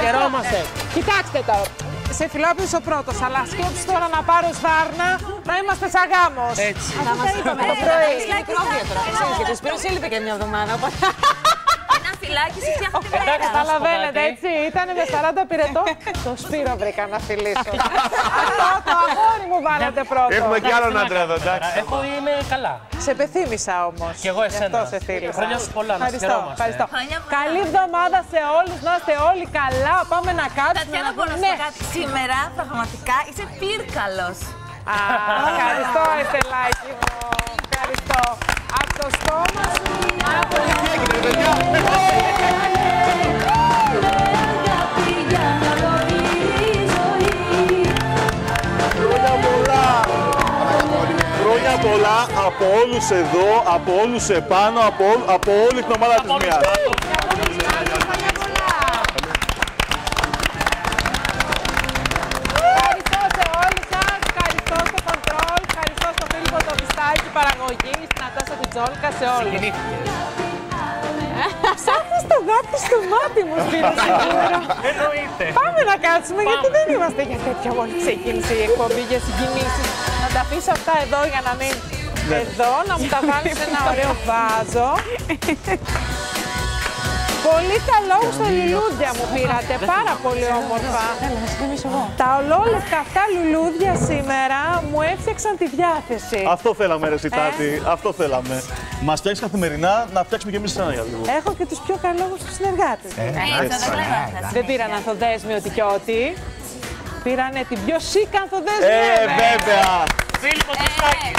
Χαιρόμαστε. Κοιτάξτε τώρα. Σε φιλόπισε ο πρώτος, αλλά σκέψου τώρα να πάρω σβάρνα να είμαστε σαν γάμος. Έτσι. Θα μας είπαμε το πρωί. Είναι μικρόβια τώρα. Ξέρεις, και το Σπύρος έλειπε και μια εβδομάδα. Ένα φυλάκι σου φτιάχνει πέρα. Καταλαβαίνετε, έτσι. Ήταν με 40 πυρετό. Το Σπύρο βρήκα να φιλήσω. Αυτό το αγόρι μου βάλατε πρώτο. Έχουμε κι άλλον άντρα εδώ, εντάξει. Εγώ είμαι καλά. Σε πεθύμησα όμως. Κι εγώ εσένα. Αυτό σε φίλησα. Χρόνια σου πολλά, να χαιρόμαστε. Ευχαριστώ. Καλή εβδομάδα σε όλους, να είστε όλοι καλά. Πάμε να κάτσουμε. Τατιάνα, μπορώ να σου πω κάτι. Σήμερα πραγματικά είσαι πύρκαλος. Ευχαριστώ, Ευτελάκη μου. Ευχαριστώ. Από το στόμα σου. Χρόνια πολλά από όλους εδώ, από όλους επάνω, από όλη την ομάδα της Μίας. Ευχαριστώ σε όλους σας, ευχαριστώ στο Control, ευχαριστώ στο Φίλιππο το Βιστάκι παραγωγή, στην Νατάσα την Τζόλκα, σε όλους. Ψάχνεις το δάκρυ στο μάτι μου, Σπύρο, σίγουρα. Εννοείται. Πάμε να κάτσουμε, γιατί δεν είμαστε για τέτοια πολύ ξεκίνηση η εκπομπή, για συγκινήσεις. Να τα αφήσω αυτά εδώ για να μην... Εδώ, να μου τα βάλεις σε ένα ωραίο βάζο. Πολύ καλό στα λουλούδια μου πήρατε, πάρα πολύ όμορφα. Τα ολόλευκα αυτά λουλούδια σήμερα μου έφτιαξαν τη διάθεση. Αυτό θέλαμε, ρε Σιτάτη, αυτό θέλαμε. Μας φτιάξεις καθημερινά, να φτιάξουμε και εμείς εσένα για λίγο. Έχω και τους πιο καλόγους τους συνεργάτες. Δεν πήραν ανθοδέσμιο ότι κι ό,τι. Πήρανε την πιο σικ ανθοδέσμιο. Βέβαια! Φίλιππος Βιστάκης.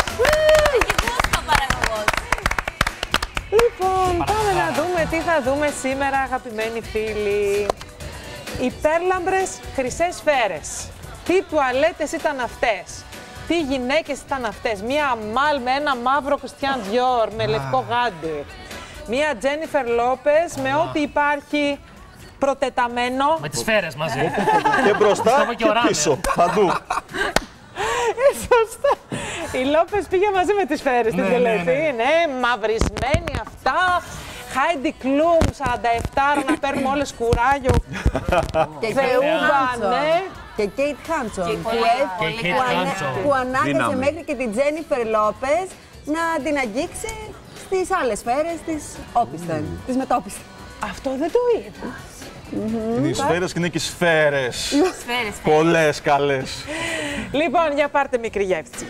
Λοιπόν, πάμε να δούμε τι θα δούμε σήμερα, αγαπημένοι φίλοι. Υπέρλαμπρες χρυσές σφαίρες. Τι τουαλέτες ήταν αυτές. Τι γυναίκες ήταν αυτές. Μία Αμάλ με ένα μαύρο Κριστιαν Διόρ με λευκό γάντι. Μία Τζένιφερ Λόπες με ό,τι υπάρχει προτεταμένο. Με τις σφαίρες μαζί. Και μπροστά και πίσω, παντού. Σωστά. Η Λόπες πήγε μαζί με τις σφαίρες στην τελετή. Ναι, μαυρισμένη αυτά. Χάιντι Κλούμ, 47, να παίρνουμε όλες κουράγιο. Θεούμπα, ναι. Και Κέιτ Χάντσον, που ανάγκασε μέχρι και την Τζένιφερ Λόπες να την αγγίξει στις άλλες σφαίρες της όπισθεν, της μετόπισθεν. Αυτό δεν το είδα. Είναι οι σφαίρες και είναι και οι σφαίρες. Σφαίρες. Πολλές, καλές. Λοιπόν, για πάρτε μικρή γεύση.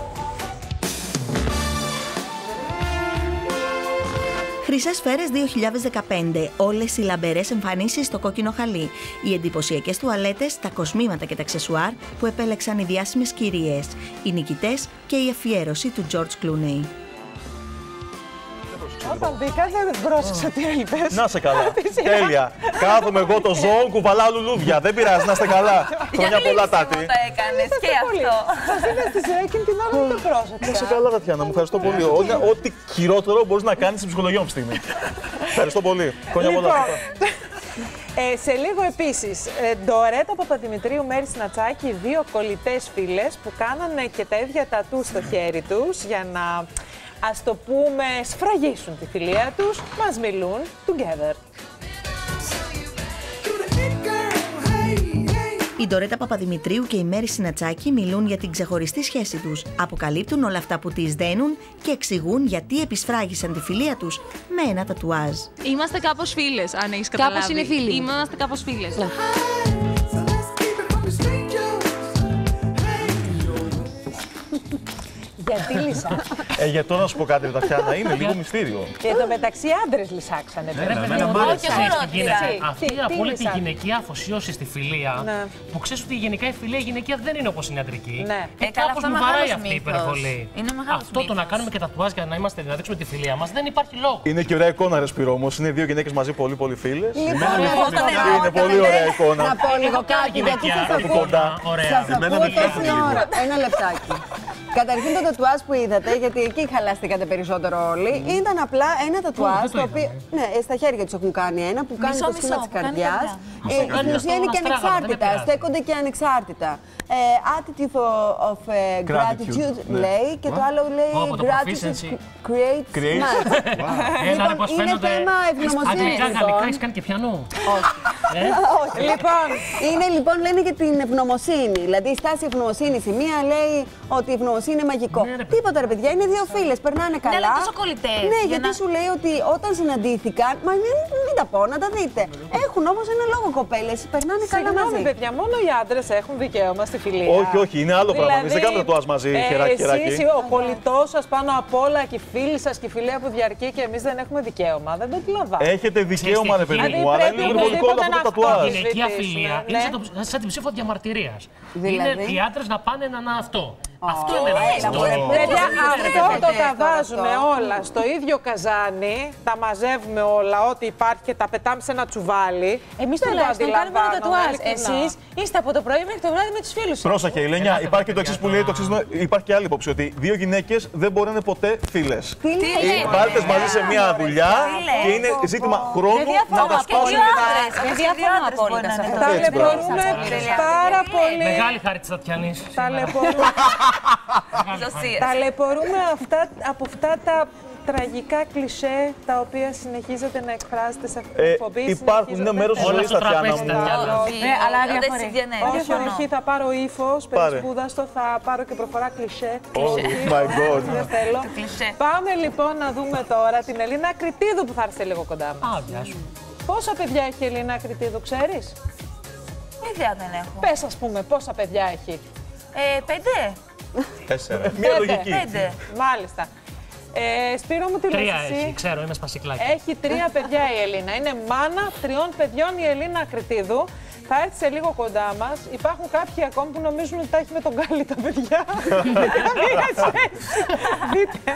Χρυσές σφαίρες 2015. Όλες οι λαμπερές εμφανίσεις στο κόκκινο χαλί. Οι εντυπωσιακές τουαλέτες, τα κοσμήματα και τα αξεσουάρ που επέλεξαν οι διάσημες κυρίες. Οι νικητές και η αφιέρωση του George Clooney. Όταν μπήκα δεν πρόσεξα τι έλειπες. Να σε καλά. Τέλεια. Κάθομαι εγώ το ζώο, κουβαλάω λουλούδια. Δεν πειράζει, να είστε καλά. Χρόνια πολλά, Τάτη. Τα έκανες και αυτό. Σας είδα στη σειρά εκείνη την ώρα δεν το πρόσεξα. Να σε καλά, Τατιάνα, μου ευχαριστώ πολύ. Ό,τι χειρότερο μπορείς να κάνεις στην ψυχολογία μου στιγμή. Ευχαριστώ πολύ. Χρόνια πολλά. Σε λίγο επίσης, Ντορέτα Παπαδημητρίου, Μέρη Σνατσάκη, δύο κολλητές φίλες που κάνανε και τα ίδια τατού στο χέρι τους για να, ας το πούμε, σφραγίσουν τη φιλία τους, μας μιλούν together. Η Ντορέτα Παπαδημητρίου και η Μέρη Σνατσάκη μιλούν για την ξεχωριστή σχέση τους. Αποκαλύπτουν όλα αυτά που τις δένουν και εξηγούν γιατί επισφράγισαν τη φιλία τους με ένα τατουάζ. Είμαστε κάπως φίλες, αν έχεις καταλάβει. Κάπως είναι φίλοι. Είμαστε κάπως φίλες. Ναι. Γιατί λυσάξανε. Γιατί τώρα να σου πω κάτι, Τατιάνα, είναι λίγο μυστήριο. Και εδώ μεταξύ άντρες λυσάξανε. Αυτή η απόλυτη γυναικεία αφοσίωση στη φιλία, που ξέρεις ότι γενικά η φιλία γυναικεία δεν είναι όπως η ιατρική. Κάπως μου βαράει αυτή η υπερβολή. Αυτό το να κάνουμε και τατουάζ για να δείξουμε τη φιλία μας δεν υπάρχει λόγο. Είναι και ωραία εικόνα, ρε Σπύρο, όμως. Είναι δύο γυναίκες μαζί πολύ φίλες. Είναι πολύ ωραία εικόνα. Να πω λίγο κάτι, γιατί σας ακούω. Σας ακούω τόση ώρα. Ένα λεπτάκι. Καταρχήν το τατουάζ που είδατε, γιατί εκεί χαλάστηκατε περισσότερο όλοι, ήταν απλά ένα τατουάζ το οποίο. Ναι, στα χέρια του έχουν κάνει ένα που κάνει το σχήμα της καρδιάς. Στην ουσία είναι και ανεξάρτητα, στέκονται και ανεξάρτητα. Attitude of gratitude λέει και το άλλο λέει gratitude creates magic. Είναι θέμα ευγνωμοσύνης. αγγλικά, γαλλικά, έχεις κάνει και πιανό. Όχι. Λοιπόν, είναι λοιπόν λένε για την ευγνωμοσύνη. Δηλαδή η στάση ευγνωμοσύνη. Η μία λέει ότι η ευγνωμοσύνη είναι μαγικό. Τίποτα ρε παιδιά, είναι δύο φίλες, περνάνε καλά. Ναι, αλλά τόσο κολλητές. Ναι, γιατί σου λέει ότι όταν συναντήθηκαν. Μα μην τα πω, να τα δείτε. Έχουν όμως ένα λόγο κοπέλες, περνάνε καλά μαζί. Συγγνώμη, παιδιά, μόνο οι άντρες έχουν δικαίωμα στη φιλία. Όχι, όχι, είναι άλλο πράγμα. Εμείς δεν κάνουμε τατουάζ μαζί, χεράκι. Εσείς, ο κολλητός σας πάνω απ' όλα και οι φίλοι σας και η φιλία που διαρκεί και εμείς δεν έχουμε δικαίωμα. Δεν το αντιλαμβάνω. Έχετε δικαίωμα, ρε παιδί μου, αλλά είναι υπερβολικό όλο αυτό το τατουάζ. Η γυναικεία φιλία είναι σαν την ψήφο διαμαρτυρίας. Είναι οι άντρες να πάνε να αυτό. Αυτό είναι Παιδιά, αυτό το τα βάζουμε όλα στο ίδιο καζάνι, τα μαζεύουμε όλα, ό,τι υπάρχει και τα πετάμε σε ένα τσουβάλι. Εμείς τουλάχιστον κάνουμε ένα τατουάζ. Εσείς είστε από το πρωί μέχρι το βράδυ με τους φίλους σας. Πρόσεχε, Ελένια, υπάρχει και το εξής που λέει, υπάρχει και άλλη υπόψη, ότι δύο γυναίκες δεν μπορούν να είναι ποτέ φίλες. Βάλτε μαζί σε μια δουλειά και είναι ζήτημα χρόνου να τα σπάσουν. Δεν διαφωνώ απόλυτα σε αυτό. Ταλαιπωρούμε πάρα πολύ. Μεγάλη χάρη της Τατιανής. Ταλαιπωρούμε από αυτά τα τραγικά κλισέ τα οποία συνεχίζετε να εκφράζετε σε αυτή την εκπομπή. Υπάρχουν, είναι μέρος της ζωής, Τατιάνα μου. Αλλά διαφορετικά. Όχι, θα πάρω ύφος, περισπούδαστο, θα πάρω και προφορά κλισέ. Oh my God. Δεν θέλω. Πάμε λοιπόν να δούμε τώρα την Ελίνα Κρητίδου που θα έρθει λίγο κοντά μας. Πόσα παιδιά έχει η Ελίνα Κρητίδου, ξέρεις? Ιδέα δεν έχω. Πες, ας πούμε, πόσα παιδιά έχει? 5. 4. Μία λογική. 5. Μάλιστα. Σπύρο μου, τι λες εσύ? Έχει, ξέρω, είμαι σπασικλάκι. Έχει 3 παιδιά η Ελίνα. Είναι μάνα 3 παιδιών η Ελίνα Κρητίδου. Θα έρθει σε λίγο κοντά μας. Υπάρχουν κάποιοι ακόμη που νομίζουν ότι τα έχει με τον Γκάλι τα παιδιά. Δείτε.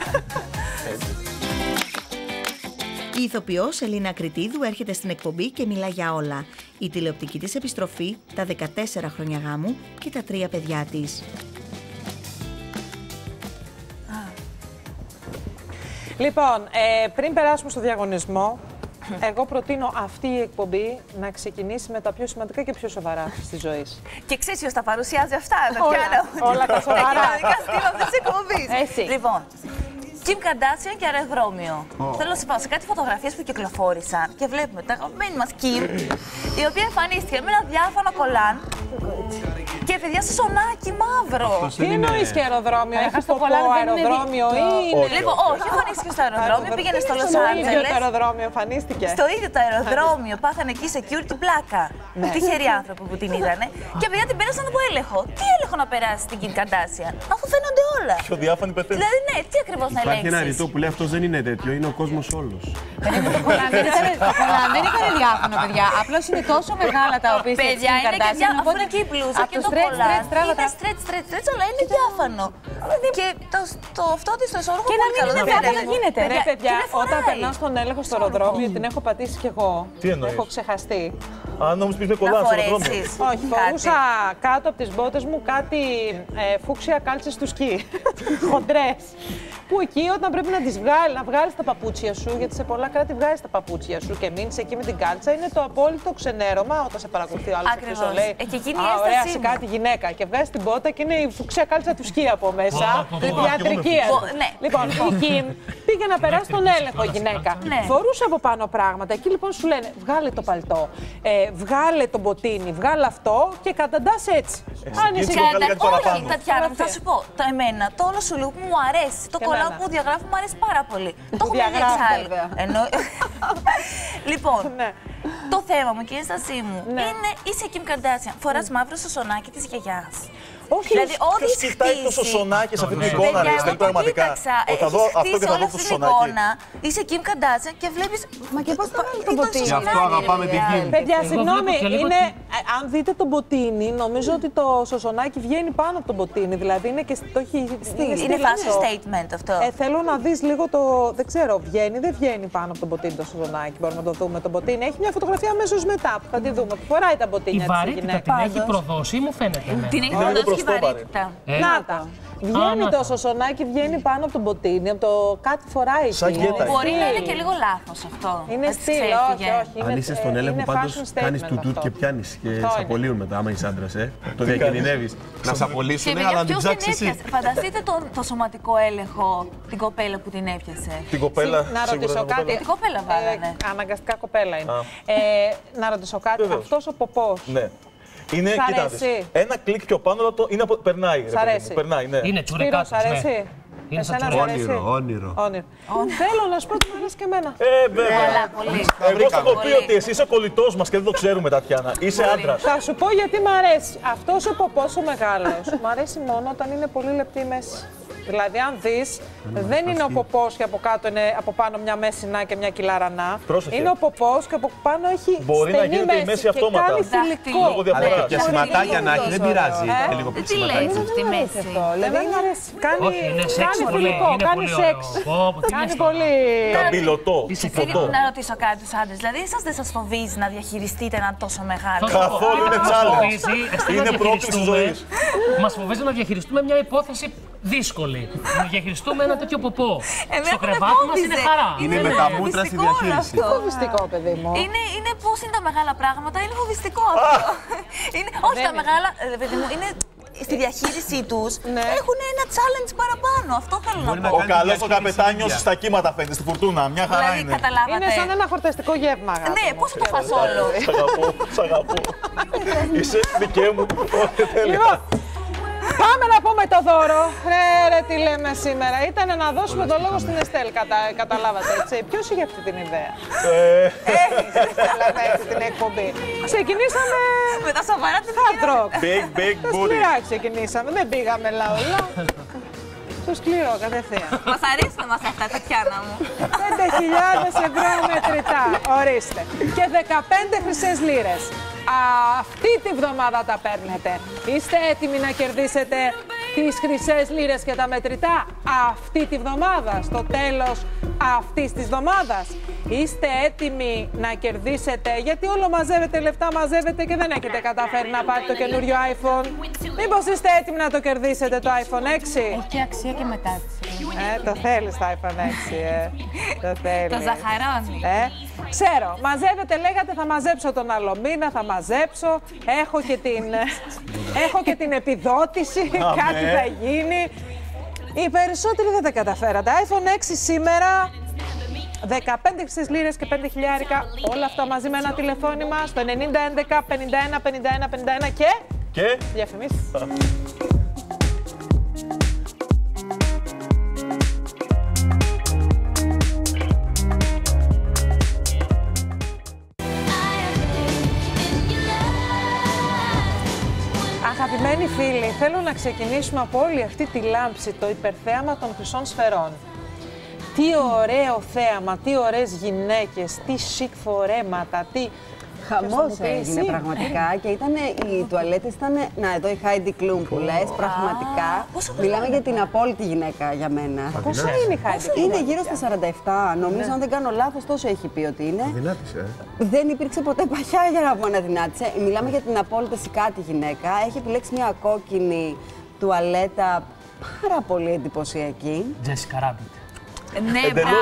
Η ηθοποιός Ελίνα Κρητίδου έρχεται στην εκπομπή και μιλά για όλα. Η τηλεοπτική της επιστροφή, τα 14 χρόνια γάμου και τα 3 παιδιά της. Λοιπόν, πριν περάσουμε στο διαγωνισμό, εγώ προτείνω αυτή η εκπομπή να ξεκινήσει με τα πιο σημαντικά και πιο σοβαρά στη ζωή. Και ξέρεις ποιος τα παρουσιάζει αυτά, όλα τα σοβαρά. Τα κοινωνικά στήλα αυτής της εκπομπής. Λοιπόν, Kim Kardashian και αεροδρόμιο. Θέλω να σας πάω σε κάτι φωτογραφίες που κυκλοφόρησαν και βλέπουμε τα αγαπημένη μας Kim, η οποία εμφανίστηκε με ένα διάφανο κολάν και παιδιά σε σονάκι μαύρο. Τι εννοείς και αεροδρόμιο? Έχεις το αεροδρόμιο ή είναι? Λοιπόν, όχι, εμφανίστηκε στο αεροδρόμιο, πήγαινε στο Los Angeles. Στο ίδιο το αεροδρόμιο εμφανίστηκε. Στο ίδιο το αεροδρόμιο πάθανε εκεί security πλάκα. Τυχεροί άνθρωποι που την είδανε. Και παιδιά την πέρασαν από έλεγχο. Τι έλεγχο να περάσει την Kim Kardashian, αφού φαίνονται όλα. Πιο διάφανη πεθαίνει. Δηλαδή, ναι, τι ακριβώς να ελέγξεις? Υπάρχει ένα ρητό που λέει αυτός δεν είναι τέτοιο, είναι ο κόσμος όλος. Το κολάν δεν έκανε διάφανο, παιδιά. Απλώς είναι τόσο μεγάλα τα οποία είναι παιδιά, είναι και διάφανο. Αφού είναι και η μπλούζα και το κολάν. Είναι stretch, αλλά είναι διάφανο. Και αυτό της το εσώρουχο πολύ καλό. Δεν πρέπει να γίνεται. Ρε παιδιά, όταν περνάω στον έλεγχο στο αεροδρόμιο, την έχω πατήσει κι εγώ. Τι εννοείς? Έχω ξεχαστεί. Αν όμως πεις με κολάν στο αεροδρόμιο. Όχι, φορούσα κάτω από τις μπότες μου κάτι φούξια κάλτσες του σκι. Χοντρές. Που εκεί όταν πρέπει να τις βγάλεις τα παπούτσια σου, γιατί σε πολλά κράτη βγάζεις τα παπούτσια σου και μείνεις εκεί με την κάλτσα, είναι το απόλυτο ξενέρωμα όταν σε παρακολουθεί ο άλλος και σου λέει ωραία, σε κάτι γυναίκα και βγάζεις την πότα και είναι η φουξιά κάλτσα του σκι από μέσα. Ιατρική. Λοιπόν, η Kim πήγε να περάσει τον έλεγχο η γυναίκα. Φορούσε από πάνω πράγματα. Εκεί λοιπόν σου λένε βγάλε το παλτό, βγάλε το μποτίνι, βγάλε αυτό και καταντάς έτσι. Αν είσαι όχι, Τατιάνα, θα σου πω, εμένα το όλο σου look μου αρέσει. Το κολλάω που διαγράφω μου αρέσει πάρα πολύ. Το έχω πει εξάλλου. Λοιπόν, το θέμα μου και η ένστασή μου είναι είσαι Kim Kardashian. Φοράς μαύρο στο σονάκι της γιαγιάς. Όχι, δηλαδή, ό,τι ποιος κοιτάει τόσο σονάκι σε αυτή την εικόνα, ρε, στέλνει πραγματικά. Θα δω αυτό και θα δω το σονάκι. Είσαι Kim Kardashian και βλέπεις. Μα και πώς θα βάλει το μποτίνι? Γι' αυτό αγαπάμε την Kim. Παιδιά, συγγνώμη, αν δείτε το μποτίνι, νομίζω ότι το σωσονάκι βγαίνει πάνω από το μποτίνι. Δηλαδή είναι και το έχει στήσει. Είναι fashion statement αυτό. Θέλω να δεις λίγο το. Δεν ξέρω, βγαίνει, δεν βγαίνει πάνω από το μποτίνι το σωσονάκι. Μπορούμε να το δούμε το μποτίνι. Έχει μια φωτογραφία αμέσως μετά που θα τη δούμε. Που φοράει τα μποτίνια της γυναίκας. Την έχει προδώσει ή μου φαίνεται? Την έχει προδώσει έχει βαρύτητα. Να τα. Βγαίνει το σωσονάκι, βγαίνει πάνω από τον μποτίνι, από το κάτι φοράει. Μπορεί να είναι και λίγο λάθος αυτό. Είναι στυλ, όχι. Αν είσαι στον έλεγχο, πάντως κάνεις τουτούτ και πιάνεις και σε απολύουν μετά, άμα είσαι άντρας, το διακινδυνεύεις. Να σε απολύσουν, αλλά την ψάξεις εσύ. Φανταστείτε το σωματικό έλεγχο, την κοπέλα που την έπιασε. Την κοπέλα. Να ρωτήσω κάτι. Την κοπέλα βάλανε. Αναγκαστικά κοπέλα είναι. Να ρωτήσω κάτι. Αυτός ο ποπός. Είναι, κοιτάξτε, ένα κλικ πιο πάνω, περνάει. Σ' αρέσει. Περνάει, ναι. Είναι τσουρικά. Σ' αρέσει. Όνειρο. Θέλω να σου πω ότι μου αρέσει και εμένα. Καλά, πολύ. Εγώ θα το πει ότι εσύ είσαι κολλητός μας και δεν το ξέρουμε, Τατιάνα. Είσαι άντρας. Θα σου πω γιατί μ' αρέσει. Αυτός ο ποπός ο μεγάλος μ' αρέσει μόνο όταν είναι πολύ λεπτή η μέση. Δηλαδή, αν δεις, δεν είναι ο ποπός και από κάτω είναι από πάνω μια μέσινα και μια κιλάρανά. Είναι ο ποπός και από πάνω έχει μπορεί να γίνεται η μέση αυτόματα. Κάνει θηλυκό. Αλλά και σηματάκια να έχει, δεν πειράζει. Και λίγο τι λέει αυτή η μέση. Δεν μ' αρέσει. Κάνει θηλυκό, κάνει σεξ. Κάνει πολύ. Καμπυλωτό. Να ρωτήσω κάτι τους άντρες. Δηλαδή, εσάς δεν σας φοβίζει να διαχειριστείτε ένα τόσο μεγάλο? Καθόλου, είναι challenge. Είναι πρόκληση ζωής. Μας φοβίζει να διαχειριστούμε μια υπόθεση δύσκολη. Να διαχειριστούμε ένα τέτοιο ποπό. Στο κρεβάτι μας είναι χαρά. Είναι με τα μούτρα στη διαχείριση. Τι φοβιστικό, παιδί μου. Είναι πώς είναι τα μεγάλα πράγματα, είναι φοβιστικό αυτό. Όχι τα μεγάλα, παιδί μου, είναι στη διαχείρισή τους έχουν ένα challenge παραπάνω. Αυτό θέλω να πω. Ο καλός ο καπετάνιος στα κύματα φαίνεται, στη φουρτούνα. Μια χαρά είναι. Είναι σαν ένα χορταστικό γεύμα. Ναι, πώς θα το φας όλο. Σ' αγαπώ. Είσαι δικαί μου. Λοιπόν, πάμε να πούμε το δώρο. Ρε, τι λέμε σήμερα. Ήταν να δώσουμε το λόγο στην Εστέλ, καταλάβατε, έτσι. Ποιος είχε αυτή την ιδέα? Καταλαβαίνετε την εκπομπή. Ξεκινήσαμε με τα σοβαρά του hard rock. Big booty. Σκληρά ξεκινήσαμε, δεν πήγαμε λαολά. Στο σκληρό, κατευθείαν. Μας αρέσουν μας αυτά, Τατιάνα μου. 5.000 ευρώ μετρητά, ορίστε. Και 15 χρυσές λίρες. Αυτή τη βδομάδα τα παίρνετε. Είστε έτοιμοι να κερδίσετε τις χρυσές λίρες και τα μετρητά αυτή τη βδομάδα, στο τέλος αυτής της βδομάδας? Είστε έτοιμοι να κερδίσετε, γιατί όλο μαζεύετε λεφτά, μαζεύετε και δεν έχετε καταφέρει να πάρετε το καινούριο iPhone? Μήπως είστε έτοιμοι να το κερδίσετε το iPhone 6? Έχει και αξία και μετά. Το θέλεις το iPhone 6, το θέλεις. Το ζαχαρώνει. Ξέρω, μαζεύετε, λέγατε θα μαζέψω τον άλλο μήνα, θα μαζέψω, έχω και την επιδότηση, κάτι θα γίνει. Οι περισσότεροι δεν τα καταφέρατε. iPhone 6 σήμερα, 15 χρυσές λίρες και 5 χιλιάρικα, όλα αυτά μαζί με ένα τηλεφώνημα στο 9011 51 51 51 και διαφημίσεις. Αγαπημένοι φίλοι, θέλω να ξεκινήσουμε από όλη αυτή τη λάμψη, το υπερθέαμα των χρυσών σφαιρών. Τι ωραίο θέαμα, τι ωραίες γυναίκες, τι σικ φορέματα, τι... Χαμός έγινε πραγματικά και οι τουαλέτες ήταν, να εδώ η Heidi Klum που λες, πραγματικά. Μιλάμε για την απόλυτη γυναίκα για μένα. Πόσο είναι η Heidi Klum? Είναι γύρω στα 47, νομίζω, αν δεν κάνω λάθος, τόσο έχει πει ότι είναι. Αδυνάτησε. Δεν υπήρξε ποτέ παχιά για να πούμε να δυνάτησε. Μιλάμε για την απόλυτα σικάτη γυναίκα. Έχει επιλέξει μια κόκκινη τουαλέτα πάρα πολύ εντυπωσιακή. Jessica Rabbit. Ναι,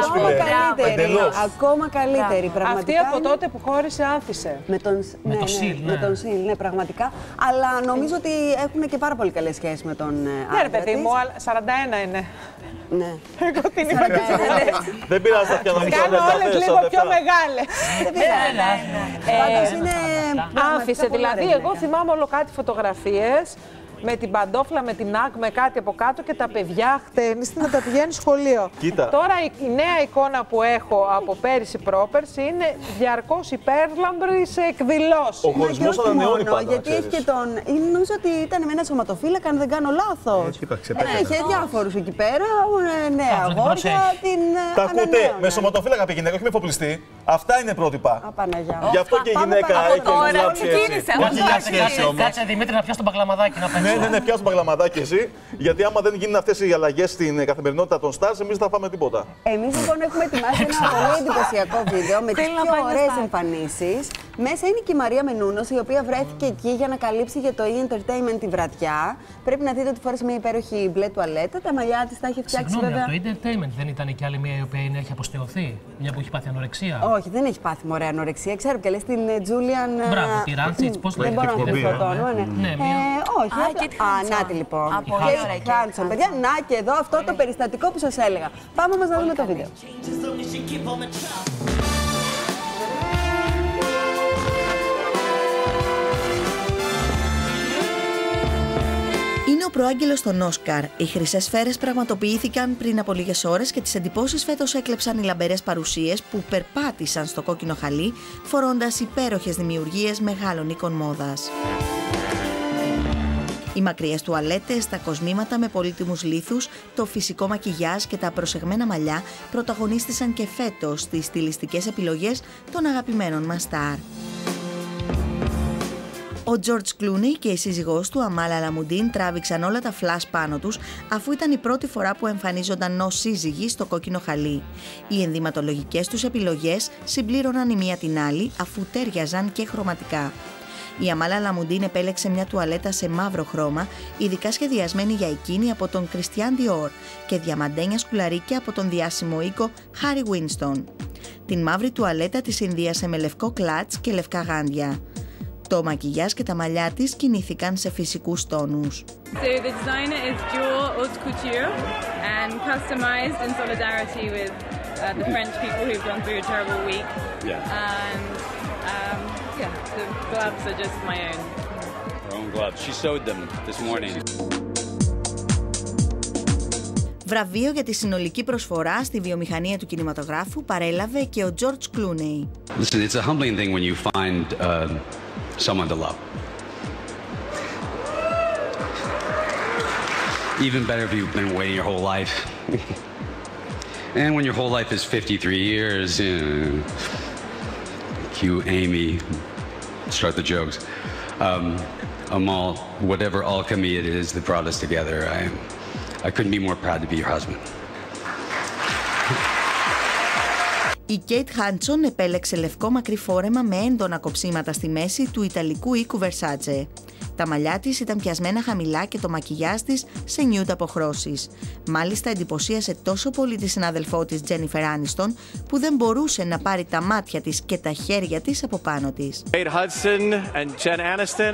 ακόμα καλύτερη, πραγματικά. Αυτή από τότε που χώρισε άφησε. Με τον Σιλ, ναι, πραγματικά. Αλλά νομίζω ότι έχουν και πάρα πολύ καλές σχέσεις με τον άντρα. Ναι, παιδί μου, 41 είναι. Ναι. Εγώ την είπα. Δεν πειράζει να πιάνω. Κάνω όλες λίγο πιο μεγάλες. Δεν πειράζει. Πάντως είναι. Άφησε, δηλαδή, εγώ θυμάμαι όλο κάτι φωτογραφίες. Με την παντόφλα, με την άκ, με κάτι από κάτω και τα παιδιά χτένιστη να τα πηγαίνει σχολείο. Κοίτα. Τώρα η νέα εικόνα που έχω από πέρυσι πρόπερση είναι διαρκώς υπέρλαμπρης εκδηλώσεις. Ο χωρισμός ανανεώνει πάντα. Γιατί έχει και τον. Νομίζω ότι ήταν με ένα σωματοφύλακα, αν δεν κάνω λάθος. Είχε διάφορους εκεί πέρα. Νέα αγόρια. Τα ακούτε με σωματοφύλακα πει γυναίκα, όχι με εφοπλιστή. Αυτά είναι πρότυπα. Απαναγιά. Γι' αυτό και η γυναίκα έχει Κάτσε Δημήτρη να πιάσει τον μπαγλαμαδάκι να παίξει. Ναι, πιάσου μπαγλαμαδάκι εσύ. Γιατί άμα δεν γίνουν αυτές οι αλλαγές στην καθημερινότητα των stars, εμείς δεν θα φάμε τίποτα. Εμείς λοιπόν έχουμε ετοιμάσει ένα πολύ εντυπωσιακό βίντεο με τις πιο ωραίες εμφανίσεις Μέσα είναι και η Μαρία Μενούνος, η οποία βρέθηκε εκεί για να καλύψει για το E-Entertainment τη βραδιά. Πρέπει να δείτε ότι φόρεσε μια υπέροχη μπλε τουαλέτα. Τα μαλλιά της τα έχει φτιάξει. Συγγνώμη, βέβαια. Το E-Entertainment δεν ήταν και άλλη μια η οποία έχει αποστεωθεί, μια που έχει πάθει ανορεξία? Όχι, δεν έχει πάθει μωρέ ανορεξία. Ξέρω και λες την Τζούλιαν. Μπράβο, τη Ράντσιτς, πώς δεν μπορώ να τη φωτώνω. Όχι, να τη λοιπόν. Kate Hudson, παιδιά, να και εδώ αυτό το περιστατικό που σας έλεγα. Πάμε όμως να δούμε το βίντεο. Είναι ο προάγγελος των Όσκαρ. Οι χρυσές σφαίρες πραγματοποιήθηκαν πριν από λίγες ώρες και τις εντυπώσεις φέτος έκλεψαν οι λαμπερές παρουσίες που περπάτησαν στο κόκκινο χαλί, φορώντας υπέροχες δημιουργίες μεγάλων οίκων μόδας. Οι μακριές τουαλέτες, τα κοσμήματα με πολύτιμους λίθους, το φυσικό μακιγιάζ και τα προσεγμένα μαλλιά πρωταγωνίστησαν και φέτος στις στιλιστικές επιλογές των αγαπημένων μας στάρ. Ο Τζορτζ Κλούνι και η σύζυγός του, Αμάλα Λαμουντίν, τράβηξαν όλα τα φλας πάνω τους, αφού ήταν η πρώτη φορά που εμφανίζονταν ως σύζυγοι στο κόκκινο χαλί. Οι ενδυματολογικές τους επιλογές συμπλήρωναν η μία την άλλη, αφού τέριαζαν και χρωματικά. Η Αμάλα Λαμουντίν επέλεξε μια τουαλέτα σε μαύρο χρώμα, ειδικά σχεδιασμένη για εκείνη από τον Κριστιάν Διόρ, και διαμαντένια σκουλαρίκια από τον διάσημο οίκο Χάρι Βίνστον. Την μαύρη τουαλέτα τη συνδύασε με λευκό κλατς και λευκά γάντια. Το μακιγιάζ και τα μαλλιά της κινήθηκαν σε φυσικούς τόνους. So the designer is Dior Haute Couture and customized in solidarity with the French people who've gone through a terrible week. Yeah. And yeah, the gloves are just my own. Her own gloves. She sewed them this morning. Βραβείο για τη συνολική προσφορά στη βιομηχανία του κινηματογράφου παρέλαβε και ο Τζορτζ Κλούνεϊ. Listen, it's a humbling thing when you find someone to love. Even better if you've been waiting your whole life. And when your whole life is 53 years, cue Amy, start the jokes. Amal, whatever alchemy it is that brought us together, I couldn't be more proud to be your husband. Η Kate Hudson επέλεξε λευκό μακρύ φόρεμα με έντονα κοψίματα στη μέση του ιταλικού οίκου Versace. Τα μαλλιά της ήταν πιασμένα χαμηλά και το μακιγιάζ της σε νιούτ αποχρώσεις. Μάλιστα εντυπωσίασε τόσο πολύ τη συνάδελφό της Jennifer Aniston που δεν μπορούσε να πάρει τα μάτια της και τα χέρια της από πάνω της. Kate Hudson and Jen Aniston,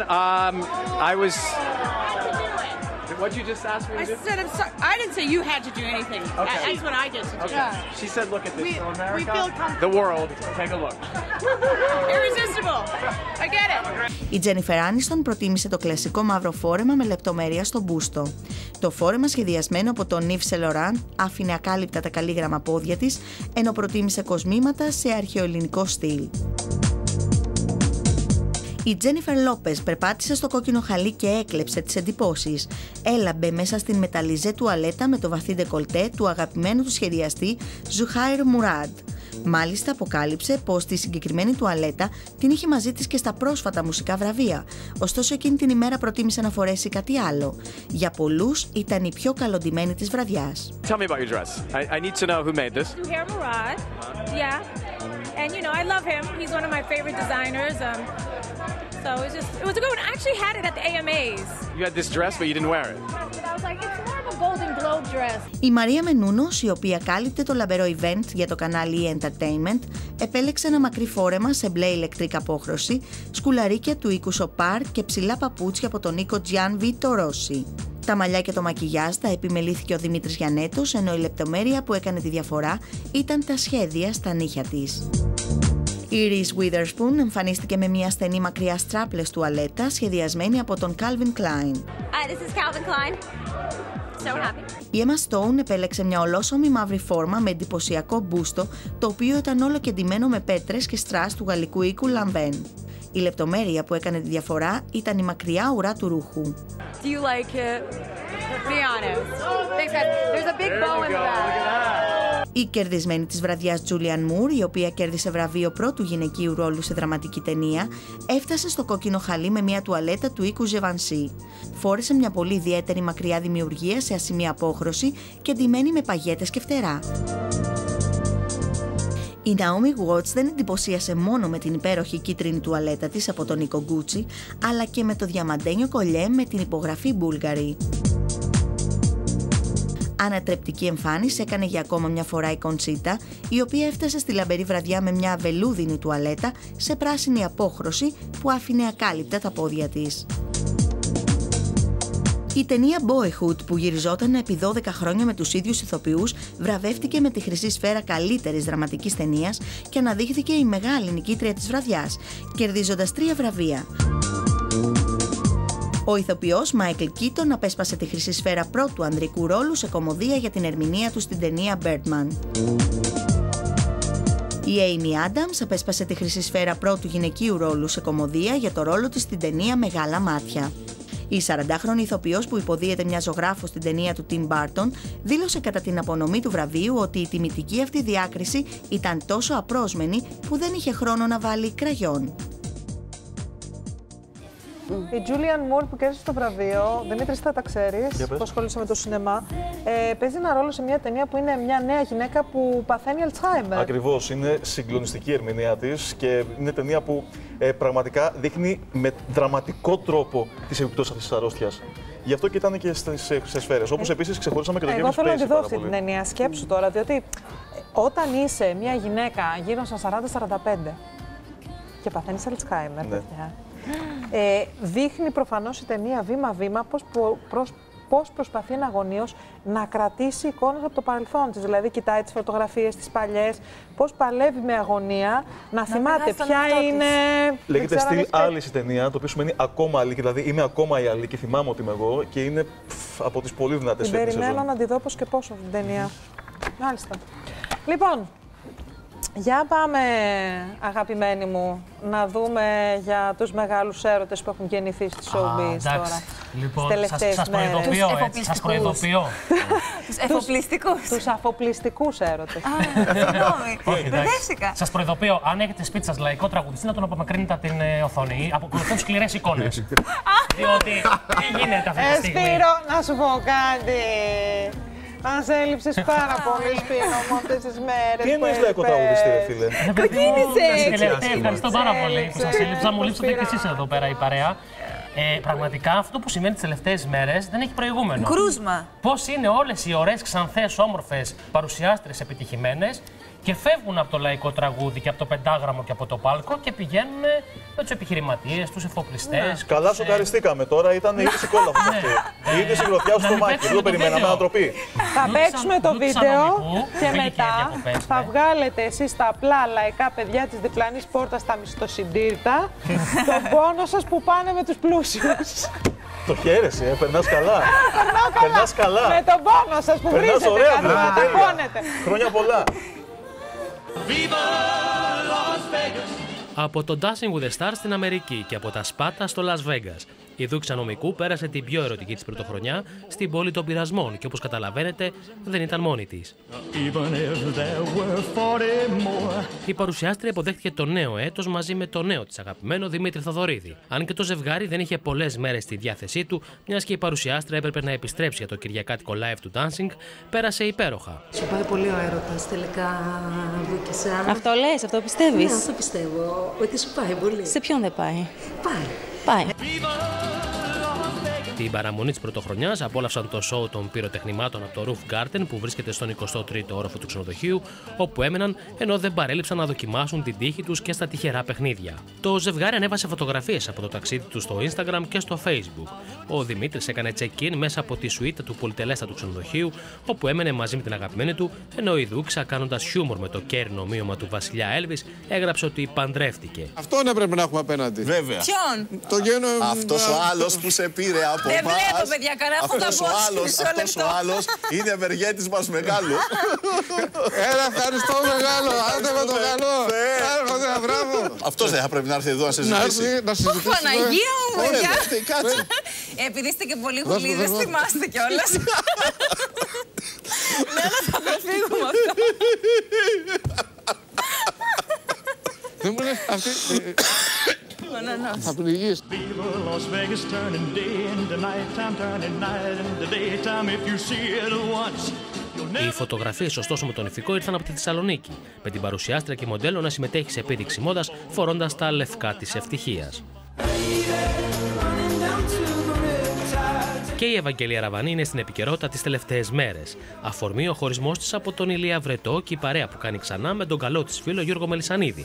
What'd you just ask me to do? I said, I'm sorry. I didn't say you had to do anything. Okay. That's what I did to do. Okay. Yeah. She said, look at this. So America, we feel the world, take a look. Irresistible. I get it. Η Jennifer Aniston προτίμησε το κλασικό μαύρο φόρεμα με λεπτομέρεια στο μπούστο. Το φόρεμα, σχεδιασμένο από τον Yves Saint Laurent, άφηνε ακάλυπτα τα καλύγραμμα πόδια της, ενώ προτίμησε κοσμήματα σε αρχαιοελληνικό στυλ. Η Τζένιφερ Λόπες περπάτησε στο κόκκινο χαλί και έκλεψε τις εντυπώσεις. Έλαμπε μέσα στην μεταλλιζέ τουαλέτα με το βαθύ ντεκολτέ του αγαπημένου του σχεδιαστή Ζουχάιρ Μουράντ. Μάλιστα αποκάλυψε πως τη συγκεκριμένη τουαλέτα την είχε μαζί της και στα πρόσφατα μουσικά βραβεία. Ωστόσο εκείνη την ημέρα προτίμησε να φορέσει κάτι άλλο. Για πολλούς ήταν η πιο καλοντημένη της βραδιάς. Tell me about your dress. I need to know who made this. Zouhair Murad. Yeah. And you know, I love him. He's one of my favorite designers. So it was a good one. I actually had it at the AMAs. You had this dress, but you didn't wear it. I was like, it's more of a Golden Globe dress. Η Μαρία Μενούνος, η οποία κάλυπτε το λαμπερό event για το κανάλι E-Entertainment, επέλεξε ένα μακρύ φόρεμα σε μπλε ηλεκτρική απόχρωση, σκουλαρίκια του οίκου Σοπάρ και ψηλά παπούτσια από τον οίκο Gian Vito Rossi. Τα μαλλιά και το μακιγιάζ τα επιμελήθηκε ο Δημήτρης Γιαννέτος, ενώ η λεπτομέρεια που έκανε τη διαφορά ήταν τα σχέδια στα νύχια της. Η Reese Witherspoon εμφανίστηκε με μια στενή μακριά strapless τουαλέτα σχεδιασμένη από τον Calvin Klein. Hi, this is Calvin Klein. So happy. Η Emma Stone επέλεξε μια ολόσωμη μαύρη φόρμα με εντυπωσιακό μπούστο, το οποίο ήταν όλο και ντυμένο με πέτρες και στρας του γαλλικού οίκου Lanvin. Η λεπτομέρεια που έκανε τη διαφορά ήταν η μακριά ουρά του ρούχου. Do you like it? Be honest. There's a big bow in the back. Η κερδισμένη της βραδιάς Julianne Moore, η οποία κέρδισε βραβείο πρώτου γυναικείου ρόλου σε δραματική ταινία, έφτασε στο κόκκινο χαλί με μια τουαλέτα του οίκου Givenchy. Φόρεσε μια πολύ ιδιαίτερη μακριά δημιουργία σε ασημεία απόχρωση και ντυμένη με παγιέτες και φτερά. Η Naomi Watts δεν εντυπωσίασε μόνο με την υπέροχη κίτρινη τουαλέτα της από τον Νίκο Γκούτσι, αλλά και με το διαμαντένιο κολλιέ με την υπογραφή Bulgari. Ανατρεπτική εμφάνιση έκανε για ακόμα μια φορά η Κοντσίτα, η οποία έφτασε στη λαμπερή βραδιά με μια βελούδινη τουαλέτα σε πράσινη απόχρωση που άφηνε ακάλυπτα τα πόδια της. Η ταινία Boyhood, που γυριζόταν επί 12 χρόνια με τους ίδιους ηθοποιούς, βραβεύτηκε με τη Χρυσή Σφαίρα καλύτερης δραματικής ταινίας και αναδείχθηκε η μεγάλη νικήτρια της βραδιάς, κερδίζοντας 3 βραβεία. Ο ηθοποιός Μάικλ Κίτον απέσπασε τη Χρυσή Σφαίρα πρώτου ανδρικού ρόλου σε κωμωδία για την ερμηνεία του στην ταινία Birdman. Η Amy Adams απέσπασε τη Χρυσή Σφαίρα πρώτου γυναικείου ρόλου σε κωμωδία για το ρόλο της στην ταινία Μεγάλα Μάτια. Η 40χρονη ηθοποιός που υποδίεται μια ζωγράφο στην ταινία του Tim Burton δήλωσε κατά την απονομή του βραβείου ότι η τιμητική αυτή διάκριση ήταν τόσο απρόσμενη που δεν είχε χρόνο να βάλει κραγιόν. Η Julianne Moore που κέρδισε το βραβείο, Δημήτρη, θα τα ξέρεις, που ασχολείσαι με το σινεμά, παίζει ένα ρόλο σε μια ταινία που είναι μια νέα γυναίκα που παθαίνει Alzheimer. Ακριβώς, είναι συγκλονιστική η ερμηνεία της και είναι ταινία που πραγματικά δείχνει με δραματικό τρόπο τις επιπτώσεις αυτής της αρρώστιας. Γι' αυτό και ήταν και στις σφαίρες. Όπως επίσης ξεχωρίσαμε και το Kevin Spacey. Εγώ θέλω να τη δω αυτή την ταινία. Σκέψου τώρα, διότι όταν είσαι μια γυναίκα γύρω στα 40-45 και παθαίνεις Alzheimer, παιδιά. Δείχνει προφανώς η ταινία βήμα-βήμα πώς προσπαθεί εναγωνίως να κρατήσει εικόνες από το παρελθόν της. Δηλαδή, κοιτάει τις φωτογραφίες τις παλιές, πώς παλεύει με αγωνία να θυμάται ποια είναι. Λέγεται στυλ Alice η ταινία, το οποίο σημαίνει ακόμα Αλίκη. Δηλαδή, είμαι ακόμα η Αλίκη, θυμάμαι ότι είμαι εγώ και είναι από τις πολύ δυνατές ταινίες. Περιμένω να τη δω πώς και πόσο την ταινία. Μάλιστα. Λοιπόν. Για πάμε, αγαπημένοι μου, να δούμε για τους μεγάλους έρωτες που έχουν γεννηθεί στη showbiz τώρα. Λοιπόν, σας προειδοποιώ. Τους εφοπλιστικούς. Τους αφοπλιστικούς έρωτες. Συγγνώμη, μπερδεύτηκα. Σας προειδοποιώ, αν έχετε σπίτι σας λαϊκό τραγουδιστή, να τον απομακρύνετε από την οθόνη. Αποκολουθούν σκληρές εικόνες. Διότι τι γίνεται αυτή τη στιγμή. Σπύρο, να σου πω κάτι. Μας έλειψες πάρα πολύ, Σπύρο, μου αυτές τις μέρες. Τι εννοείς λαϊκό τραγουδιστή, ρε φίλε? Κοκκίνησε! Ευχαριστώ πάρα πολύ που σας έλειψα. Μου λείψατε και εσείς εδώ πέρα η παρέα. Πραγματικά αυτό που σημαίνει τις τελευταίες μέρες δεν έχει προηγούμενο. Κρούσμα. Πώς είναι όλες οι ωραίες, ξανθές, όμορφες παρουσιάστρες επιτυχημένες και φεύγουν από το λαϊκό τραγούδι και από το πεντάγραμμο και από το πάλκο και πηγαίνουν με τους επιχειρηματίες, τους εφοπλιστές. Καλά, σοκαριστήκαμε τώρα, ήταν η είδηση κόλλα αυτή. Η είδηση γροθιά στο μάτι, δεν το περιμέναμε, ανατροπή. Θα παίξουμε το βίντεο και μετά θα βγάλετε εσείς τα απλά λαϊκά παιδιά της διπλανής πόρτας τα μισθοσυντήρητα τον πόνο σας που πάνε με τους πλούσιους. Το χαίρεσαι, περνάς καλά. Περνάς καλά. Με τον πόνο σας που βρίζετε ωραία. Χρόνια πολλά. Από το Dancing with the Stars στην Αμερική και από τα Σπάτα στο Las Vegas. Η δούξα νομικού πέρασε την πιο ερωτική της πρωτοχρονιά στην πόλη των πειρασμών και όπως καταλαβαίνετε δεν ήταν μόνη της. Η παρουσιάστρια υποδέχτηκε το νέο έτος μαζί με το νέο της αγαπημένο Δημήτρη Θοδωρίδη. Αν και το ζευγάρι δεν είχε πολλές μέρες στη διάθεσή του, μιας και η παρουσιάστρια έπρεπε να επιστρέψει για το κυριακάτικο live του dancing, πέρασε υπέροχα. Σου πάει πολύ ο έρωτας τελικά, Βουκισάν. Αυτό λες, αυτό πιστεύεις? Ναι, αυτό πιστεύω, ότι σου πάει πολύ. Σε ποιον δεν πάει? Πάει. Την παραμονή της πρωτοχρονιάς απόλαυσαν το σόου των πυροτεχνημάτων από το Roof Garden που βρίσκεται στον 23ο όροφο του ξενοδοχείου, όπου έμεναν ενώ δεν παρέλειψαν να δοκιμάσουν την τύχη τους και στα τυχερά παιχνίδια. Το ζευγάρι ανέβασε φωτογραφίες από το ταξίδι του στο Instagram και στο Facebook. Ο Δημήτρης έκανε check-in μέσα από τη σουίτα του πολυτελέστατου ξενοδοχείου, όπου έμενε μαζί με την αγαπημένη του, ενώ η Δούξα, κάνοντας χιούμορ με το κέρινο ομοίωμα του βασιλιά Έλβις, έγραψε ότι παντρεύτηκε. Αυτόν έπρεπε να έχουμε απέναντι. Βέβαια. Ποιον? Αυτός ο άλλος που σε πήρε από δεν βλέπω, παιδιά, κανένα αυτός ο άλλος είναι ευεργέτης μας μεγάλου. Έλα, ευχαριστώ μεγάλο. Άντε με το καλό. Έρχονται, μπράβο. Αυτός δεν θα πρέπει να έρθει εδώ να συζητήσει. Παναγία μου, παιδιά. Κάτσε. Επειδή είστε και πολύ γουλίδες, θυμάστε κιόλας. Ναι, να θα αποφύγουμε αυτό. Δεν μου λες αυτή... Θα πληγείς. Οι φωτογραφίες ωστόσο με τον ηφικό ήρθαν από τη Θεσσαλονίκη, με την παρουσιάστρια και μοντέλο να συμμετέχει σε επίδειξη μόδας φορώντας τα λευκά της ευτυχίας. Και η Ευαγγελία Ραβανή είναι στην επικαιρότητα τις τελευταίες μέρες. Αφορμή ο χωρισμός της από τον Ηλία Βρετό και η παρέα που κάνει ξανά με τον καλό της φίλο Γιώργο Μελισσανίδη.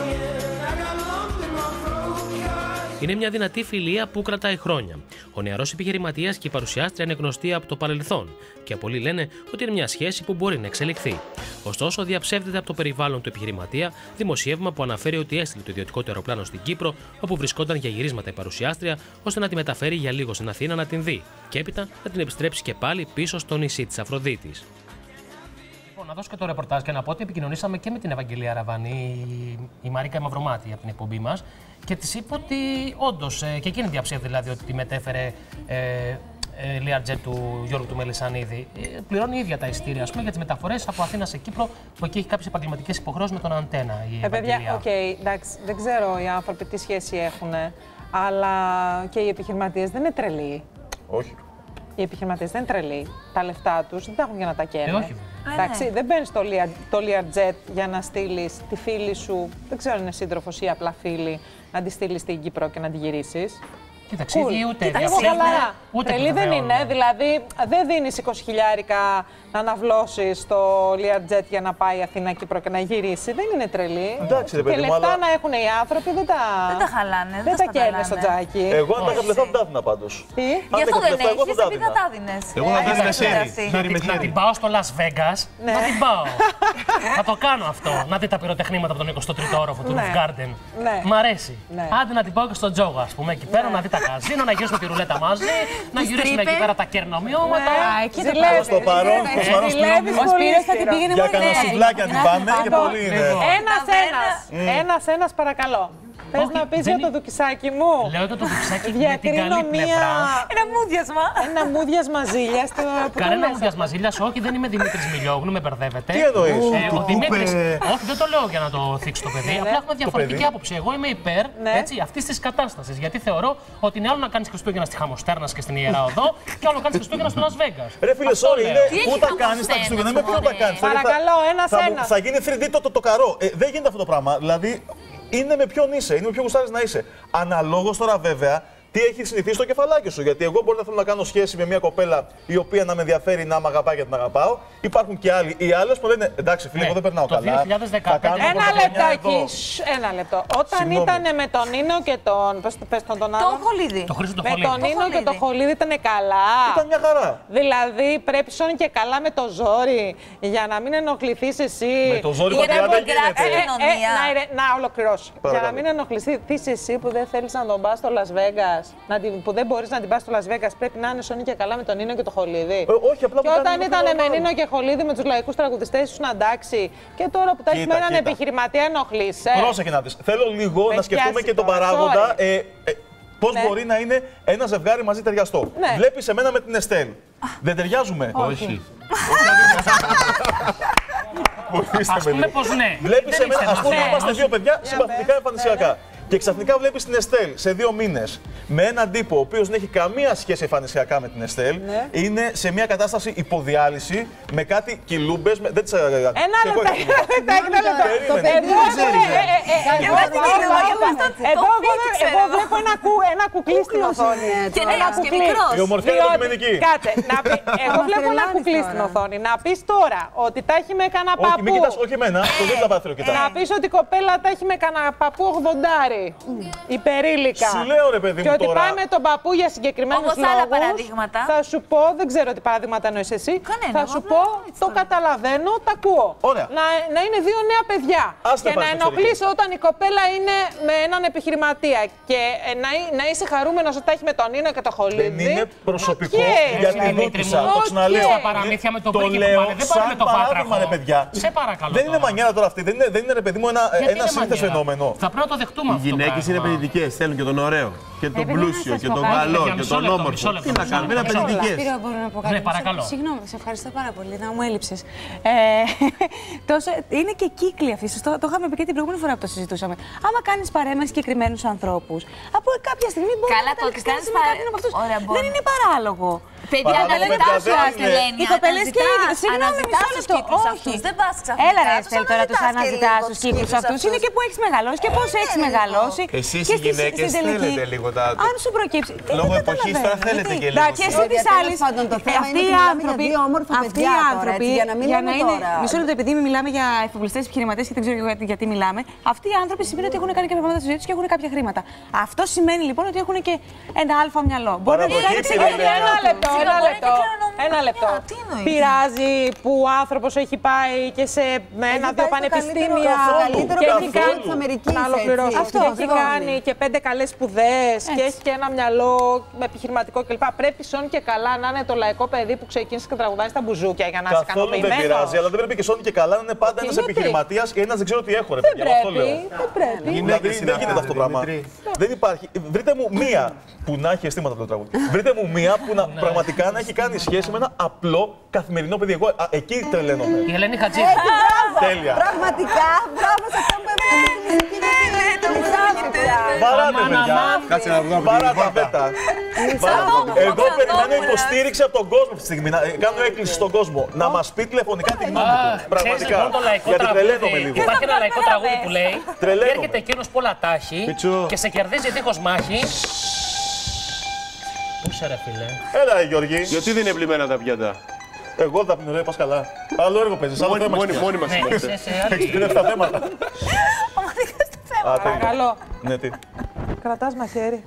Είναι μια δυνατή φιλία που κρατάει χρόνια. Ο νεαρός επιχειρηματίας και η παρουσιάστρια είναι γνωστοί από το παρελθόν και πολλοί λένε ότι είναι μια σχέση που μπορεί να εξελιχθεί. Ωστόσο, διαψεύδεται από το περιβάλλον του επιχειρηματία δημοσίευμα που αναφέρει ότι έστειλε το ιδιωτικό του αεροπλάνο στην Κύπρο, όπου βρισκόταν για γυρίσματα η παρουσιάστρια, ώστε να τη μεταφέρει για λίγο στην Αθήνα να την δει και έπειτα να την επιστρέψει και πάλι πίσω στο νησί της Αφροδίτης. Να δώσω και το ρεπορτάζ και να πω ότι επικοινωνήσαμε και με την Ευαγγελία Ραβανή, η Μαρίκα Μαυρομάτη από την εκπομπή μας, και της είπε ότι όντως και εκείνη διαψεύδει δηλαδή ότι τη μετέφερε Learjet του Γιώργου του Μελισσανίδη. Πληρώνει η ίδια τα εισιτήρια για τις μεταφορές από Αθήνα σε Κύπρο, που εκεί έχει κάποιες επαγγελματικές υποχρεώσεις με τον Αντένα. Παιδιά, εντάξει, δεν ξέρω οι άνθρωποι τι σχέση έχουν, αλλά και οι επιχειρηματίες δεν είναι τρελοί. Όχι. Οι επιχειρηματίες δεν είναι τρελοί. Τα λεφτά τους δεν τα έχουν για να τα καίνε. Εντάξει, δεν μπαίνεις το Learjet για να στείλεις τη φίλη σου, δεν ξέρω αν είναι σύντροφος ή απλά φίλη, να τη στείλεις στην Κύπρο και να τη γυρίσεις. Κοίταξε, ούτε λίγο χαλαρά. Τρελή δεν είναι, δηλαδή δεν δίνεις 20 χιλιάρικα να αναβλώσεις το Learjet για να πάει Αθήνα-Κύπρο και να γυρίσει. Δεν είναι τρελή. Εντάξει, και λεφτά να έχουν οι άνθρωποι δεν τα χαλάνε. Δεν τα καίνε στο τζάκι. Εγώ αν τα είχα λεφτά δεν τα έδινα πάντως. Τι? Γι' αυτό δεν έχεις, επειδή θα τα έδινες. Εγώ θα τα έδινα να την πάω στο Las Vegas, να την πάω. Θα το κάνω αυτό. Να δει τα πυροτεχνήματα από τον 23ο όροφο του Roof Garden. Μ' αρέσει. Άντε να την πάω και στο Τζόγο, ας πούμε, εκεί πέρα να δει τα καζίνο, να γυρίσουμε τη ρουλέτα μαζί, να γυρίσουμε εκεί πέρα τα κερνομιώματα. Στο παρόν, ο Σπύρος θα την πήγαινε για κανένα σουβλάκια την πάμε και πολύ είναι. Ένας παρακαλώ. Θες να πεις για το δουκισάκι μου? Λέω το δουκισάκι με την καλή πλευρά. Ένα μούδιασμα. Ένα μούδιασμα ζήλιας. Κανένα μούδιασμα ζήλιας, όχι, δεν είμαι Δημήτρης Μιλιόγλου, με μπερδεύετε. Τι εννοείς? Ο Δημήτρης, όχι, δεν το λέω για να το θίξει το παιδί. Απλά έχουμε διαφορετική άποψη. Εγώ είμαι υπέρ αυτής της κατάστασης. Γιατί θεωρώ ότι είναι άλλο να κάνεις Χριστούγεννα στη Χαμοστέρνας και στην Ιερά Οδό και άλλο να κάνεις Χριστούγεννα στο Las Vegas. Ρε φίλε, sorry, είναι πού τα κάνεις τα Χριστούγεννα, με ποιον τα κάνεις. Παρακαλώ, ένας. Θα γίνει 3D το καρό. Δεν γίνεται αυτό το πράγμα. Δηλαδή. Είναι με ποιον είσαι, είναι με ποιον γουστάρεις να είσαι. Αναλόγως τώρα βέβαια, τι έχει συνηθίσει στο κεφαλάκι σου. Γιατί εγώ μπορεί να θέλω να κάνω σχέση με μια κοπέλα η οποία να με ενδιαφέρει, να με αγαπάει γιατί την αγαπάω. Υπάρχουν και άλλοι. Οι άλλες που λένε εντάξει, φίλε, εγώ δεν περνάω καλά. Ένα λεπτάκι. Ένα λεπτό. Όταν ήταν με τον Νίνο και τον. Πες τον άλλο. Τον Χολίδη. Με τον Νίνο και τον Χολίδη ήταν καλά. Ήταν μια χαρά. Δηλαδή πρέπει σώνει και καλά με το ζόρι για να μην ενοχληθείς εσύ. Με το ζόρι δεν γίνεται. Να ολοκληρώσω. Για να μην ενοχληθείς εσύ που δεν θέλεις να τον πας στο Las Vegas. Που δεν μπορείς να την πας στο Las Vegas, πρέπει να είναι σώνει και καλά με τον Νίνο και το Χολίδη. Όχι, απλά και όταν ήταν με Νίνο και Χολίδη με τους λαϊκούς τραγουδιστές, ήσουν εντάξει. Και τώρα που τα έχει με έναν επιχειρηματία, ενοχλείς. Πρόσεχε να δεις. Θέλω λίγο να σκεφτούμε και τον παράγοντα. Πώς μπορεί να είναι ένα ζευγάρι μαζί ταιριαστό. Βλέπεις εμένα με την Εστέλ. Δεν ταιριάζουμε? Όχι. Ας πούμε πως ναι. Βλέπεις εμένα, ας πούμε, είμαστε δύο παιδιά συμπαθητικά εμφανισιακά. Και ξαφνικά βλέπεις την Εστέλ σε 2 μήνες με έναν τύπο ο οποίος δεν έχει καμία σχέση εμφανισιακά με την Εστέλ. Είναι σε μια κατάσταση υποδιάλυση με κάτι κιλούμπες. Δεν τις αγαπητές. Ένα λεπτό. Εγώ βλέπω ένα κουκλί στην οθόνη. Και νέος και μικρός. Η ομορφιά είναι αντικειμενική. Κάτσε. Εγώ βλέπω ένα κουκλί στην οθόνη. Να πεις τώρα ότι τα έχει με κανένα παππού. Όχι εμένα, το δίπλα παράθυρο κοιτά. Να πεις ότι η κοπέλα τα έχει με κανένα παππού 80. Υπερήλικα. Σου λέω ρε παιδί μου και ότι τώρα. πάει με τον παππού για συγκεκριμένους λόγους. Άλλα παραδείγματα. Θα σου πω, δεν ξέρω τι παραδείγματα εννοείς εσύ. Θα σου πω, το καταλαβαίνω, τα ακούω. Να είναι 2 νέα παιδιά. Και να ενοχλείς όταν η κοπέλα είναι με έναν επιχειρηματία. Και να είσαι χαρούμενος ότι τα έχει με τον Νίνο και το Χολίδη. Δεν είναι προσωπικό για την νούτησα. Το ξαναλέω. Στα παραμύθια με τον πρίγκιπα που δεν πάνε με το βάτραχο. Σε παρακαλώ. Δεν είναι μανιέρα τώρα αυτή. Δεν είναι ρε παιδί μου ένα σύνθετο φαινόμενο. Θα πρέπει να το δεχτούμε αυτό. γυναίκες είναι επενδυτικές, θέλουν και τον ωραίο. Και τον πλούσιο, και τον καλό, και τον όμορφο. Τι να κάνουμε, είναι επενδυτικές. Μπορώ να πω κάτι? Ναι, παρακαλώ. Συγγνώμη, σε ευχαριστώ πάρα πολύ. Να μου έλειψες. Είναι και κύκλοι αυτοί. Το είχαμε πει και την προηγούμενη φορά που το συζητούσαμε. Άμα κάνεις παρέα με συγκεκριμένους ανθρώπους, από κάποια στιγμή μπορεί να καταλήξεις με κάποιον από αυτούς. Δεν είναι παράλογο. Παιδιά, αναζητάς τους, Ελένη. Οι κοπέλες και οι ίδιοι. Συγγνώμη, μισό λεπτό. Όχι. Δεν πας ξαφνικά. Έλα ρε Στέλ, τώρα τους αναζητάς τους κύκλους αυτούς. Είναι και που έχεις μεγαλώσει και πώς έχεις μεγαλώσει. Εσείς οι γυναίκες θέλετε λίγο τα... Αν σου προκύψει. Λόγω εποχής τώρα θέλετε και λίγο. Εντάξει, εσύ της άλλης. Αυτοί οι άνθρωποι, για να είναι... Μισό λεπτό, επειδή μιλάμε για εφοπλιστές επιχειρηματίες και δεν ξέρω γιατί μιλάμε, αυτοί οι άνθρωποι σημαίνει ότι έχουν κάνει κάποια πράγματα στη ζωή τους και έχουν κάποια χρήματα. Αυτό σημαίνει λοιπόν ότι έχουν και ένα αλφα μυαλό. Μπορεί να κάνει ένα λεπτό. Πειράζει που ο άνθρωπος έχει πάει και σε ένα-δύο πανεπιστήμια και έχει κάνει. Να ολοκληρώσω. Έχει κάνει και 5 καλές σπουδές και έχει και ένα μυαλό με επιχειρηματικό κλπ. Πρέπει σόν και καλά να είναι το λαϊκό παιδί που ξεκίνησε και τραγουδάει στα μπουζούκια για να είσαι ικανοποιημένος. Δεν πειράζει, αλλά δεν πρέπει και σόν και καλά να είναι πάντα ένας επιχειρηματίας και ένας δεν ξέρω τι έχω. Δεν πρέπει. Δεν γίνεται αυτό το πράγμα. Δεν υπάρχει. Βρείτε μου μία που να έχει αισθήματα από το τραγούδι. Βρείτε μου μία που πραγματικά να έχει κάνει σχέση με ένα απλό καθημερινό παιδί. Εγώ εκεί τρελαίνομαι. Η Ελένη Χατζή. Τέλεια. Πραγματικά, μπράβο σε αυτό που Βαράτε, παιδιά. Κάτσε να βγάλω τα πέτα. Εγώ περιμένω υποστήριξη από τον κόσμο αυτή τη στιγμή. Κάνω έκκληση στον κόσμο να μας πει τηλεφωνικά τη γνώμη του. Πραγματικά. Γιατί τρελαίνομαι λίγο. Υπάρχει ένα λαϊκό τραγούδι που λέει και έρχεται εκείνος πολλά τάχη και σε κερδίζει δίχως μάχη. Πού σε ρε φίλε. Έλα Γιώργη. Γιατί δεν είναι πλημμένα τα πιάτα. Εγώ τα πνευρέ, πας καλά. Άλλο έργο παίζεις, άλλο θέμα. Μόνοι μας είμαστε. Έχεις πει τα θέματα. Παρακαλώ. Ναι, τι. Κρατάς μαχαίρι.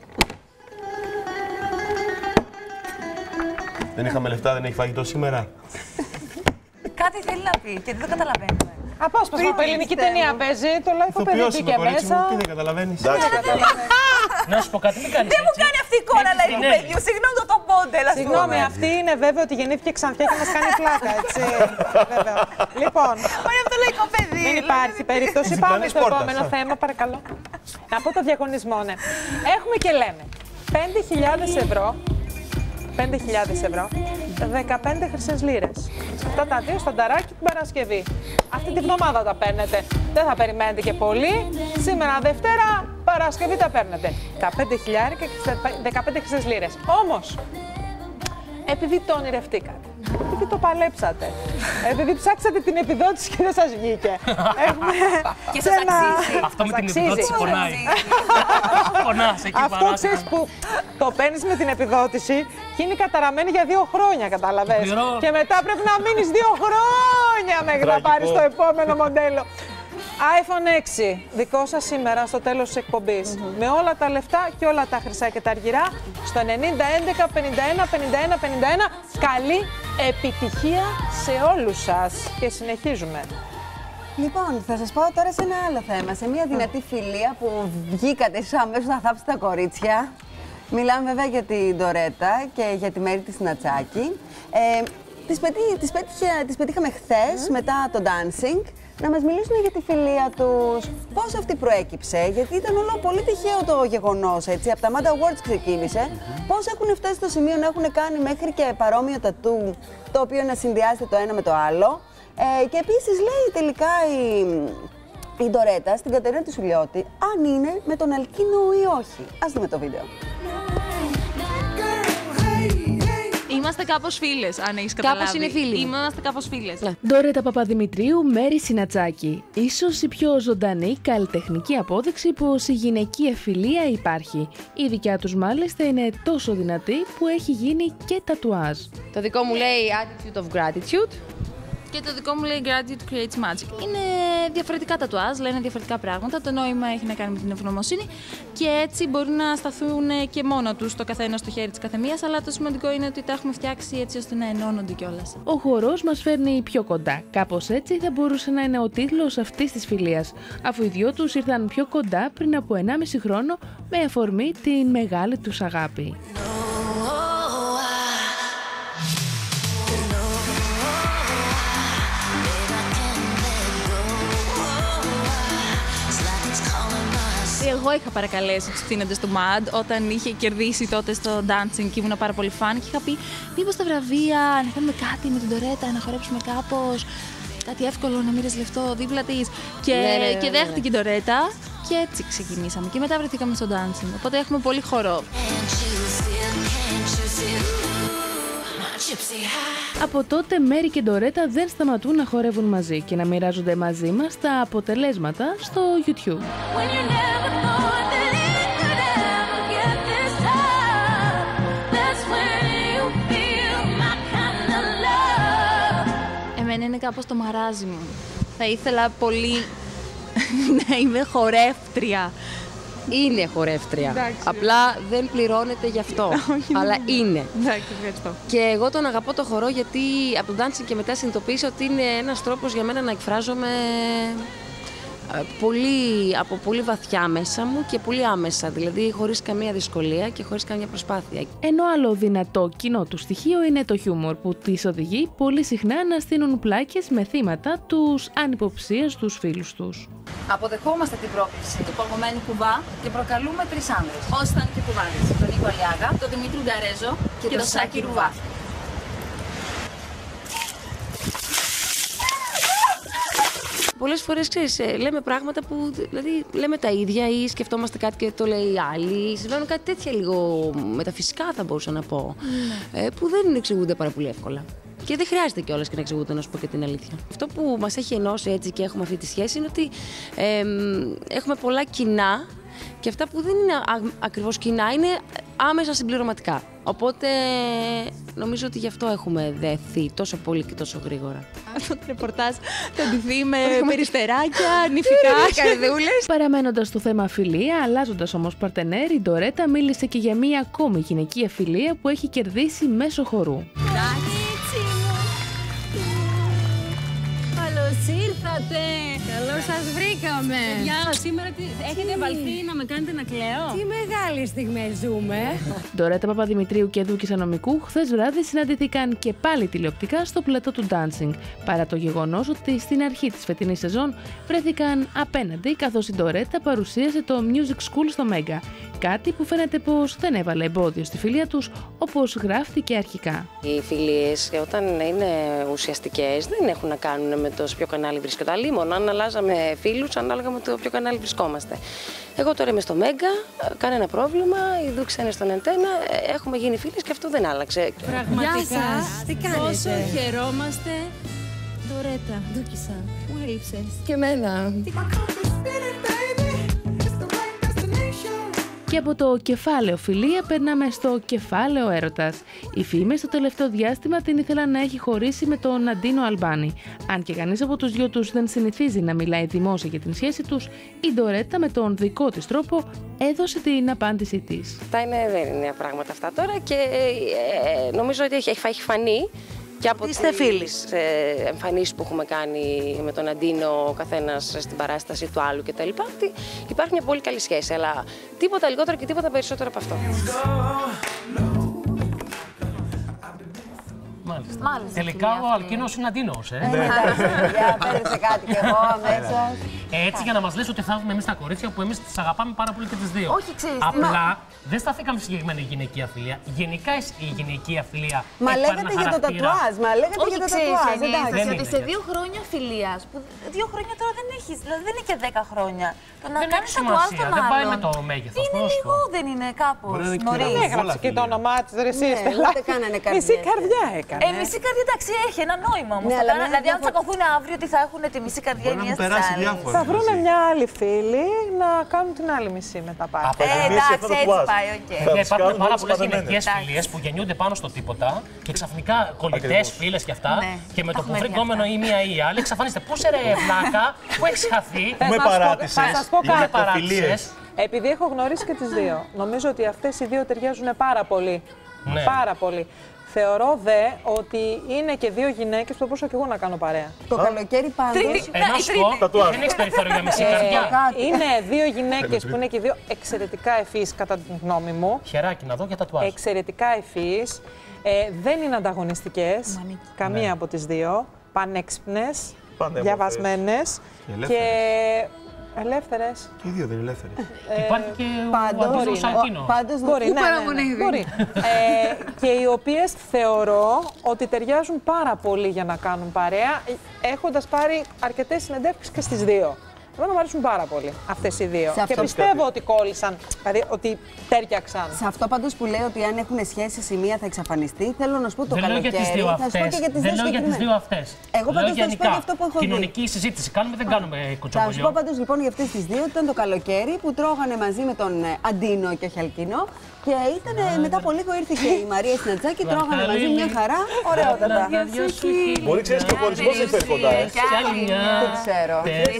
Δεν είχαμε λεφτά, δεν έχει φαγητό σήμερα. Κάτι θέλει να πει και δεν το καταλαβαίνουμε. Απόσπασμα από ελληνική ταινία παίζει, το λαϊκό παιδί μπήκε μέσα. Τι δεν καταλαβαίνεις. Να σου πω κάτι, μην κάνεις έτσι. Δεν μου κάνει αυτή η εικόνα λαϊκού παιδιού. Συγγνώμη το πόντελ. Συγγνώμη, αυτή είναι βέβαιο ότι γεννήθηκε ξανθιά και μας κάνει πλάκα, έτσι. Λοιπόν. Όχι αυτό το λαϊκό παιδί. Δεν υπάρχει περίπτωση. Πάμε στο επόμενο θέμα, παρακαλώ. Να πω το διαγωνισμό, ναι. Έχουμε και λέμε 5.000 ευρώ. 5.000 ευρώ, 15 χρυσές λίρες. Αυτά τα δύο στανταράκι την Παρασκευή. Αυτή τη βδομάδα τα παίρνετε. Δεν θα περιμένετε και πολύ. Σήμερα Δευτέρα, Παρασκευή τα παίρνετε. Τα 5.000 και 15 χρυσές λίρες. Όμως, επειδή το ονειρευτήκατε, επειδή το παλέψατε, επειδή ψάξατε την επιδότηση και δεν σας βγήκε. Και σας αξίζει. Αυτό με την επιδότηση πονάει. Πονάς εκεί αυτό ξέρεις που το παίρνεις με την επιδότηση και είναι καταραμένη για 2 χρόνια, κατάλαβες. Και μετά πρέπει να μείνεις 2 χρόνια μέχρι να πάρεις το επόμενο μοντέλο. iPhone 6, δικό σας σήμερα στο τέλος της εκπομπής. Με όλα τα λεφτά και όλα τα χρυσά και τα αργυρά στο 90 11 51 51 51. Καλή επιτυχία σε όλους σας. Και συνεχίζουμε. Λοιπόν, θα σας πάω τώρα σε ένα άλλο θέμα. Σε μια δυνατή φιλία που βγήκατε εσείς αμέσως να θάψετε τα κορίτσια. Μιλάμε βέβαια για την Ντορέτα και για τη Μέρη της Νατσάκη. Τις πετύχαμε χθες μετά το dancing να μας μιλήσουν για τη φιλία τους, πώς αυτή προέκυψε, γιατί ήταν όλο πολύ τυχαίο το γεγονός, έτσι, από τα Mad Awards ξεκίνησε, πώς έχουν φτάσει στο σημείο να έχουν κάνει μέχρι και παρόμοιο τατού, το οποίο να συνδυάζεται το ένα με το άλλο. Και επίσης λέει τελικά η Ντορέτα στην Κατερίνα τη Σουλιώτη αν είναι με τον Αλκίνο ή όχι. Ας δούμε το βίντεο. Είμαστε κάπως φίλες, αν έχεις καταλάβει. Κάπως είναι φίλοι. Είμαστε κάπως φίλες. Ντορέτα Παπαδημητρίου, Μέρη Σινατσάκη. Ίσως η πιο ζωντανή καλλιτεχνική απόδειξη πως η γυναικεία φιλία υπάρχει. Η δικιά τους μάλιστα είναι τόσο δυνατή που έχει γίνει και τατουάζ. Το δικό μου λέει Attitude of Gratitude. Και το δικό μου λέει Gratitude Creates Magic. Είναι διαφορετικά τατουάζ, λένε διαφορετικά πράγματα. Το νόημα έχει να κάνει με την ευγνωμοσύνη και έτσι μπορεί να σταθούν και μόνο τους το καθένα στο χέρι της καθεμίας. Αλλά το σημαντικό είναι ότι τα έχουμε φτιάξει έτσι ώστε να ενώνονται κιόλας. Ο χορός μας φέρνει πιο κοντά. Κάπως έτσι θα μπορούσε να είναι ο τίτλος αυτής της φιλίας, αφού οι δυο τους ήρθαν πιο κοντά πριν από 1,5 χρόνο με αφορμή την μεγάλη τους αγάπη. εγώ είχα παρακαλέσει τους θύνοντες του MAD όταν είχε κερδίσει τότε στο dancing και ήμουν πάρα πολύ φαν και είχα πει μήπως τα βραβεία να κάνουμε κάτι με την Ντορέτα, να χορέψουμε κάπως, κάτι εύκολο, να μοίρες λεφτό δίπλα της. Και δέχτηκε η Ντορέτα και έτσι ξεκινήσαμε και μετά βρεθήκαμε στο dancing, οπότε έχουμε πολύ χορό. Από τότε Μέρι και Ντορέτα δεν σταματούν να χορεύουν μαζί και να μοιράζονται μαζί μας τα αποτελέσματα στο YouTube. Εμένα είναι κάπως το μαράζι μου. Θα ήθελα πολύ να είμαι χορεύτρια. Είναι χορεύτρια. Εντάξει, απλά δεν πληρώνεται γι' αυτό. Αλλά είναι. Εντάξει, ευχαριστώ. Και εγώ τον αγαπώ το χορό γιατί από το dancing και μετά συνειδητοποίησα ότι είναι ένας τρόπος για μένα να εκφράζομαι από πολύ βαθιά μέσα μου και πολύ άμεσα, δηλαδή χωρίς καμία δυσκολία και χωρίς καμία προσπάθεια. Ενώ άλλο δυνατό κοινό του στοιχείο είναι το χιούμορ που τις οδηγεί πολύ συχνά να στείλουν πλάκες με θύματα τους ανυποψίαστους φίλους τους. Αποδεχόμαστε την πρόκληση του παγωμένου κουβά και προκαλούμε 3 άνδρες. Όσοι ήταν και κουβάδες. Τον Νίκο Αλιάγα, τον Δημήτρη Γκαρέζο και τον Σάκη Ρουβά. Πολλές φορές, ξέρεις, λέμε πράγματα που δηλαδή, λέμε τα ίδια ή σκεφτόμαστε κάτι και το λέει η άλλη. Συμβαίνουν κάτι τέτοια λίγο μεταφυσικά, θα μπορούσα να πω, που δεν εξηγούνται πάρα πολύ εύκολα. Και δεν χρειάζεται κιόλας και να εξηγούνται, να σου πω και την αλήθεια. Αυτό που μας έχει ενώσει έτσι και έχουμε αυτή τη σχέση είναι ότι έχουμε πολλά κοινά και αυτά που δεν είναι ακριβώς κοινά είναι άμεσα συμπληρωματικά. Οπότε νομίζω ότι γι' αυτό έχουμε δεθεί τόσο πολύ και τόσο γρήγορα. Αυτό το ρεπορτάζ θα ντυθεί με περιστεράκια, νηφικά, καρδούλες. Παραμένοντας στο θέμα φιλία, αλλάζοντας όμως παρτενέρ, η Ντορέτα μίλησε και για μία ακόμη γυναικεία φιλία που έχει κερδίσει μέσω χορού. Καλώς ήρθατε! Καλώς σας βρήκαμε! Παιδιά, σήμερα έχετε βαλθεί να με κάνετε να κλαίω. Τι μεγάλη στιγμή ζούμε! Ντορέτα Παπαδημητρίου και Δούκης Ανομικού χθες βράδυ συναντηθήκαν και πάλι τηλεοπτικά στο πλατό του dancing, παρά το γεγονός ότι στην αρχή της φετινής σεζόν βρέθηκαν απέναντι καθώς η Ντορέτα παρουσίασε το Music School στο Μέγκα, κάτι που φαίνεται πως δεν έβαλε εμπόδιο στη φιλία τους όπως γράφτηκε αρχικά. Οι φιλίες όταν είναι ουσιαστικές δεν έχουν να κάνουν με το σε ποιο κανάλι βρίσκονται. Αλλήμον, αν αλλάζαμε φίλους ανάλογα με το ποιο κανάλι βρισκόμαστε. Εγώ τώρα είμαι στο Μέγκα, κανένα πρόβλημα, η Δούξη είναι στον Αντένα, έχουμε γίνει φίλες και αυτό δεν άλλαξε. Πραγματικά, τι κάνετε? πόσο χαιρόμαστε. Ντορέτα, Δούκησα, μου έλειψες. Και εμένα. Και από το κεφάλαιο φιλία περνάμε στο κεφάλαιο έρωτας. Οι φήμες στο τελευταίο διάστημα την ήθελαν να έχει χωρίσει με τον Ναντίνο Αλμπάνη. Αν και κανείς από τους δυο τους δεν συνηθίζει να μιλάει δημόσια για την σχέση τους, η Ντορέτα με τον δικό της τρόπο έδωσε την απάντησή της. Δεν είναι πράγματα αυτά τώρα και νομίζω ότι έχει φανεί και από τις εμφανίσεις που έχουμε κάνει με τον Αντίνο, ο καθένας στην παράσταση του άλλου κτλ. Υπάρχει μια πολύ καλή σχέση, αλλά τίποτα λιγότερο και τίποτα περισσότερο από αυτό. Μάλιστα. Τελικά ο Αλκίνος είναι Αντίνος, Ναι, εντάξει, πέρασε κάτι κι εγώ αμέσως. Έτσι για να μας λες ότι θα έχουμε εμείς τα κορίτσια που εμείς τις αγαπάμε πάρα πολύ και τις δύο. Όχι, ξέρεις. Απλά δεν σταθήκαμε στη συγκεκριμένη γυναικεία φιλία. Γενικά η γυναικεία φιλία. Μα λέγατε για το τατουάζ. Μα λέγατε για το τατουάζ. Εντάξει, ότι σε 2 χρόνια φιλίας, που 2 χρόνια τώρα δεν έχεις, δηλαδή δεν είναι και 10 χρόνια. Το να κάνεις τατουάζ τον άλλον. Δεν πάει με το μέγεθος. Είναι λίγο, δεν είναι κάπως νωρίς. Δεν έγραψε και το όνομά της, ρε εσύ. Ούτε κάνανε καρδιά. Μισή καρδιά έκανε. Μισή καρδιά, εντάξει, έχει ένα νόημα όμως. Δηλαδή, αν τσακωθούν αύριο, ότι θα έχουν τη μισή καρδιά η μία της άλλης. Θα βρουν μια άλλη φίλη να κάνουν την άλλη μισή μετά πάλι. Εντάξει, έτσι πάει, οκ. Υπάρχουν πάρα πολλές γυναικείες φιλίες που γεννιούνται πάνω στο τίποτα και ξαφνικά κολλητές φίλες και αυτά. Και με το που βρει γκόμενο ή μία ή άλλη, εξαφανίζεται. Πού σε ρε βλάκα, πού έχεις χαθεί. Με παράτησες. Θα σας πω κάτι. Επειδή έχω γνωρίσει και τις δύο, νομίζω ότι αυτές οι δύο ταιριάζουν πάρα πολύ. Πάρα πολύ. Θεωρώ δε ότι είναι και δύο γυναίκες που θα μπορούσα και εγώ να κάνω παρέα. Το καλοκαίρι πάντως. Δεν έχεις περιθώριο για μισή καρδιά. Είναι δύο γυναίκες που είναι και δύο εξαιρετικά ευφύς κατά την γνώμη μου. Χεράκι να δω για τατουάζ. Εξαιρετικά ευφύς. Δεν είναι ανταγωνιστικές. Καμία από τις δύο. Πανέξυπνες, διαβασμένες. Και Ελεύθερες. Και οι δύο δεν είναι ελεύθερες. Υπάρχει και ο αντίστοιχος Σαλκίνο. Πάντως μπορεί, μπορεί. Και οι οποίες θεωρώ ότι ταιριάζουν πάρα πολύ για να κάνουν παρέα, έχοντας πάρει αρκετές συνεντεύξεις και στις δύο. Εμένα μου αρέσουν πάρα πολύ αυτές οι δύο. Και πιστεύω ότι κόλλησαν, δηλαδή ότι τέριαξαν. Σε αυτό πάντως που λέει ότι αν έχουν σχέσεις η μία θα εξαφανιστεί, θέλω να σου πω το καλοκαίρι. Δεν λέω για τις δύο αυτές. Δεν λέω για τις δύο αυτές. Εγώ πάντως θα σου πω για αυτό που έχω δει. Κοινωνική συζήτηση κάνουμε, δεν κάνουμε κοτσομπολιό. Θα σου πω πάντως λοιπόν για αυτές τις δύο, ήταν το καλοκαίρι που τρώγανε μαζί με τον Αντίνο και Χαλκίνο. Και ήταν μετά από λίγο ήρθε και η Μαρία Σινατζάκη, τρώγανε μαζί μια χαρά, ωραιότατα. Μπορεί ξέρεις και ο χωρισμός έχει φέρει κοντά. Δεν ξέρω.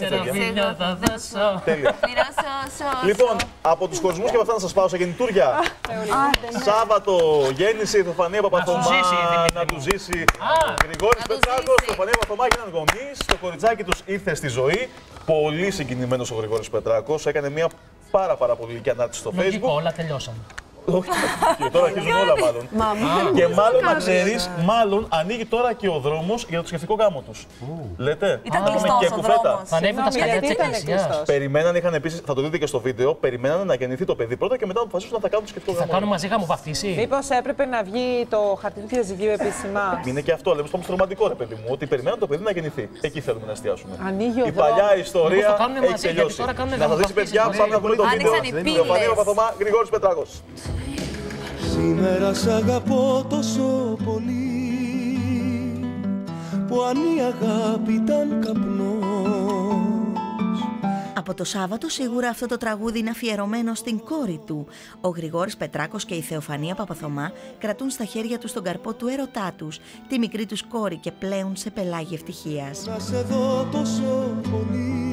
Τέλεια. Λοιπόν, από τους χωρισμούς και από αυτά να σας πάω σε γεννητούρια. Σάββατο, γέννηση, η Θεοφανία Παπαθωμά, να του ζήσει. Γρηγόρης Πετράκος, η Θεοφανία Παπαθωμά έγιναν γονείς, το κοριτσάκι τους ήρθε στη ζωή. Πολύ συγκινημένος ο Γρηγόρης Πετράκος, έκανε μια πάρα πολύ ηλικία ανάρτηση στο Facebook. Όλα τελειώσαμε. Όχι, τώρα αρχίζουν όλα μάλλον. Και μάλλον να ξέρεις, μάλλον ανοίγει τώρα και ο δρόμος για το σκεφτικό γάμο τους. Λέτε. Ήταν κλειστός ο δρόμος. Θα ανέβει τα σκαλιά της εκκλησίας. Περιμέναν, είχαν επίσης, θα το δείτε και στο βίντεο, περιμέναν να γεννηθεί το παιδί πρώτα και μετά να αποφασίσουν να θα κάνουν το σκεφτικό γάμο. Θα κάνουν μαζί γάμο βαφτίση. Μήπως έπρεπε να βγει το χαρτί του διαζυγίου επίσημα. Είναι και αυτό, λέμε στο ρομαντικό ρε παιδί μου, ότι περιμέναν το παιδί να γεννηθεί. Εκεί θέλουμε να εστιάσουμε. Ανοίγει ο η παλιά ιστορία έχει τελειώσει. Να σας δείξει παιδιά, πάμε να δούμε το βίντεο. Θεοφανία Παπαθωμά, Γρηγόρης Πετράκος. Σήμερα σ' αγαπώ τόσο πολύ που αν η αγάπη ήταν καπνός. Από το Σάββατο σίγουρα αυτό το τραγούδι είναι αφιερωμένο στην κόρη του. Ο Γρηγόρης Πετράκος και η Θεοφανία Παπαθωμά κρατούν στα χέρια τους τον καρπό του έρωτά τους, τη μικρή τους κόρη και πλέουν σε πελάγι ευτυχίας. Να σε δω τόσο πολύ.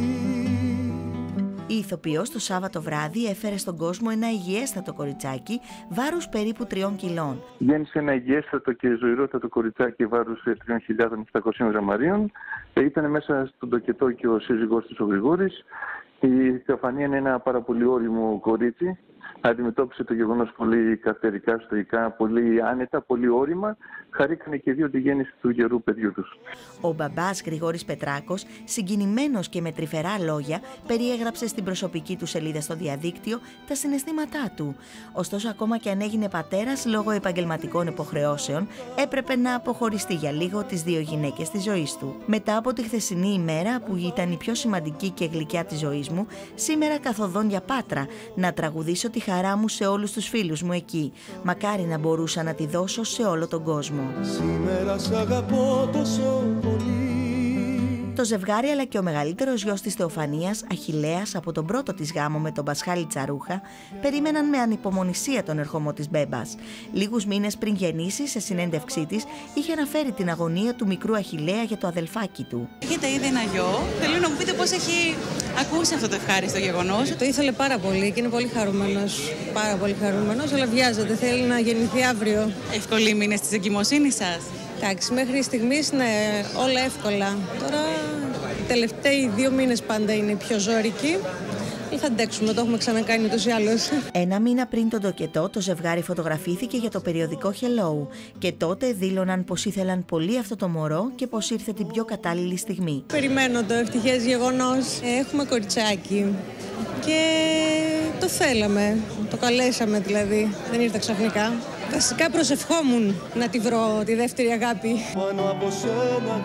Η ηθοποιός το Σάββατο βράδυ έφερε στον κόσμο ένα υγιέστατο κοριτσάκι βάρους περίπου 3 κιλών. Γέννησε ένα υγιέστατο και ζωηρότατο κοριτσάκι βάρους 3.700 γραμμαρίων. Ήταν μέσα στον τοκετό και ο σύζυγός της ο Γρηγόρης. Η Θεοφανία είναι ένα πάρα πολύ όριμο κορίτσι. Αντιμετώπισε το γεγονός πολύ καρτερικά, στοικά, πολύ άνετα, πολύ όρημα. Χαρήκανε και δύο τη γέννηση του γερού παιδιού τους. Ο μπαμπάς Γρηγόρης Πετράκος, συγκινημένος και με τρυφερά λόγια, περιέγραψε στην προσωπική του σελίδα στο διαδίκτυο τα συναισθήματά του. Ωστόσο, ακόμα και αν έγινε πατέρας λόγω επαγγελματικών υποχρεώσεων, έπρεπε να αποχωριστεί για λίγο τις δύο γυναίκες της ζωής του. Μετά από τη χθεσινή ημέρα, που ήταν η πιο σημαντική και γλυκιά της ζωής μου, σήμερα καθοδόν για Πάτρα να τραγουδήσω τη χαρά μου σε όλους τους φίλους μου εκεί. Μακάρι να μπορούσα να τη δώσω σε όλο τον κόσμο. Σήμερα σ' αγαπώ τόσο πολύ. Το ζευγάρι αλλά και ο μεγαλύτερος γιος της Θεοφανίας, Αχιλλέας, από τον πρώτο της γάμο με τον Πασχάλη Τσαρούχα, περίμεναν με ανυπομονησία τον ερχομό της μπέμπας. Λίγους μήνες πριν γεννήσει, σε συνέντευξή της, είχε αναφέρει την αγωνία του μικρού Αχιλλέα για το αδελφάκι του. Έχετε ήδη ένα γιο. Θέλω να μου πείτε πώς έχει ακούσει αυτό το ευχάριστο γεγονός. Το ήθελε πάρα πολύ και είναι πολύ χαρούμενος. Πάρα πολύ χαρούμενος, αλλά βιάζεται. Θέλει να γεννηθεί αύριο. Εύκολοι μήνες της εγκυμοσύνης σας. Εντάξει, μέχρι στιγμής ναι, όλα εύκολα. Τώρα οι τελευταίοι 2 μήνες πάντα είναι πιο ζώρικοι. Θα αντέξουμε, το έχουμε ξανακάνει ούτως ή άλλως. Ένα μήνα πριν τον τοκετό, το ζευγάρι φωτογραφήθηκε για το περιοδικό Hello και τότε δήλωναν πως ήθελαν πολύ αυτό το μωρό και πως ήρθε την πιο κατάλληλη στιγμή. Περιμένω το ευτυχές γεγονός. Έχουμε κοριτσάκι και το θέλαμε, το καλέσαμε δηλαδή, δεν ήρθε ξαφνικά. Βασικά προσευχόμουν να τη βρω τη δεύτερη αγάπη. Πάνω από σένα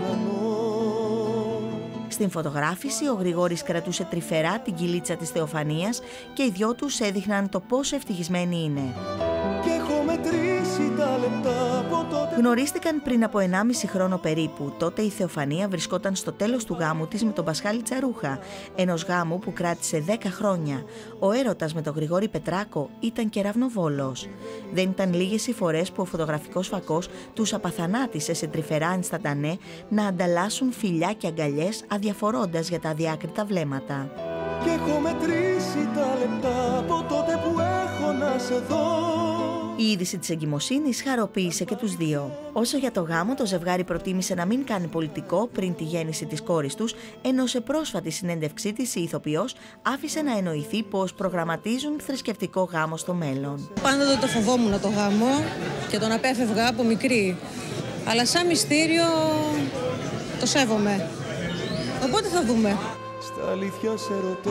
Στην φωτογράφηση ο Γρηγόρης κρατούσε τρυφερά την κυλίτσα της Θεοφανίας και οι δυο τους έδειχναν το πόσο ευτυχισμένοι είναι. Γνωρίστηκαν πριν από 1,5 χρόνο περίπου. Τότε η Θεοφανία βρισκόταν στο τέλος του γάμου της με τον Πασχάλη Τσαρούχα, ενός γάμου που κράτησε 10 χρόνια. Ο έρωτας με τον Γρηγόρη Πετράκο ήταν κεραυνοβόλος. Δεν ήταν λίγες οι φορές που ο φωτογραφικός φακός τους απαθανάτησε σε τρυφερά ενσταντανέ να ανταλλάσσουν φιλιά και αγκαλιές, αδιαφορώντας για τα αδιάκριτα βλέμματα. Και έχω μετρήσει τα λεπτά από τότε που έχω να σε δω. Η είδηση της εγκυμοσύνης χαροποίησε και τους δύο. Όσο για το γάμο, το ζευγάρι προτίμησε να μην κάνει πολιτικό πριν τη γέννηση της κόρης τους, ενώ σε πρόσφατη συνέντευξή της η ηθοποιός άφησε να εννοηθεί πως προγραμματίζουν θρησκευτικό γάμο στο μέλλον. Πάντοτε το φοβόμουν το γάμο και τον απέφευγα από μικρή. Αλλά σαν μυστήριο το σέβομαι. Οπότε θα δούμε. στα αλήθεια σε ρωτεύτηκα.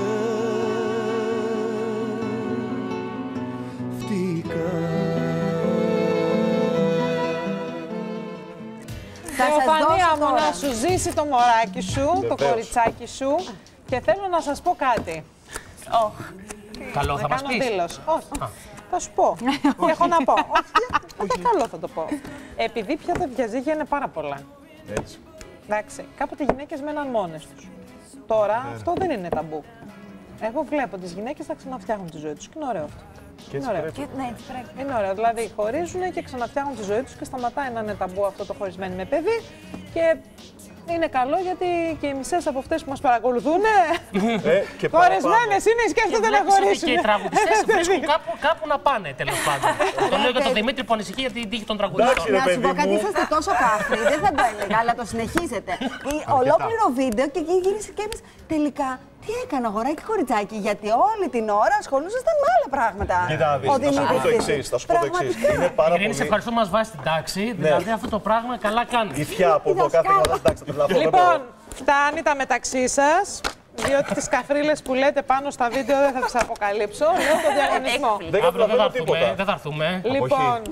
Θεοφανία μου, να σου ζήσει το μωράκι σου, το κοριτσάκι σου και θέλω να σας πω κάτι. Καλό θα μας πεις? Όχι, θα σου πω. Έχω να πω. Όχι, καλό θα το πω. Επειδή πια τα διαζύγια είναι πάρα πολλά. Έτσι. Εντάξει, κάποτε οι γυναίκες μέναν μόνες τους. Τώρα αυτό δεν είναι ταμπού. Εγώ βλέπω τις γυναίκες να ξαναφτιάχνουν τη ζωή τους και είναι ωραίο αυτό. Είναι ωραίο. Είναι ωραίο. Δηλαδή χωρίζουν και ξαναφτιάχνουν τη ζωή τους και σταματάει να είναι ταμπού αυτό το χωρισμένο με παιδί. Και είναι καλό γιατί και οι μισές από αυτές που μας παρακολουθούν χωρισμένες είναι, σκέφτονται να χωρίσουν. Και οι τραγουδιστές βρίσκουν κάπου να πάνε, τέλος πάντων. Το λέω για τον Δημήτρη που ανησυχεί για την τύχη των τραγουδιστών. Να σου πω κάτι, είσαστε τόσο κάφροι, δεν θα το έλεγα, αλλά το συνεχίζετε. Ολόκληρο βίντεο και εκεί γύρισε και έπαιζε τελικά. Τι έκανα, αγοράκι κοριτσάκι, γιατί όλη την ώρα ασχολούσασταν με άλλα πράγματα. Κοίτα, θα σου πω το εξής. Είναι πάρα πολύ. Σε ευχαριστώ που μας βάζει την τάξη. Δηλαδή αυτό το πράγμα καλά κάνει. Η θιά από εδώ, κάθε φορά στην τάξη. Λοιπόν, φτάνει τα μεταξύ σας. Διότι τις καφρίλες που λέτε πάνω στα βίντεο δεν θα τις αποκαλύψω. Λέω το διαγωνισμό. Δεν θα έρθουμε. Λοιπόν,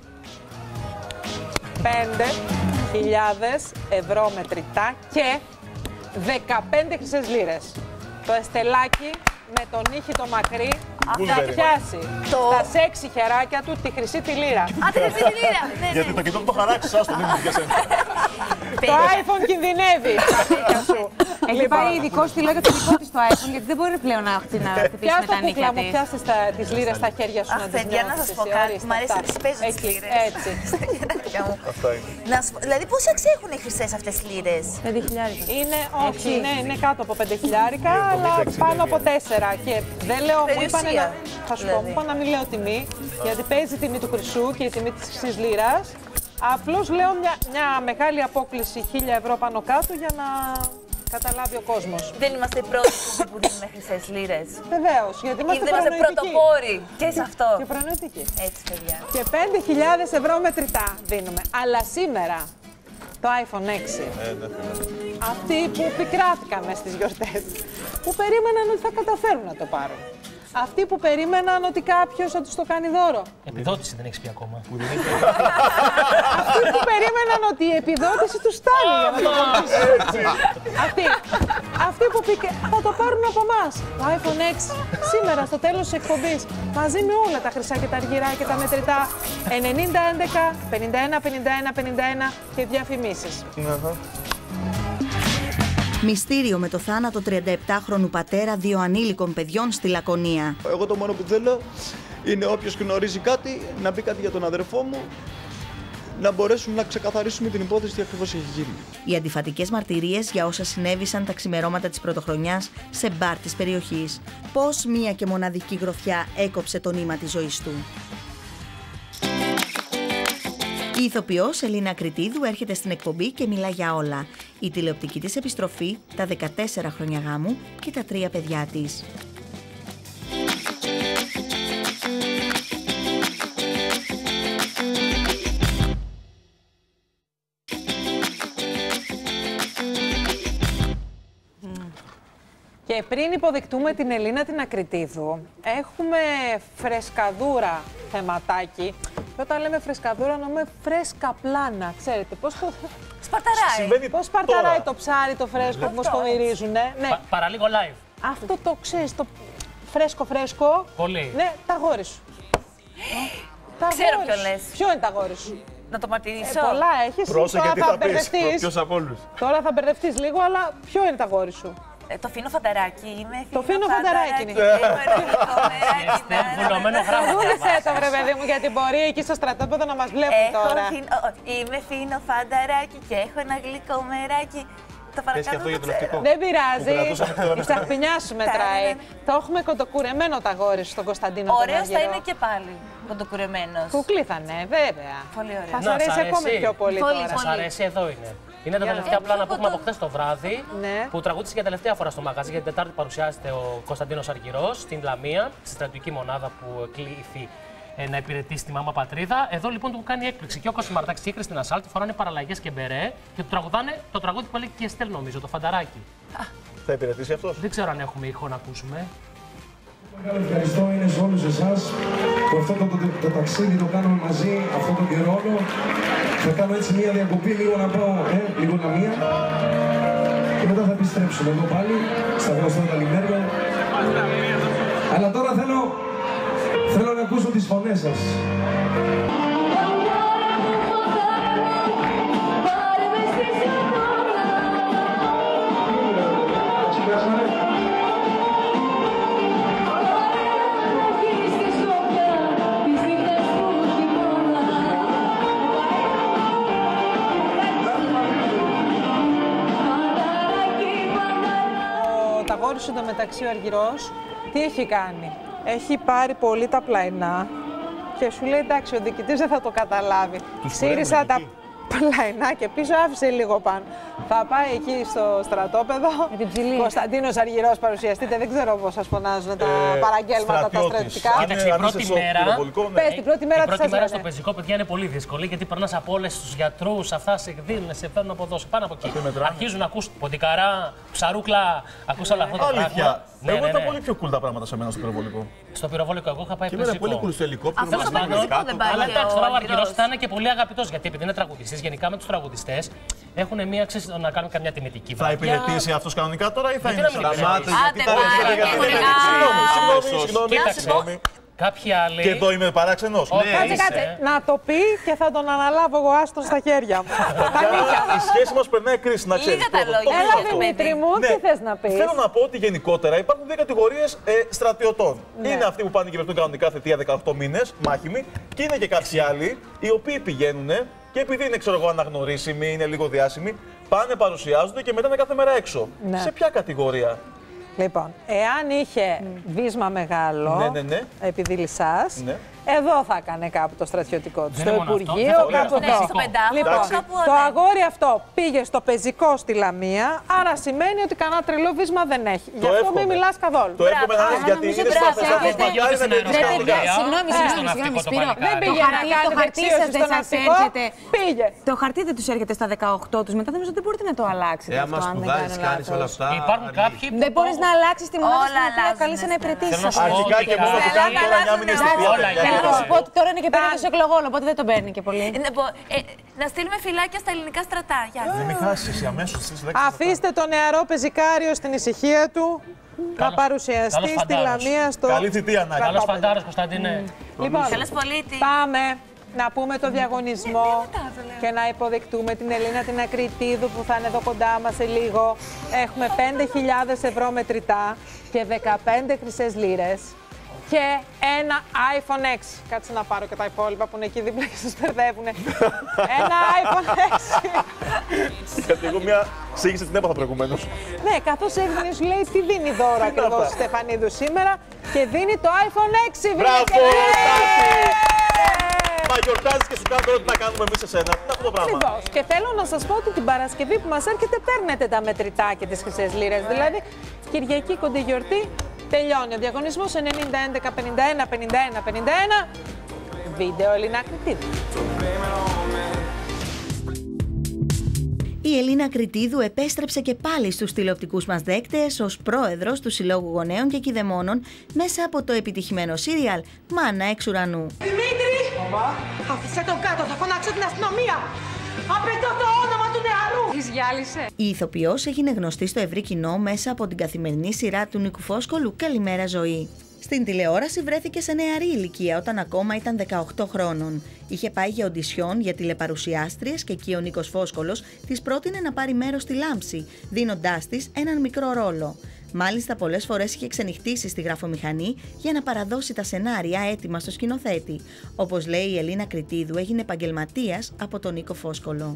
5.000 ευρώ μετρητά και 15 χρυσές λίρες. Το εστελάκι με τον ήχη το μακρύ θα πιάσει τα σεξι χεράκια του τη χρυσή τη λίρα. Α, τη χρυσή τη λίρα! Γιατί το κοιτώ που το χαράξεις, άστο, δεν είναι για σένα. Το iPhone κινδυνεύει. Έχει πάρει ειδικό στυλό για το δικό της το iPhone, γιατί δεν μπορεί πλέον να χτυπήσει με τα νύχια της. Πιάστε τις λίρες στα χέρια σου να τις νιώσεις. Να σας πω κάτι, μου αρέσει να τις παίζω τις λίρες. Έτσι. Δηλαδή πόση αξία έχουν οι χρυσές αυτές τις λίρες? 5.000. Όχι, είναι κάτω από 5.000, αλλά πάνω από 4. Και δεν λέω, θα σου πω, μου είπα να μην λέω τιμή, γιατί παίζει η τιμή του χρυσού και η τιμή της χρυσής λίρας. Απλώς λέω μια μεγάλη απόκληση 1.000 ευρώ πάνω κάτω για να καταλάβει ο κόσμος. Δεν είμαστε οι πρώτοι που δίνουμε χρυσές λίρες. Βεβαίως, γιατί είμαστε πρωτοπόροι και σε αυτό. Και προνοητικοί. Έτσι, παιδιά. Και 5.000 ευρώ μετρητά δίνουμε. Αλλά σήμερα το iPhone 6. Αυτοί που πικράθηκαν μες στις γιορτές, που περίμεναν ότι θα καταφέρουν να το πάρουν. Αυτοί που περίμεναν ότι κάποιος θα τους το κάνει δώρο. Επιδότηση δεν έχεις πει ακόμα. Αυτοί που περίμεναν ότι η επιδότηση τους στάλει για να το κάνουν. Αυτοί που θα το πάρουν από εμάς. Το iPhone 6 σήμερα στο τέλος της εκπομπής, μαζί με όλα τα χρυσά και τα αργυρά και τα μετρητά, 90-11, 51-51-51 και διαφημίσεις. Μυστήριο με το θάνατο 37χρονου πατέρα 2 ανήλικων παιδιών στη Λακωνία. Εγώ το μόνο που θέλω είναι όποιος γνωρίζει κάτι να πει κάτι για τον αδερφό μου, να μπορέσουμε να ξεκαθαρίσουμε την υπόθεση τι ακριβώς έχει γίνει. Οι αντιφατικές μαρτυρίες για όσα συνέβησαν τα ξημερώματα της πρωτοχρονιάς σε μπαρ της περιοχής. Πώς μία και μοναδική γροθιά έκοψε το νήμα της ζωής του. Η ηθοποιός Ελίνα Κριτίδου έρχεται στην εκπομπή και μιλά για όλα. Η τηλεοπτική της επιστροφή, τα 14 χρόνια γάμου και τα 3 παιδιά της. Και πριν υποδεχτούμε την Ελίνα την Ακριτίδου, έχουμε φρεσκαδούρα θεματάκι. Και όταν λέμε φρεσκαδούρα, εννοούμε φρέσκα πλάνα. Ξέρετε πώς το. Σπαρταράει. Πώς σπαρταράει το ψάρι το φρέσκο που το μυρίζουνε. Ναι. Παραλίγο live. Αυτό το ξέρεις, το φρέσκο. Πολύ. Ναι, τα αγόρι σου. Ξέρω ποιο λες. Ποιο είναι τα αγόρι σου? Να το μαρτυρήσω. Πολλά έχεις. Πρόσεχε τι θα πεις. Ποιος από όλους. Τώρα θα μπερδευτείς λίγο, αλλά ποιο είναι τα αγόρι σου? Το φίνο φανταράκι είμαι. Το φίνο φανταράκι είναι. Τραγούδισε το βρε παιδί μου, γιατί μπορεί εκεί στο στρατόπεδο να μας βλέπουν τώρα. Είμαι φίνο φανταράκι και έχω ένα γλυκό μεράκι. Δεν πειράζει, η τσαχπινιά σου μετράει. Το έχουμε κοντοκουρεμένο τα αγόρι στον Κωνσταντίνο. Ωραίος θα είναι και πάλι κοντοκουρεμένος. Κουκλή θα είναι, βέβαια. Πολύ ωραία. Θα σας αρέσει ακόμη πιο πολύ τώρα. Σας αρέσει, εδώ είναι. Είναι τα τελευταία πλάνα που έχουμε από χθες το βράδυ, που τραγούδισε για τελευταία φορά στο μαγαζί. Για την Τετάρτη παρουσιάζεται ο Κωνσταντίνος Αργυρός στην Λαμία, στη στρατιωτική μονάδα που κλήθη να υπηρετήσει τη μάμα πατρίδα. Εδώ λοιπόν του κάνει έκπληξη. Και ο Κώστας Μαρτάκης και η Χριστίνα Σάλτη φοράνε παραλλαγές και μπερέ και του τραγουδάνε το τραγούδι που έλεγε και η Εστέλ, νομίζω, το φανταράκι. Θα υπηρετήσει αυτός? Δεν ξέρω αν έχουμε ήχο να ακούσουμε. Μεγάλο ευχαριστώ είναι σε όλους εσάς που αυτό το ταξίδι το κάνουμε μαζί αυτόν τον καιρό. Θα κάνω έτσι μια διακοπή, λίγο να πάω, λίγο να μία. Και μετά θα επιστρέψουμε εδώ πάλι, στα γνωστά τα λιμέρια. Αλλά τώρα θέλω να ακούσω τις φωνές σας. Το αγόρι σου μεταξύ ο Αργυρός, τι έχει κάνει? Έχει πάρει πολύ τα πλαϊνά και σου λέει εντάξει, ο διοικητής δεν θα το καταλάβει. Σύρισα τα πλαϊνά και πίσω άφησε λίγο πάνω. Θα πάει εκεί στο στρατόπεδο. Κωνσταντίνος Αργυρός, παρουσιαστείτε. Δεν ξέρω πώς σας φωνάζουν τα παραγγέλματα τα στρατιωτικά. Κοίταξε, η πρώτη μέρα. Πες την πρώτη μέρα η πρώτη μέρα στο πεζικό, παιδιά, είναι πολύ δύσκολη γιατί περνάς από όλες τους γιατρούς, αυτά σε δίνουν, σε φέρνουν από εδώ, σε πάνω από εκεί. Αρχίζουν να ακούς ποντικαρά, ψαρούκλα, ακούς όλα αυτά τα πράγματα. Εγώ ήταν πολύ πιο cool τα πράγματα σε μένα στο πυροβολικό. Στο πυροβολικό, εγώ είχα πάει πεζικό. Είναι πολύ cool στο ελικόπτερο. Αλλά εντάξει, τώρα ο Αργυρός θα είναι και πολύ αγαπητός γιατί επειδή είναι τραγουδιστής, γενικά με τους τραγουδιστές έχουν μία να κάνουν καμιά τιμητική βράδυ. Θα υπηρετήσει αυτός κανονικά τώρα ή θα είναι σε σταμάτη? Συγγνώμη. Κάποιοι άλλοι. Και εδώ είμαι παράξενος. Κάτσε. Να το πει και θα τον αναλάβω εγώ άστον στα χέρια μου. Η σχέση μας περνάει κρίση, να ξέρεις. Έλα Δημήτρη μου, τι θες να πεις? Θέλω να πω ότι γενικότερα υπάρχουν δύο κατηγορίες στρατιωτών. Είναι αυτοί που πάνε και κυβερνούν κανονικά θητεία 18 μήνες, μάχημοι, και είναι και κάποιοι άλλοι οι οποίοι πηγαίνουν και επειδή είναι, ξέρω εγώ, αναγνωρίσιμοι, είναι λίγο διάσημοι, πάνε, παρουσιάζονται και μετά είναι κάθε μέρα έξω. Σε ποια κατηγορία? Λοιπόν, εάν είχε βίσμα μεγάλο, επειδή λυσάς, εδώ θα έκανε κάπου το στρατιωτικό του. Στο Υπουργείο, κάπου εδώ. Λοιπόν, το αγόρι αυτό πήγε στο πεζικό στη Λαμία, άρα σημαίνει ότι κανένα τρελό βίσμα δεν έχει. Γι' αυτό μην μιλάς καθόλου. Το εύχομαι να είναι γιατί είναι Συγγνώμη, Σπύρο. Δεν πήγε να κάνει δεξίωση στο ναυτικό. Πήγε. Το χαρτί δεν τους έρχεται στα 18 τους μετά, νομίζω ότι δεν μπορείτε να το αλλάξετε. Άμα σπουδάζεις, κάνεις όλα αυτά. Υπάρχουν κάποιοι που. Δεν μπορείς να αλλάξεις τη μονάδα στην οποία καλείσαι να υπηρετήσεις. Αρχικά και μόνο που κάνει τώρα 9 μήνες θητεία. Θέλω να σου πω ότι τώρα είναι και περίοδος εκλογών, οπότε δεν τον παίρνει και πολύ. Να στείλουμε φυλάκια στα ελληνικά στρατά. Δεν με χάσεις αμέσως. Αφήστε το νεαρό πεζικάριο στην ησυχία του. Θα παρουσιαστεί στη Λαμία στο. Καλή θητεία, Νάκη. Καλός φαντάρος, Κωνσταντίνε. Λοιπόν, πάμε να πούμε το διαγωνισμό και να υποδεχτούμε την Ελίνα την Ακριτίδου που θα είναι εδώ κοντά μας σε λίγο. Έχουμε 5.000 ευρώ μετρητά και 15 χρυσές λίρες και ένα iPhone 6. Κάτσε να πάρω και τα υπόλοιπα που είναι εκεί δίπλα και σας μπερδεύουν. Ένα iPhone 6. Γιατί εγώ μια σύγχυση την έπαθα προηγουμένως. Ναι, καθώς έγινε σου λέει τι δίνει δώρο ακριβώς η Στεφανίδου σήμερα και δίνει το iPhone 6. Μπράβο, Μα γιορτάζεις και σου κάνω τώρα τι να κάνουμε εμείς εσένα. Τι αυτό το πράγμα. Ακριβώς. Και θέλω να σας πω ότι την Παρασκευή που μας έρχεται παίρνετε τα μετρητά και τις χρυσές λίρες. Δηλαδή, Κυριακή κοντή γιορτή, τελειώνει ο διαγωνισμός 90 11 51 51 51. Βίντεο Ελίνα Ακριτίδου. Η Ελίνα Ακριτίδου επέστρεψε και πάλι στους τηλεοπτικούς μας δέκτες ως πρόεδρος του Συλλόγου Γονέων και Κηδεμόνων μέσα από το επιτυχημένο σύριαλ Μάνα εξ ουρανού. Δημήτρη! Άφησε τον κάτω, θα φωνάξω την αστυνομία! Απαιτώ το όνομα του νεαρού! Της γυάλισε. Η ηθοποιός έγινε γνωστή στο ευρύ κοινό μέσα από την καθημερινή σειρά του Νίκου Φόσκολου «Καλημέρα ζωή». Στην τηλεόραση βρέθηκε σε νεαρή ηλικία όταν ακόμα ήταν 18 χρόνων. Είχε πάει για οντισιόν για τηλεπαρουσιάστριες και εκεί ο Νίκος Φόσκολος της πρότεινε να πάρει μέρος στη Λάμψη, δίνοντάς της έναν μικρό ρόλο. Μάλιστα πολλές φορές είχε ξενυχτήσει στη γραφομηχανή για να παραδώσει τα σενάρια έτοιμα στο σκηνοθέτη. Όπως λέει η Ελίνα Ακριτίδου, έγινε επαγγελματίας από τον Νίκο Φόσκολο.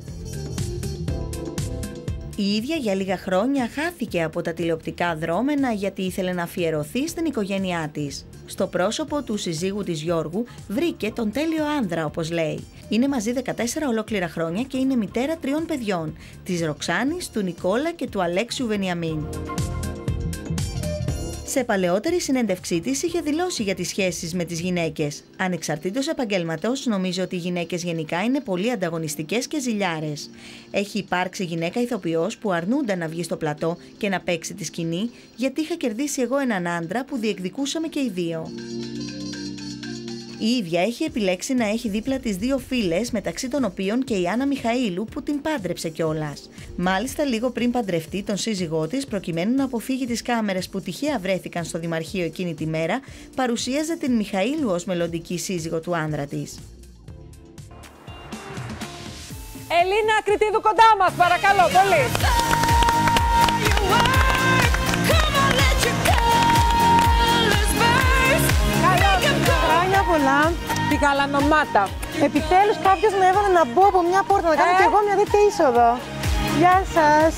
Η ίδια για λίγα χρόνια χάθηκε από τα τηλεοπτικά δρόμενα γιατί ήθελε να αφιερωθεί στην οικογένειά της. Στο πρόσωπο του συζύγου της Γιώργου βρήκε τον τέλειο άνδρα, όπως λέει. Είναι μαζί 14 ολόκληρα χρόνια και είναι μητέρα 3 παιδιών, της Ροξάνης, του Νικόλα και του Αλέξιου Βενιαμίν. Σε παλαιότερη συνέντευξή της είχε δηλώσει για τις σχέσεις με τις γυναίκες. Ανεξαρτήτως επαγγέλματος, νομίζω ότι οι γυναίκες γενικά είναι πολύ ανταγωνιστικές και ζηλιάρες. Έχει υπάρξει γυναίκα ηθοποιός που αρνούνταν να βγει στο πλατό και να παίξει τη σκηνή, γιατί είχα κερδίσει εγώ έναν άντρα που διεκδικούσαμε και οι δύο. Η ίδια έχει επιλέξει να έχει δίπλα τις δύο φίλες, μεταξύ των οποίων και η Άννα Μιχαήλου που την πάντρεψε κιόλας. Μάλιστα, λίγο πριν παντρευτεί τον σύζυγό της, προκειμένου να αποφύγει τις κάμερες που τυχαία βρέθηκαν στο Δημαρχείο εκείνη τη μέρα, παρουσίαζε την Μιχαήλου ως μελλοντική σύζυγο του άνδρα της. Ελίνα Κρητίδου κοντά μας, παρακαλώ πολύ. Πολλά. Την καλανομάτα. Επιτέλους κάποιος με έβαλε να μπω από μια πόρτα, να κάνω κι εγώ μια τέτοια είσοδο. Γεια σας.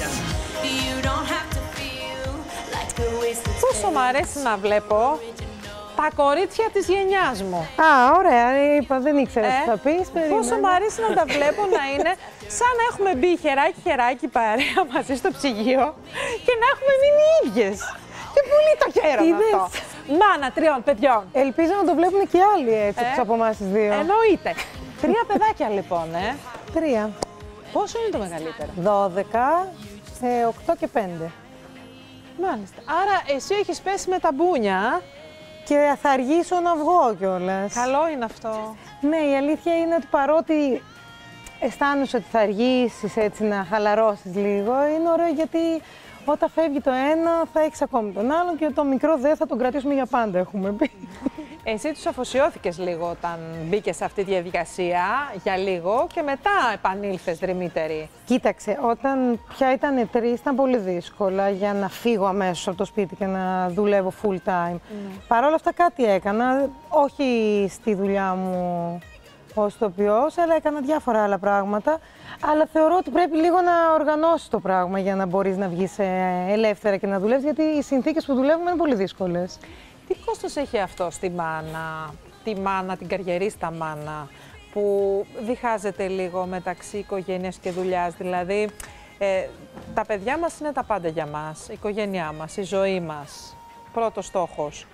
Πόσο μ' αρέσει να βλέπω τα κορίτσια της γενιάς μου. Α, ωραία, είπα, δεν ήξερα τι θα πεις. Πόσο μ' αρέσει να τα βλέπω να είναι σαν να έχουμε μπει χεράκι-χεράκι παρέα μαζί στο ψυγείο και να έχουμε μείνει ίδιες. Και πολύ το χαίρομαι αυτό. Μάνα 3 παιδιών. Ελπίζω να το βλέπουν και άλλοι έτσι από εμάς τις δύο. Εννοείται. 3 παιδάκια λοιπόν, 3. Πόσο είναι το μεγαλύτερο? 12, 8 και 5. Μάλιστα. Άρα εσύ έχεις πέσει με τα μπούνια. Και θα αργήσω να βγω κιόλας. Καλό είναι αυτό. Ναι, η αλήθεια είναι ότι παρότι αισθάνεσαι ότι θα αργήσεις έτσι να χαλαρώσεις λίγο, είναι ωραίο γιατί όταν φεύγει το ένα, θα έχεις ακόμη τον άλλο και το μικρό δε θα τον κρατήσουμε για πάντα, έχουμε πει. Εσύ τους αφοσιώθηκες λίγο όταν μπήκες σε αυτή τη διαδικασία για λίγο και μετά επανήλθες δρυμύτερη. Κοίταξε, όταν πια ήταν 3 ήταν πολύ δύσκολα για να φύγω αμέσως από το σπίτι και να δουλεύω full time. Παρ' όλα αυτά κάτι έκανα, όχι στη δουλειά μου ως ηθοποιός, αλλά έκανα διάφορα άλλα πράγματα. Αλλά θεωρώ ότι πρέπει λίγο να οργανώσεις το πράγμα για να μπορείς να βγεις ελεύθερα και να δουλεύεις, γιατί οι συνθήκες που δουλεύουμε είναι πολύ δύσκολες. Τι κόστος έχει αυτό στη μάνα, την καριερίστα μάνα, που διχάζεται λίγο μεταξύ οικογένειας και δουλειάς? Δηλαδή, τα παιδιά μας είναι τα πάντα για μας, η οικογένειά μας, η ζωή μας, πρώτος στόχος.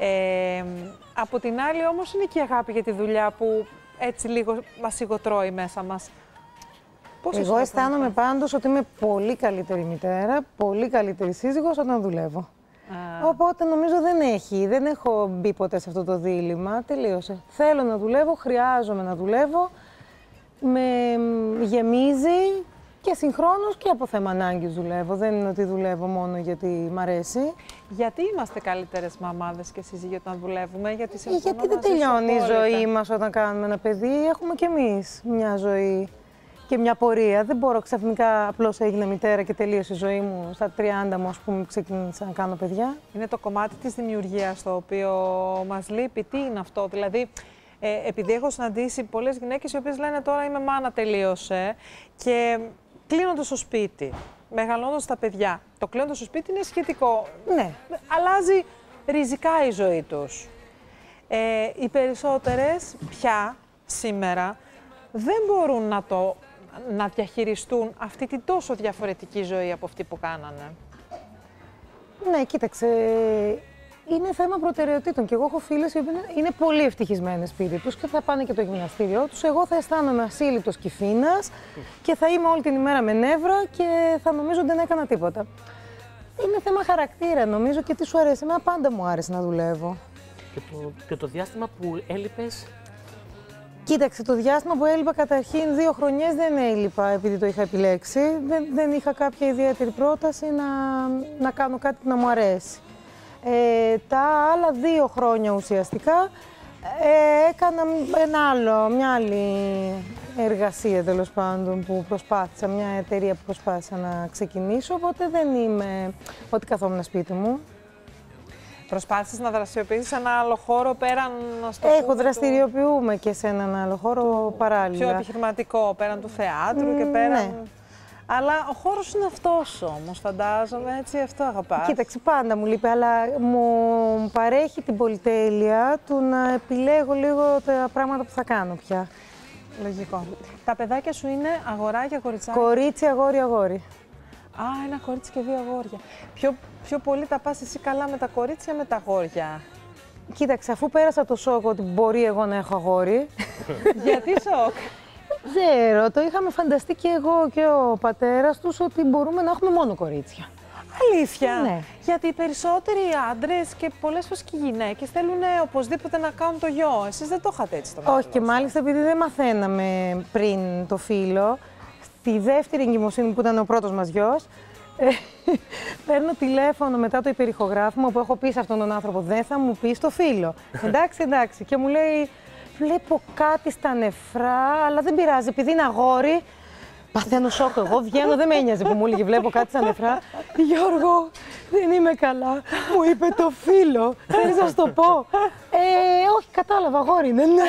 Από την άλλη όμως είναι και η αγάπη για τη δουλειά που έτσι λίγο μας σιγοτρώει μέσα μας. Εγώ αισθάνομαι πάντως ότι είμαι πολύ καλύτερη μητέρα, πολύ καλύτερη σύζυγος όταν δουλεύω. Οπότε νομίζω δεν έχω μπει ποτέ σε αυτό το δίλημμα, τελείωσε. Θέλω να δουλεύω, χρειάζομαι να δουλεύω, με γεμίζει και συγχρόνως και από θέμα ανάγκης δουλεύω. Δεν είναι ότι δουλεύω μόνο γιατί μ' αρέσει. Γιατί είμαστε καλύτερες μαμάδες και σύζυγοι όταν δουλεύουμε? Γιατί δεν τελειώνει η ζωή μας όταν κάνουμε ένα παιδί, έχουμε κι εμείς μια ζωή και μια πορεία. Δεν μπορώ ξαφνικά απλώς έγινα μητέρα και τελείωσε η ζωή μου στα 30 μου, ας πούμε, ξεκίνησα να κάνω παιδιά. Είναι το κομμάτι της δημιουργίας το οποίο μας λείπει. Τι είναι αυτό? Δηλαδή, επειδή έχω συναντήσει πολλές γυναίκες οι οποίες λένε τώρα είμαι μάνα, τελείωσε, και κλείνοντας στο σπίτι, μεγαλώνοντας τα παιδιά. Το κλείνοντας στο σπίτι είναι σχετικό. Ναι. Αλλάζει ριζικά η ζωή τους. Οι περισσότερες πια σήμερα δεν μπορούν να διαχειριστούν αυτή την τόσο διαφορετική ζωή από αυτή που κάνανε. Ναι, κοίταξε, είναι θέμα προτεραιοτήτων και εγώ έχω φίλες οι οποίες είναι πολύ ευτυχισμένες σπίτι τους και θα πάνε και το γυμναστήριό τους. Εγώ θα αισθάνομαι ασύλληπτος κυφήνας και θα είμαι όλη την ημέρα με νεύρα και θα νομίζω ότι δεν έκανα τίποτα. Είναι θέμα χαρακτήρα νομίζω και τι σου αρέσει. Εμένα πάντα μου άρεσε να δουλεύω. Και το διάστημα που έλειπες? Κοίταξε, το διάστημα που έλειπα καταρχήν 2 χρονιές δεν έλειπα επειδή το είχα επιλέξει. Δεν είχα κάποια ιδιαίτερη πρόταση να κάνω κάτι που να μου αρέσει. Τα άλλα 2 χρόνια ουσιαστικά έκανα μια άλλη εργασία τέλος πάντων που προσπάθησα, μια εταιρεία που προσπάθησα να ξεκινήσω, οπότε δεν είμαι ότι καθόμουν σπίτι μου. Προσπάθησες να δραστηριοποιήσεις σε ένα άλλο χώρο πέραν στο δραστηριοποιούμε και σε έναν άλλο χώρο παράλληλα. Πιο επιχειρηματικό, πέραν του θεάτρου και πέραν... Ναι. Αλλά ο χώρος είναι αυτός όμως, φαντάζομαι, έτσι, αυτό αγαπάς. Κοίταξε, πάντα μου λείπει, αλλά μου παρέχει την πολυτέλεια του να επιλέγω λίγο τα πράγματα που θα κάνω πια. Λογικό. Τα παιδάκια σου είναι αγοράκια, κοριτσάκια? Κορίτσι, αγόρι, αγόρι. Α, ένα κορίτσι και 2 αγόρια. Πιο πολύ τα πας εσύ καλά με τα κορίτσια, με τα αγόρια? Κοίταξε, αφού πέρασα το σοκ ότι μπορεί εγώ να έχω αγόρι. Γιατί σοκ? Ξέρω, το είχαμε φανταστεί και εγώ και ο πατέρας τους ότι μπορούμε να έχουμε μόνο κορίτσια. Αλήθεια. Ναι. Γιατί οι περισσότεροι άντρες και πολλές φορές και οι γυναίκες θέλουν οπωσδήποτε να κάνουν το γιο. Εσείς δεν το είχατε έτσι το Όχι, και μάλιστα επειδή δεν μαθαίναμε πριν το φύλο, στη δεύτερη εγκυμοσύνη που ήταν ο πρώτος μας γιος, παίρνω τηλέφωνο μετά το υπερηχογράφημα που έχω πει σε αυτόν τον άνθρωπο, δεν θα μου πεις το φύλο. Εντάξει, εντάξει. Και μου λέει, βλέπω κάτι στα νεφρά, αλλά δεν πειράζει, επειδή είναι αγόρι. Παθαίνω σοκ, εγώ βγαίνω, δεν με ένοιαζε που μου έλεγε, βλέπω κάτι στα νεφρά. Γιώργο, δεν είμαι καλά, μου είπε το φύλο, θέλεις να σου το πω? Όχι, κατάλαβα, αγόρι είναι, ναι.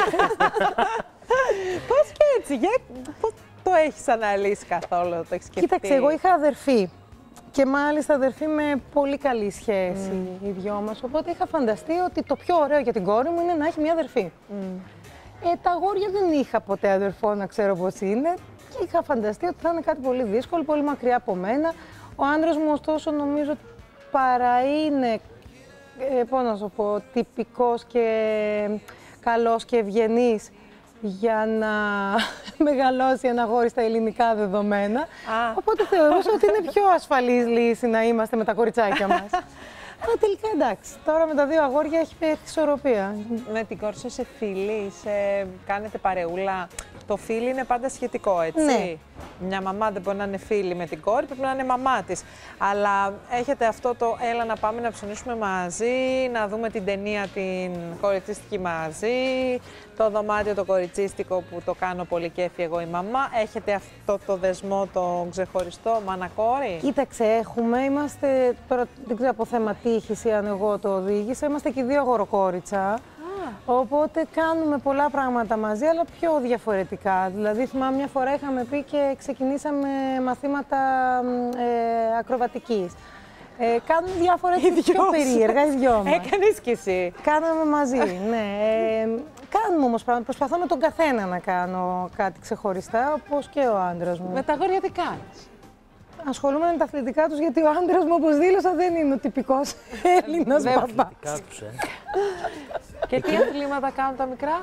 Πώς και έτσι, πώς το έχεις αναλύσει καθόλου, το έχεις σκεφτεί? Κοίταξε, εγώ είχα αδερφή και μάλιστα αδερφή με πολύ καλή σχέση οι δυο μας, οπότε είχα φανταστεί ότι το πιο ωραίο για την κόρη μου είναι να έχει μια αδερφή. Τα αγόρια δεν είχα ποτέ αδερφό να ξέρω πώς είναι και είχα φανταστεί ότι θα είναι κάτι πολύ δύσκολο, πολύ μακριά από μένα. Ο άντρας μου ωστόσο νομίζω ότι παρά είναι, πώς να σου πω, τυπικός και καλός και ευγενής για να μεγαλώσει ένα αγόρι στα ελληνικά δεδομένα. Οπότε θεωρούσα ότι είναι πιο ασφαλής λύση να είμαστε με τα κοριτσάκια μας. Αλλά τελικά εντάξει, τώρα με τα δύο αγόρια έχει έρθει ισορροπία. Με την κόρη σου είσαι φίλοι, κάνετε παρεούλα? Το φίλι είναι πάντα σχετικό, έτσι. Ναι. Μια μαμά δεν μπορεί να είναι φίλη με την κόρη, πρέπει να είναι μαμά της. Αλλά έχετε αυτό το έλα να πάμε να ψωνίσουμε μαζί, να δούμε την ταινία την κοριτσίστικη μαζί, το δωμάτιο το κοριτσίστικο που το κάνω πολύ κέφι εγώ η μαμά. Έχετε αυτό το δεσμό το ξεχωριστό μάνα-κόρη? Κοίταξε, έχουμε, είμαστε, τώρα δεν ξέρω από θέμα τύχης ή αν εγώ το οδήγησα, είμαστε και δύο αγοροκόριτσα. Οπότε κάνουμε πολλά πράγματα μαζί, αλλά πιο διαφορετικά. Δηλαδή, θυμάμαι μια φορά είχαμε πει και ξεκινήσαμε μαθήματα ακροβατικής. Κάνουμε διάφορα έτσι πιο περίεργα, οι δυο μας. Έκανες κι εσύ. Κάναμε μαζί, ναι. Κάνουμε όμως πράγματα. Προσπαθώ με τον καθένα να κάνω κάτι ξεχωριστά, όπως και ο άντρας μου. Με τα αγόρια τι κάνεις? Ασχολούμαι με τα αθλητικά τους, γιατί ο άντρας μου, όπως δήλωσα, δεν είναι ο τυπικός Έλληνας παπάς. Και τι αθλήματα κάνουν τα μικρά?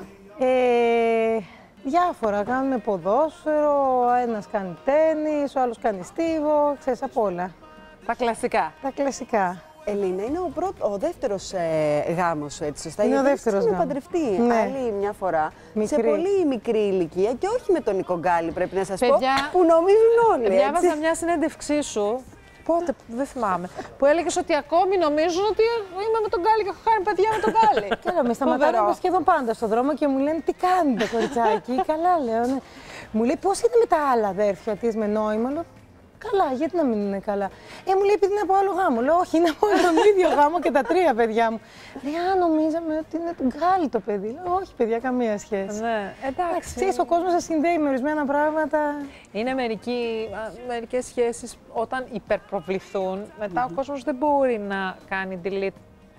Διάφορα. Κάνουμε ποδόσφαιρο, ένας κάνει τένις, ο άλλος κάνει στίβο, ξέρεις, απ' όλα. Τα κλασικά. Τα κλασικά. Ελίνα, είναι ο δεύτερος γάμος, έτσι σωστά? Είναι ο δεύτερος γάμος. Παντρευτεί άλλη μια φορά, σε πολύ μικρή ηλικία και όχι με τον Νίκο Γκάλη, πρέπει να σας πω, που νομίζουν όλοι, έτσι. Διάβαζα μια συνέντευξή σου, πότε, δεν θυμάμαι, που έλεγες ότι ακόμη νομίζουν ότι είμαι με τον Γκάλη και έχω κάνει παιδιά με τον Γκάλη. Καλά, με σταματάνε σχεδόν πάντα στον δρόμο και μου λένε τι κάνετε κοριτσάκι, καλά λέω, ναι. Μου λέει πώς είναι με τα άλλα αδέρφια της με νόημα, λέω, καλά, γιατί να μην είναι καλά? Μου λέει, επειδή είναι από άλλο γάμο. Λέω, όχι, είναι από τον ίδιο γάμο και τα τρία παιδιά μου. Λέει, νομίζαμε ότι είναι τον Γκάλη το παιδί. Λέω, όχι, παιδιά, καμία σχέση. Ναι, εντάξει. Ξέρεις, ο κόσμος σε συνδέει με ορισμένα πράγματα. Είναι μερικές σχέσεις όταν υπερπροβληθούν, μετά ο κόσμος δεν μπορεί να κάνει delete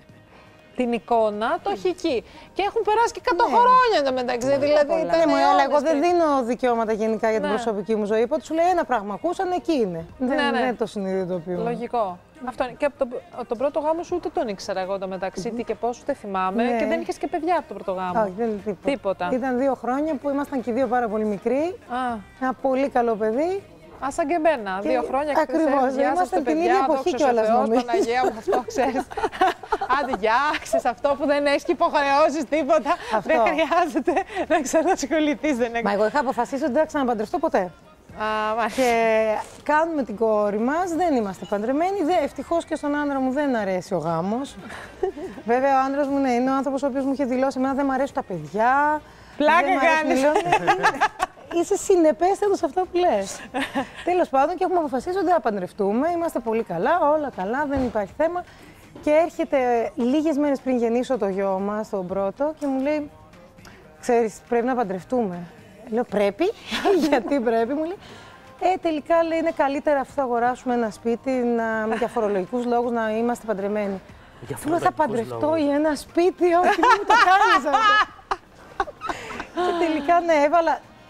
την εικόνα, το έχει εκεί. Και έχουν περάσει και 100 χρόνια εντωμεταξύ. Δηλαδή, αλλά εγώ δεν δίνω δικαιώματα γενικά για την προσωπική μου ζωή. Οπότε σου λέει ένα πράγμα, ακούσαν, εκεί είναι. Δεν το συνειδητοποιώ. Λογικό. Αυτό είναι. Και από τον πρώτο γάμο σου ούτε τον ήξερα εγώ εντωμεταξύ, τι και πώς, ούτε θυμάμαι. Και δεν είχες και παιδιά από τον πρώτο γάμο. Όχι, δεν είναι τίποτα. Ήταν 2 χρόνια που ήμασταν και οι δύο πάρα πολύ μικροί. Ένα πολύ καλό παιδί. Σαν και εμένα, 2 χρόνια και ακριβώς, είμαστε την ίδια εποχή κιόλας, νομίζω. Παναγία μου, αυτό ξέρεις. Άντε, γεια, ξέρεις, αυτό που δεν έχεις και υποχρεώσεις τίποτα. Δεν χρειάζεται να ξανασχοληθείς. Μα εγώ είχα αποφασίσει ότι δεν θα ξαναπαντρευτώ ποτέ. Και κάνουμε την κόρη μας, δεν είμαστε παντρεμένοι. Ευτυχώς και στον άντρα μου δεν αρέσει ο γάμος. Βέβαια, ο άντρας μου είναι ο άνθρωπος ο οποίος μου είχε δηλώσει: εμένα δεν μου αρέσουν τα παιδιά. Πλάκα κάνεις. Είσαι συνεπέστερος σε αυτά που λες. Τέλος πάντων, και έχουμε αποφασίσει ότι θα παντρευτούμε. Είμαστε πολύ καλά, όλα καλά, δεν υπάρχει θέμα. Και έρχεται λίγες μέρες πριν γεννήσω το γιο μας, τον πρώτο, και μου λέει: ξέρεις, πρέπει να παντρευτούμε. Λέω: πρέπει, γιατί πρέπει, μου λέει. Τελικά λέει: είναι καλύτερα αφού θα αγοράσουμε ένα σπίτι, για φορολογικούς λόγους να είμαστε παντρεμένοι. Λέω: θα παντρευτώ για ένα σπίτι, όχι, μην μου το κάνεις αυτό. Και τελικά ναι, έβαλα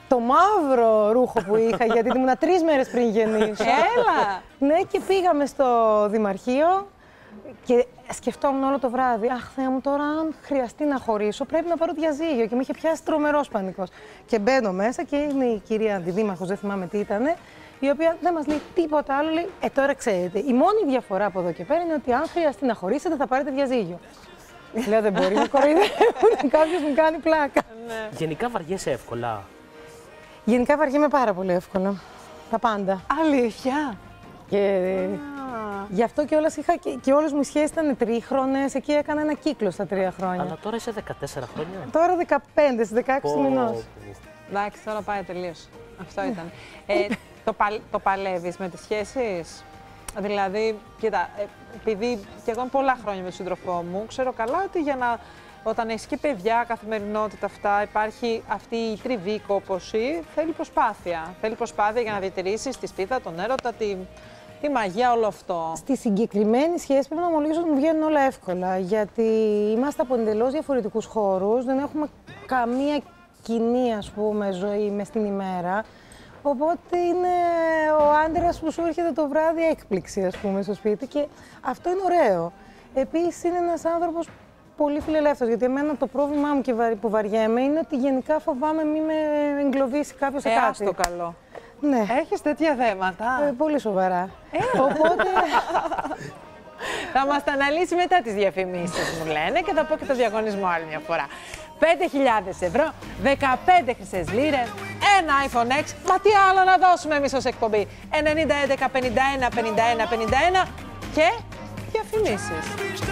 το μαύρο ρούχο που είχα, γιατί ήμουν 3 μέρες πριν γεννήσω. Έλα! Ναι, και πήγαμε στο Δημαρχείο και σκεφτόμουν όλο το βράδυ. Αχ, Θεέ μου, τώρα αν χρειαστεί να χωρίσω, πρέπει να πάρω διαζύγιο. Και με είχε πιάσει τρομερός πανικός. Και μπαίνω μέσα και είναι η κυρία αντιδήμαρχος, δεν θυμάμαι τι ήτανε, η οποία δεν μας λέει τίποτα άλλο. Λέει, τώρα ξέρετε, η μόνη διαφορά από εδώ και πέρα είναι ότι αν χρειαστεί να χωρίσετε, θα πάρετε διαζύγιο. Λέω, δεν μπορεί να κοροϊδεύουν, κάποιος μου κάνει πλάκα. Γενικά βαριέσαι εύκολα? Γενικά βαριέμαι πάρα πολύ εύκολα. Τα πάντα. Αλήθεια. Και γι' αυτό κιόλας είχα και όλες μου οι σχέσεις ήταν τρίχρονες. Εκεί έκανα ένα κύκλο στα 3 χρόνια. Αλλά τώρα είσαι 14 χρόνια. Τώρα 15, στις 16 μηνός. Εντάξει, τώρα πάει τελείως. Αυτό ήταν. Το παλεύεις με τις σχέσεις? Δηλαδή, κοίτα, επειδή και εγώ είμαι πολλά χρόνια με τον σύντροφό μου, ξέρω καλά ότι όταν έχεις και παιδιά, καθημερινότητα αυτά, υπάρχει αυτή η τριβή κόπωση, θέλει προσπάθεια. Θέλει προσπάθεια για να διατηρήσεις τη σπίθα, τον έρωτα, τη μαγεία, όλο αυτό. Στη συγκεκριμένη σχέση πρέπει να ομολογήσω ότι μου βγαίνουν όλα εύκολα, γιατί είμαστε από εντελώς διαφορετικούς χώρους, δεν έχουμε καμία κοινή, ας πούμε, ζωή μες την ημέρα. Οπότε είναι ο άντρας που σου έρχεται το βράδυ έκπληξη, ας πούμε, στο σπίτι και αυτό είναι ωραίο. Επίσης είναι ένας άνθρωπος πολύ φιλελεύθερος, γιατί εμένα το πρόβλημά μου και που βαριέμαι είναι ότι γενικά φοβάμαι μη με εγκλωβίσει κάποιος σε κάτι. Άστο καλό. Ναι. Έχεις τέτοια θέματα? Πολύ σοβαρά. Οπότε... Θα μας τα αναλύσει μετά τις διαφημίσεις, μου λένε, και θα πω και το διαγωνισμό άλλη μια φορά. 5.000 ευρώ, 15 χρυσές λίρες, ένα iPhone X, μα τι άλλο να δώσουμε εμείς ως εκπομπή. 90, 11, 51, 51, 51 και διαφημίσεις.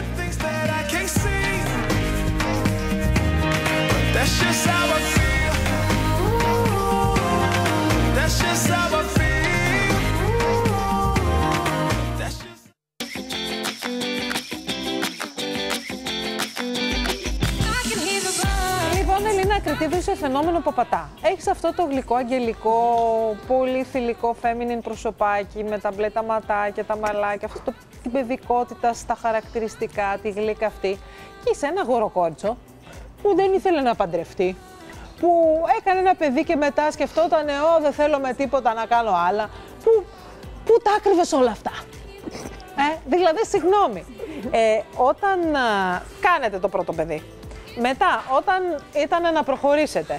Λοιπόν, Ελίνα Ακριτίδου, είσαι φαινόμενο παπατά. Έχεις αυτό το γλυκό, αγγελικό, πολύ θηλυκό, feminine προσωπάκι με τα μπλε τα ματάκια, τα μαλάκια, αυτό την παιδικότητα στα χαρακτηριστικά, τη γλύκα αυτή. Και είσαι ένα γοροκόριτσο που δεν ήθελε να παντρευτεί, που έκανε ένα παιδί και μετά σκεφτόταν, δεν θέλω με τίποτα να κάνω άλλα. Πού τα άκρυβες όλα αυτά? Δηλαδή, συγγνώμη, όταν κάνετε το πρώτο παιδί, μετά, όταν ήταν να προχωρήσετε,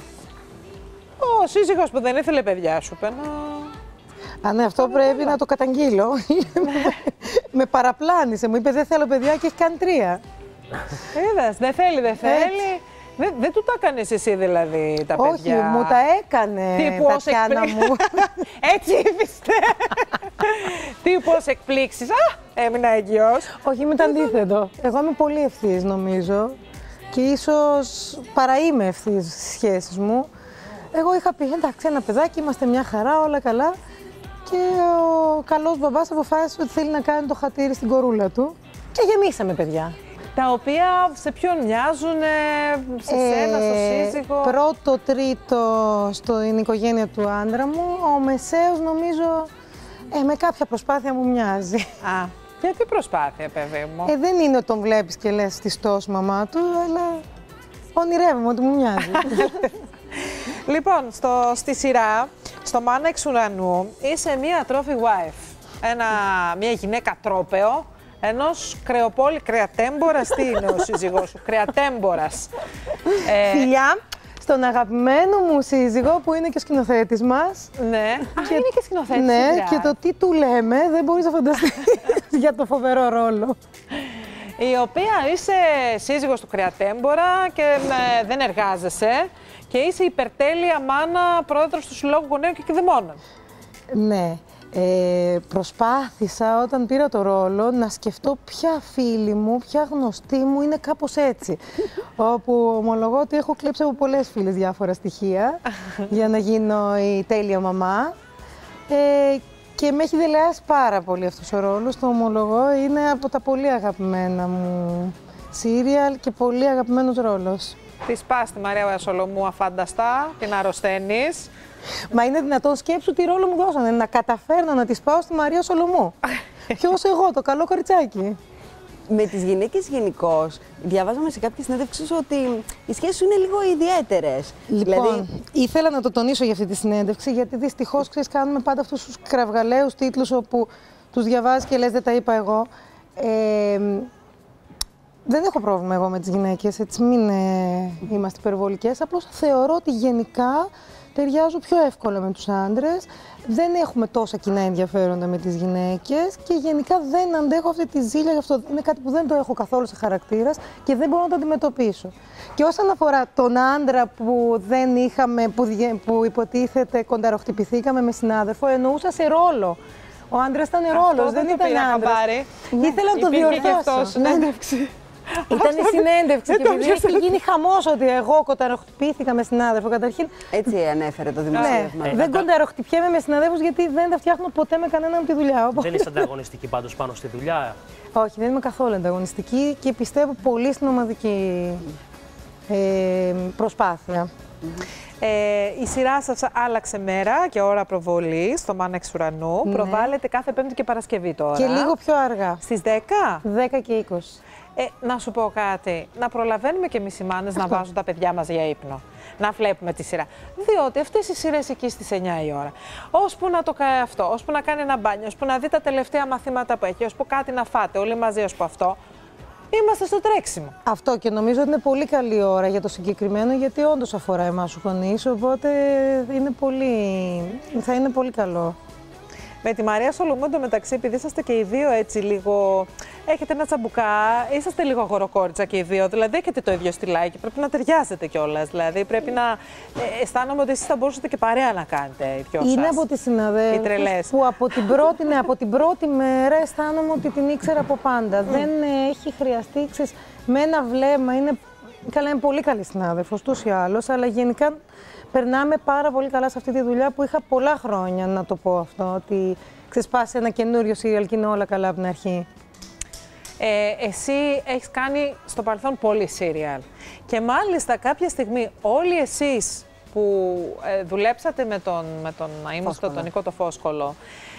ο σύζυγος που δεν ήθελε παιδιά σου είπε ναι, αυτό πρέπει να το καταγγείλω. Με παραπλάνησε, μου είπε δεν θέλω παιδιά και έχει κάνει 3. Είδες, δεν θέλει. Δεν του τα έκανες εσύ δηλαδή τα παιδιά? Όχι, μου τα έκανε τα πιάνα μου. Έτσι ήρθε. Τύπου ως εκπλήξεις. Έμεινα έγκυος. Όχι, είμαι το αντίθετο. Εγώ είμαι πολύ ευθύς νομίζω. Και ίσως παραείμαι ευθύς στις σχέσεις μου. Εγώ είχα πει, εντάξει, ένα παιδάκι, είμαστε μια χαρά, όλα καλά. Και ο καλός μπαμπάς αποφάσισε ότι θέλει να κάνει το χατήρι στην κορούλα του. Και γεμίσαμε παιδιά. Τα οποία σε ποιον μοιάζουν, σε σένα, στο σύζυγο? Πρώτο, τρίτο στην οικογένεια του άντρα μου. Ο μεσαίος νομίζω με κάποια προσπάθεια μου μοιάζει. Γιατί προσπάθεια, παιδί μου? Δεν είναι ότι τον βλέπεις και λες τη στός μαμά του, αλλά ονειρεύομαι ότι μου μοιάζει. Λοιπόν, στη σειρά, στο Μάνα εξ ουρανού, είσαι μία trophy wife. Μία γυναίκα τρόπαιο, ενός κρεοπόλη κρεατέμπορας. Τι είναι ο σύζυγός σου? Κρεατέμπορας. Φιλιά στον αγαπημένο μου σύζυγο που είναι και ο σκηνοθέτης μας. Ναι, είναι και σκηνοθέτης. Ναι, και το τι του λέμε δεν μπορείς να φανταστείς για το φοβερό ρόλο. Η οποία είσαι σύζυγος του κρεατέμπορα και δεν εργάζεσαι και είσαι υπερτέλεια μάνα, πρόεδρος του Συλλόγου Γονέων και Κηδεμόνων. Ναι. Προσπάθησα όταν πήρα το ρόλο να σκεφτώ ποια φίλη μου, ποια γνωστή μου είναι κάπως έτσι. Όπου ομολογώ ότι έχω κλέψει από πολλές φίλες διάφορα στοιχεία για να γίνω η τέλεια μαμά. Και με έχει δελεάσει πάρα πολύ αυτός ο ρόλος, το ομολογώ. Είναι από τα πολύ αγαπημένα μου σύριαλ και πολύ αγαπημένος ρόλος. Τη σπάς τη Μαρία Σολομού αφάνταστα, την αρρωσταίνεις. Μα είναι δυνατόν, σκέψου τι ρόλο μου δώσανε, να καταφέρνω να τη πάω στη Μαρία Σολομού. Ποιος εγώ, το καλό κοριτσάκι. Με τις γυναίκες γενικώς, διαβάζαμε σε κάποιες συνέντευξεις ότι οι σχέσεις είναι λίγο ιδιαίτερες. Λοιπόν, δηλαδή... ήθελα να το τονίσω για αυτή τη συνέντευξη, γιατί δυστυχώς κάνουμε πάντα αυτούς τους κραυγαλαίους τίτλους όπου τους διαβάζεις και λες δεν τα είπα εγώ. Δεν έχω πρόβλημα εγώ με τις γυναίκες, έτσι μην είμαστε υπερβολικές. Απλώς θεωρώ ότι γενικά ταιριάζω πιο εύκολα με τους άντρες. Δεν έχουμε τόσα κοινά ενδιαφέροντα με τις γυναίκες και γενικά δεν αντέχω αυτή τη ζήλια γι' αυτό. Είναι κάτι που δεν το έχω καθόλου σε χαρακτήρας και δεν μπορώ να το αντιμετωπίσω. Και όσον αφορά τον άντρα που δεν είχαμε, που υποτίθεται κονταροχτυπηθήκαμε με συνάδελφο, εννοούσα σε ρόλο. Ο άντρας ήταν ρόλος, δεν ήταν άντρας. Ήθελα να το διορθώσω. Ήταν η συνέντευξη και επειδή έχει γίνει χαμός ότι εγώ κονταροχτυπήθηκα με συνάδελφο. Καταρχήν. Έτσι ανέφερε το δημοσίευμα. Δεν κονταροχτυπιέμαι με συναδέλφους γιατί δεν τα φτιάχνω ποτέ με κανέναν από τη δουλειά. Δεν είσαι ανταγωνιστική πάντως πάνω στη δουλειά. Όχι, δεν είμαι καθόλου ανταγωνιστική και πιστεύω πολύ στην ομαδική προσπάθεια. Η σειρά σας άλλαξε μέρα και ώρα προβολής στο Μάνα εξ ουρανού. Προβάλλεται κάθε Πέμπτη και Παρασκευή τώρα. Και λίγο πιο αργά. Στις 10? 10 και 20. Να σου πω κάτι. Να προλαβαίνουμε και εμείς οι μάνες να βάζουν τα παιδιά μας για ύπνο. Να βλέπουμε τη σειρά. Διότι αυτές οι σειρές εκεί στις 9 η ώρα, ώσπου να το κάνει αυτό, ώσπου να κάνει ένα μπάνιο, ώσπου να δει τα τελευταία μαθήματα που έχει, ώσπου κάτι να φάτε όλοι μαζί, ώσπου αυτό, είμαστε στο τρέξιμο. Αυτό και νομίζω ότι είναι πολύ καλή ώρα για το συγκεκριμένο, γιατί όντως αφορά εμάς τους γονείς, οπότε θα είναι πολύ καλό. Με τη Μαρία Σολομόντο μεταξύ, επειδή είσαστε και οι δύο έτσι λίγο, έχετε ένα τσαμπουκά, είσαστε λίγο αγοροκόριτσα και οι δύο, δηλαδή έχετε το ίδιο στυλάκι, πρέπει να ταιριάζετε κιόλας, δηλαδή πρέπει να αισθάνομαι ότι εσείς θα μπορούσατε και παρέα να κάνετε οι δυο σας. Είναι από τις συναδέλφους που από την πρώτη μέρα αισθάνομαι ότι την ήξερα από πάντα. Δεν έχει χρειαστεί, με ένα βλέμμα, είναι πολύ καλή συνάδελφος, τους ή άλλως, αλλά γενικά περνάμε πάρα πολύ καλά σε αυτή τη δουλειά που είχα πολλά χρόνια να το πω αυτό, ότι ξεσπάσει ένα καινούριο σύριαλ και είναι όλα καλά από την αρχή. Εσύ έχεις κάνει στο παρελθόν πολύ σύριαλ και μάλιστα κάποια στιγμή όλοι εσείς που δουλέψατε με τον αείμνηστο, τον Νικό το Φόσκολο,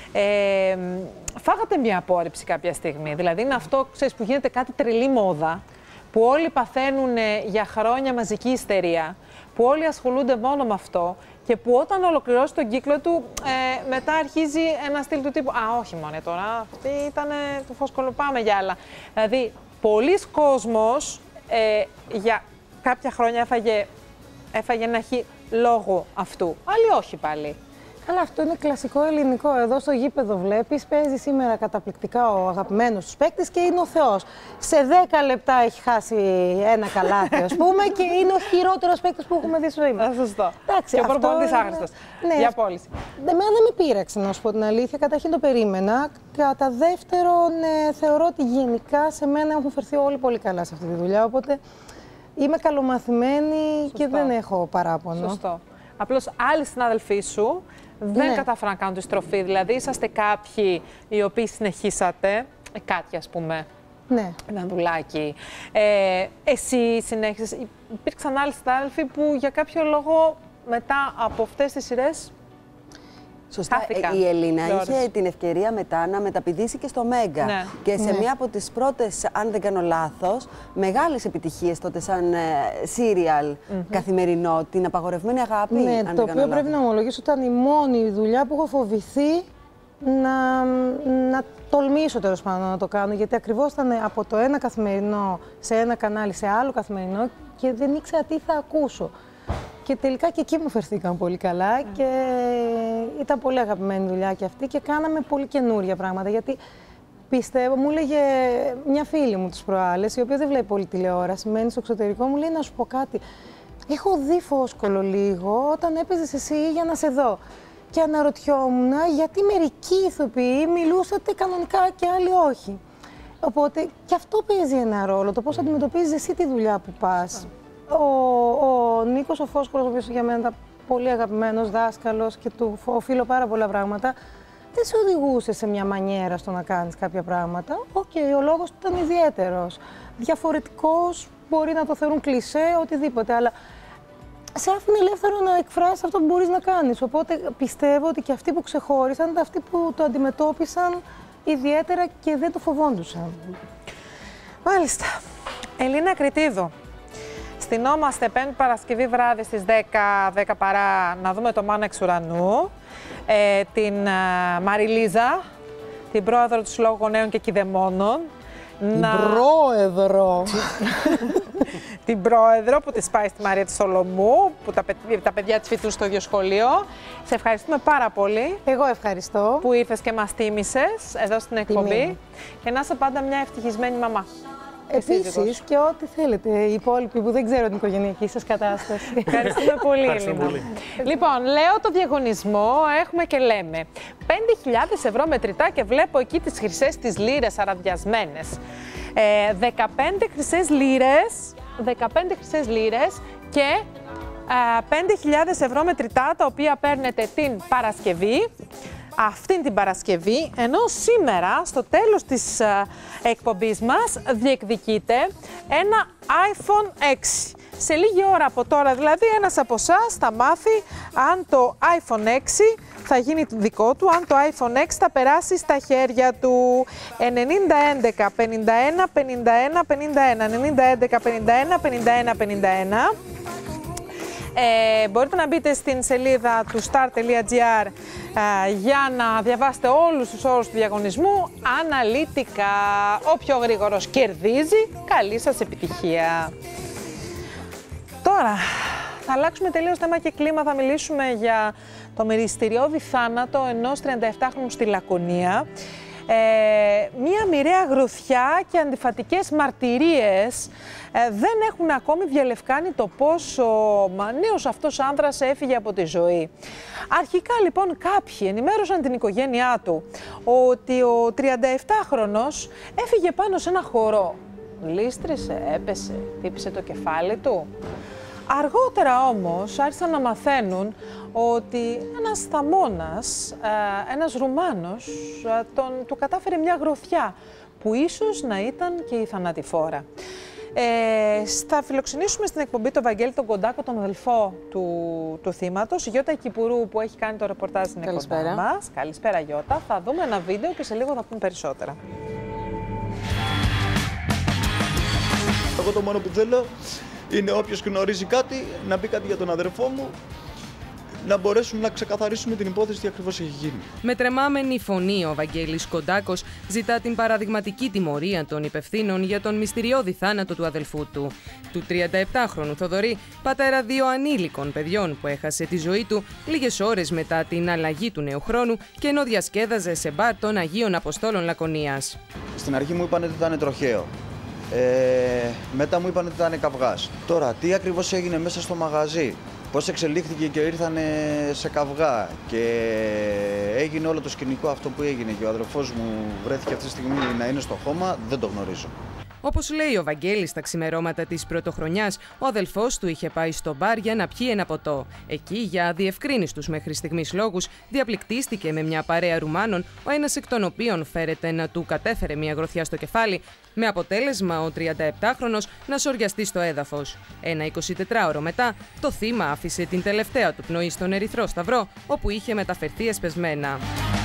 φάγατε μια απόρριψη κάποια στιγμή, δηλαδή είναι αυτό που γίνεται κάτι τρελή μόδα, που όλοι παθαίνουν για χρόνια μαζική ιστερία, που όλοι ασχολούνται μόνο με αυτό και που όταν ολοκληρώσει τον κύκλο του, μετά αρχίζει ένα στυλ του τύπου «Α, όχι μόνο τώρα, αυτή ήταν το Φόσκολο, πάμε για άλλα». Δηλαδή, πολλοί κόσμος για κάποια χρόνια έφαγε ένα χι λόγω αυτού, άλλοι όχι πάλι. Αλλά αυτό είναι κλασικό ελληνικό. Εδώ στο γήπεδο βλέπεις, παίζει σήμερα καταπληκτικά ο αγαπημένος του παίκτης και είναι ο Θεός. Σε 10 λεπτά έχει χάσει ένα καλάθι, ας πούμε, και είναι ο χειρότερος παίκτης που έχουμε δει στη ζωή μας. Σωστό. Εντάξει, και ο προπονητής άχρηστος. Ναι, για πώληση. Εμένα δεν με πείραξε, να σου πω την αλήθεια. Καταρχήν το περίμενα. Κατά δεύτερον, θεωρώ ότι γενικά σε μένα έχουν φερθεί όλοι πολύ καλά σε αυτή τη δουλειά. Οπότε είμαι καλομαθημένη και δεν έχω παράπονο. Σωστό. Απλώς άλλοι συνάδελφοί σου δεν κατάφεραν να κάνουν τη στροφή. Δηλαδή, είσαστε κάποιοι οι οποίοι συνεχίσατε, κάτι ας πούμε, ένα δουλάκι. Εσύ συνέχισες. Υπήρξαν άλλοι συνάδελφοι που για κάποιο λόγο μετά από αυτές τις σειρές. Σωστά. Η Ελίνα είχε την ευκαιρία μετά να μεταπηδήσει και στο Μέγκα. Ναι. Και σε μία από τις πρώτες, αν δεν κάνω λάθος, μεγάλες επιτυχίες τότε σαν σύριαλ καθημερινό, την Απαγορευμένη Αγάπη. Ναι, το οποίο πρέπει να ομολογήσω ήταν η μόνη δουλειά που έχω φοβηθεί να τολμήσω τέλος πάντων να το κάνω. Γιατί ακριβώς ήταν από το ένα καθημερινό σε ένα κανάλι σε άλλο καθημερινό και δεν ήξερα τι θα ακούσω. Και τελικά και εκεί μου φερθήκαν πολύ καλά και ήταν πολύ αγαπημένη δουλειά και αυτή και κάναμε πολύ καινούρια πράγματα. Γιατί πιστεύω, μου έλεγε μια φίλη μου τις προάλλες, η οποία δεν βλέπει πολύ τηλεόραση, μένει στο εξωτερικό, μου λέει να σου πω κάτι. Έχω δει Φόσκολο λίγο όταν έπαιζες εσύ για να σε δω. Και αναρωτιόμουν γιατί μερικοί ηθοποιοί μιλούσατε κανονικά και άλλοι όχι. Οπότε και αυτό παίζει ένα ρόλο, το πώς αντιμετωπίζεις εσύ τη δουλειά που πας. Ο Νίκος ο Φόσκολος, ο οποίος για μένα ήταν πολύ αγαπημένος δάσκαλος και του οφείλω πάρα πολλά πράγματα, δεν σε οδηγούσε σε μια μανιέρα στο να κάνεις κάποια πράγματα. Ο λόγος του ήταν ιδιαίτερος. Διαφορετικός, μπορεί να το θεωρούν κλισέ, οτιδήποτε, αλλά σε άφηνε ελεύθερο να εκφράσεις αυτό που μπορείς να κάνεις. Οπότε πιστεύω ότι και αυτοί που ξεχώρισαν ήταν αυτοί που το αντιμετώπισαν ιδιαίτερα και δεν το φοβόντουσαν. Μάλιστα. Ελίνα Κρητίδου. Στηνόμαστε 5η Παρασκευή βράδυ στις 10 παρά να δούμε το Μάνα εξ ουρανού. Την Μαριλίζα, την πρόεδρο του Συλλόγου Γονέων και Κηδεμόνων. Πρόεδρο! Την πρόεδρο που της πάει στη Μαρία της Σολομού, που τα παιδιά της φοιτούν στο ίδιο σχολείο. Σε ευχαριστούμε πάρα πολύ. Εγώ ευχαριστώ. Που ήρθες και μας τίμησες εδώ στην εκπομπή. Και να είσαι πάντα μια ευτυχισμένη μαμά. Επίσης και ό,τι θέλετε, οι υπόλοιποι που δεν ξέρω την οικογενειακή σας κατάσταση. Ευχαριστούμε πολύ, Ελίνα. Λοιπόν, λέω το διαγωνισμό, έχουμε και λέμε. 5.000 ευρώ μετρητά και βλέπω εκεί τις χρυσές τις λίρες αραδιασμένες. 15 χρυσές λίρες και 5.000 ευρώ μετρητά, τα οποία παίρνετε την Παρασκευή. Αυτήν την Παρασκευή, ενώ σήμερα στο τέλος της εκπομπής μας διεκδικείτε ένα iPhone 6. Σε λίγη ώρα από τώρα δηλαδή ένας από εσάς θα μάθει αν το iPhone 6 θα γίνει δικό του, αν το iPhone 6 θα περάσει στα χέρια του. 9011 51 51 51 9011 51 51 51. Μπορείτε να μπείτε στην σελίδα του star.gr για να διαβάσετε όλους τους όρους του διαγωνισμού αναλυτικά. Ο πιο γρήγορος κερδίζει. Καλή σας επιτυχία. Τώρα θα αλλάξουμε τελείως θέμα και κλίμα. Θα μιλήσουμε για το μυριστηριώδη θάνατο ενός 37χρονου στη Λακωνία. Μία μοιραία γροθιά και αντιφατικές μαρτυρίες δεν έχουν ακόμη διαλευκάνει το πώς ο νέος αυτός άνδρας έφυγε από τη ζωή. Αρχικά λοιπόν κάποιοι ενημέρωσαν την οικογένειά του ότι ο 37χρονος έφυγε πάνω σε ένα χορό. Λύστρισε, έπεσε, χτύπησε το κεφάλι του. Αργότερα όμως άρχισαν να μαθαίνουν ότι ένας θαμώνας, ένας Ρουμάνος, του κατάφερε μια γροθιά που ίσως να ήταν και η θανατηφόρα. Θα φιλοξενήσουμε στην εκπομπή τον Βαγγέλη τον Κοντάκο, τον αδελφό του θύματος. Η Γιώτα Κυπουρού που έχει κάνει το ρεπορτάζ στην εκπομπή μας. Καλησπέρα Γιώτα. Θα δούμε ένα βίντεο και σε λίγο θα πούμε περισσότερα. Εγώ το μόνο που θέλω είναι όποιος γνωρίζει κάτι να πει κάτι για τον αδερφό μου, να μπορέσουμε να ξεκαθαρίσουμε την υπόθεση τι ακριβώς έχει γίνει. Με τρεμάμενη φωνή, ο Βαγγέλης Κοντάκος ζητά την παραδειγματική τιμωρία των υπευθύνων για τον μυστηριώδη θάνατο του αδελφού του. Του 37χρονου Θοδωρή, πατέρα 2 ανήλικων παιδιών που έχασε τη ζωή του λίγες ώρες μετά την αλλαγή του νέου χρόνου και ενώ διασκέδαζε σε μπαρ των Αγίων Αποστόλων Λακωνίας. Στην αρχή μου είπαν ότι ήταν τροχαίο. Μετά μου είπαν ότι ήταν καυγάς. Τώρα, τι ακριβώς έγινε μέσα στο μαγαζί, πώς εξελίχθηκε και ήρθανε σε καυγά και έγινε όλο το σκηνικό αυτό που έγινε και ο αδερφός μου βρέθηκε αυτή τη στιγμή να είναι στο χώμα, δεν το γνωρίζω. Όπως λέει ο Βαγγέλης στα ξημερώματα της πρωτοχρονιάς, ο αδελφός του είχε πάει στο μπαρ για να πιει ένα ποτό. Εκεί, για αδιευκρίνιστους μέχρι στιγμής λόγους, διαπληκτίστηκε με μια παρέα Ρουμάνων, ο ένας εκ των οποίων φέρεται να του κατέφερε μια γροθιά στο κεφάλι, με αποτέλεσμα ο 37χρονος να σοριαστεί στο έδαφος. Ένα 24ωρο μετά, το θύμα άφησε την τελευταία του πνοή στον Ερυθρό Σταυρό, όπου είχε μεταφερθεί εσπεσμένα.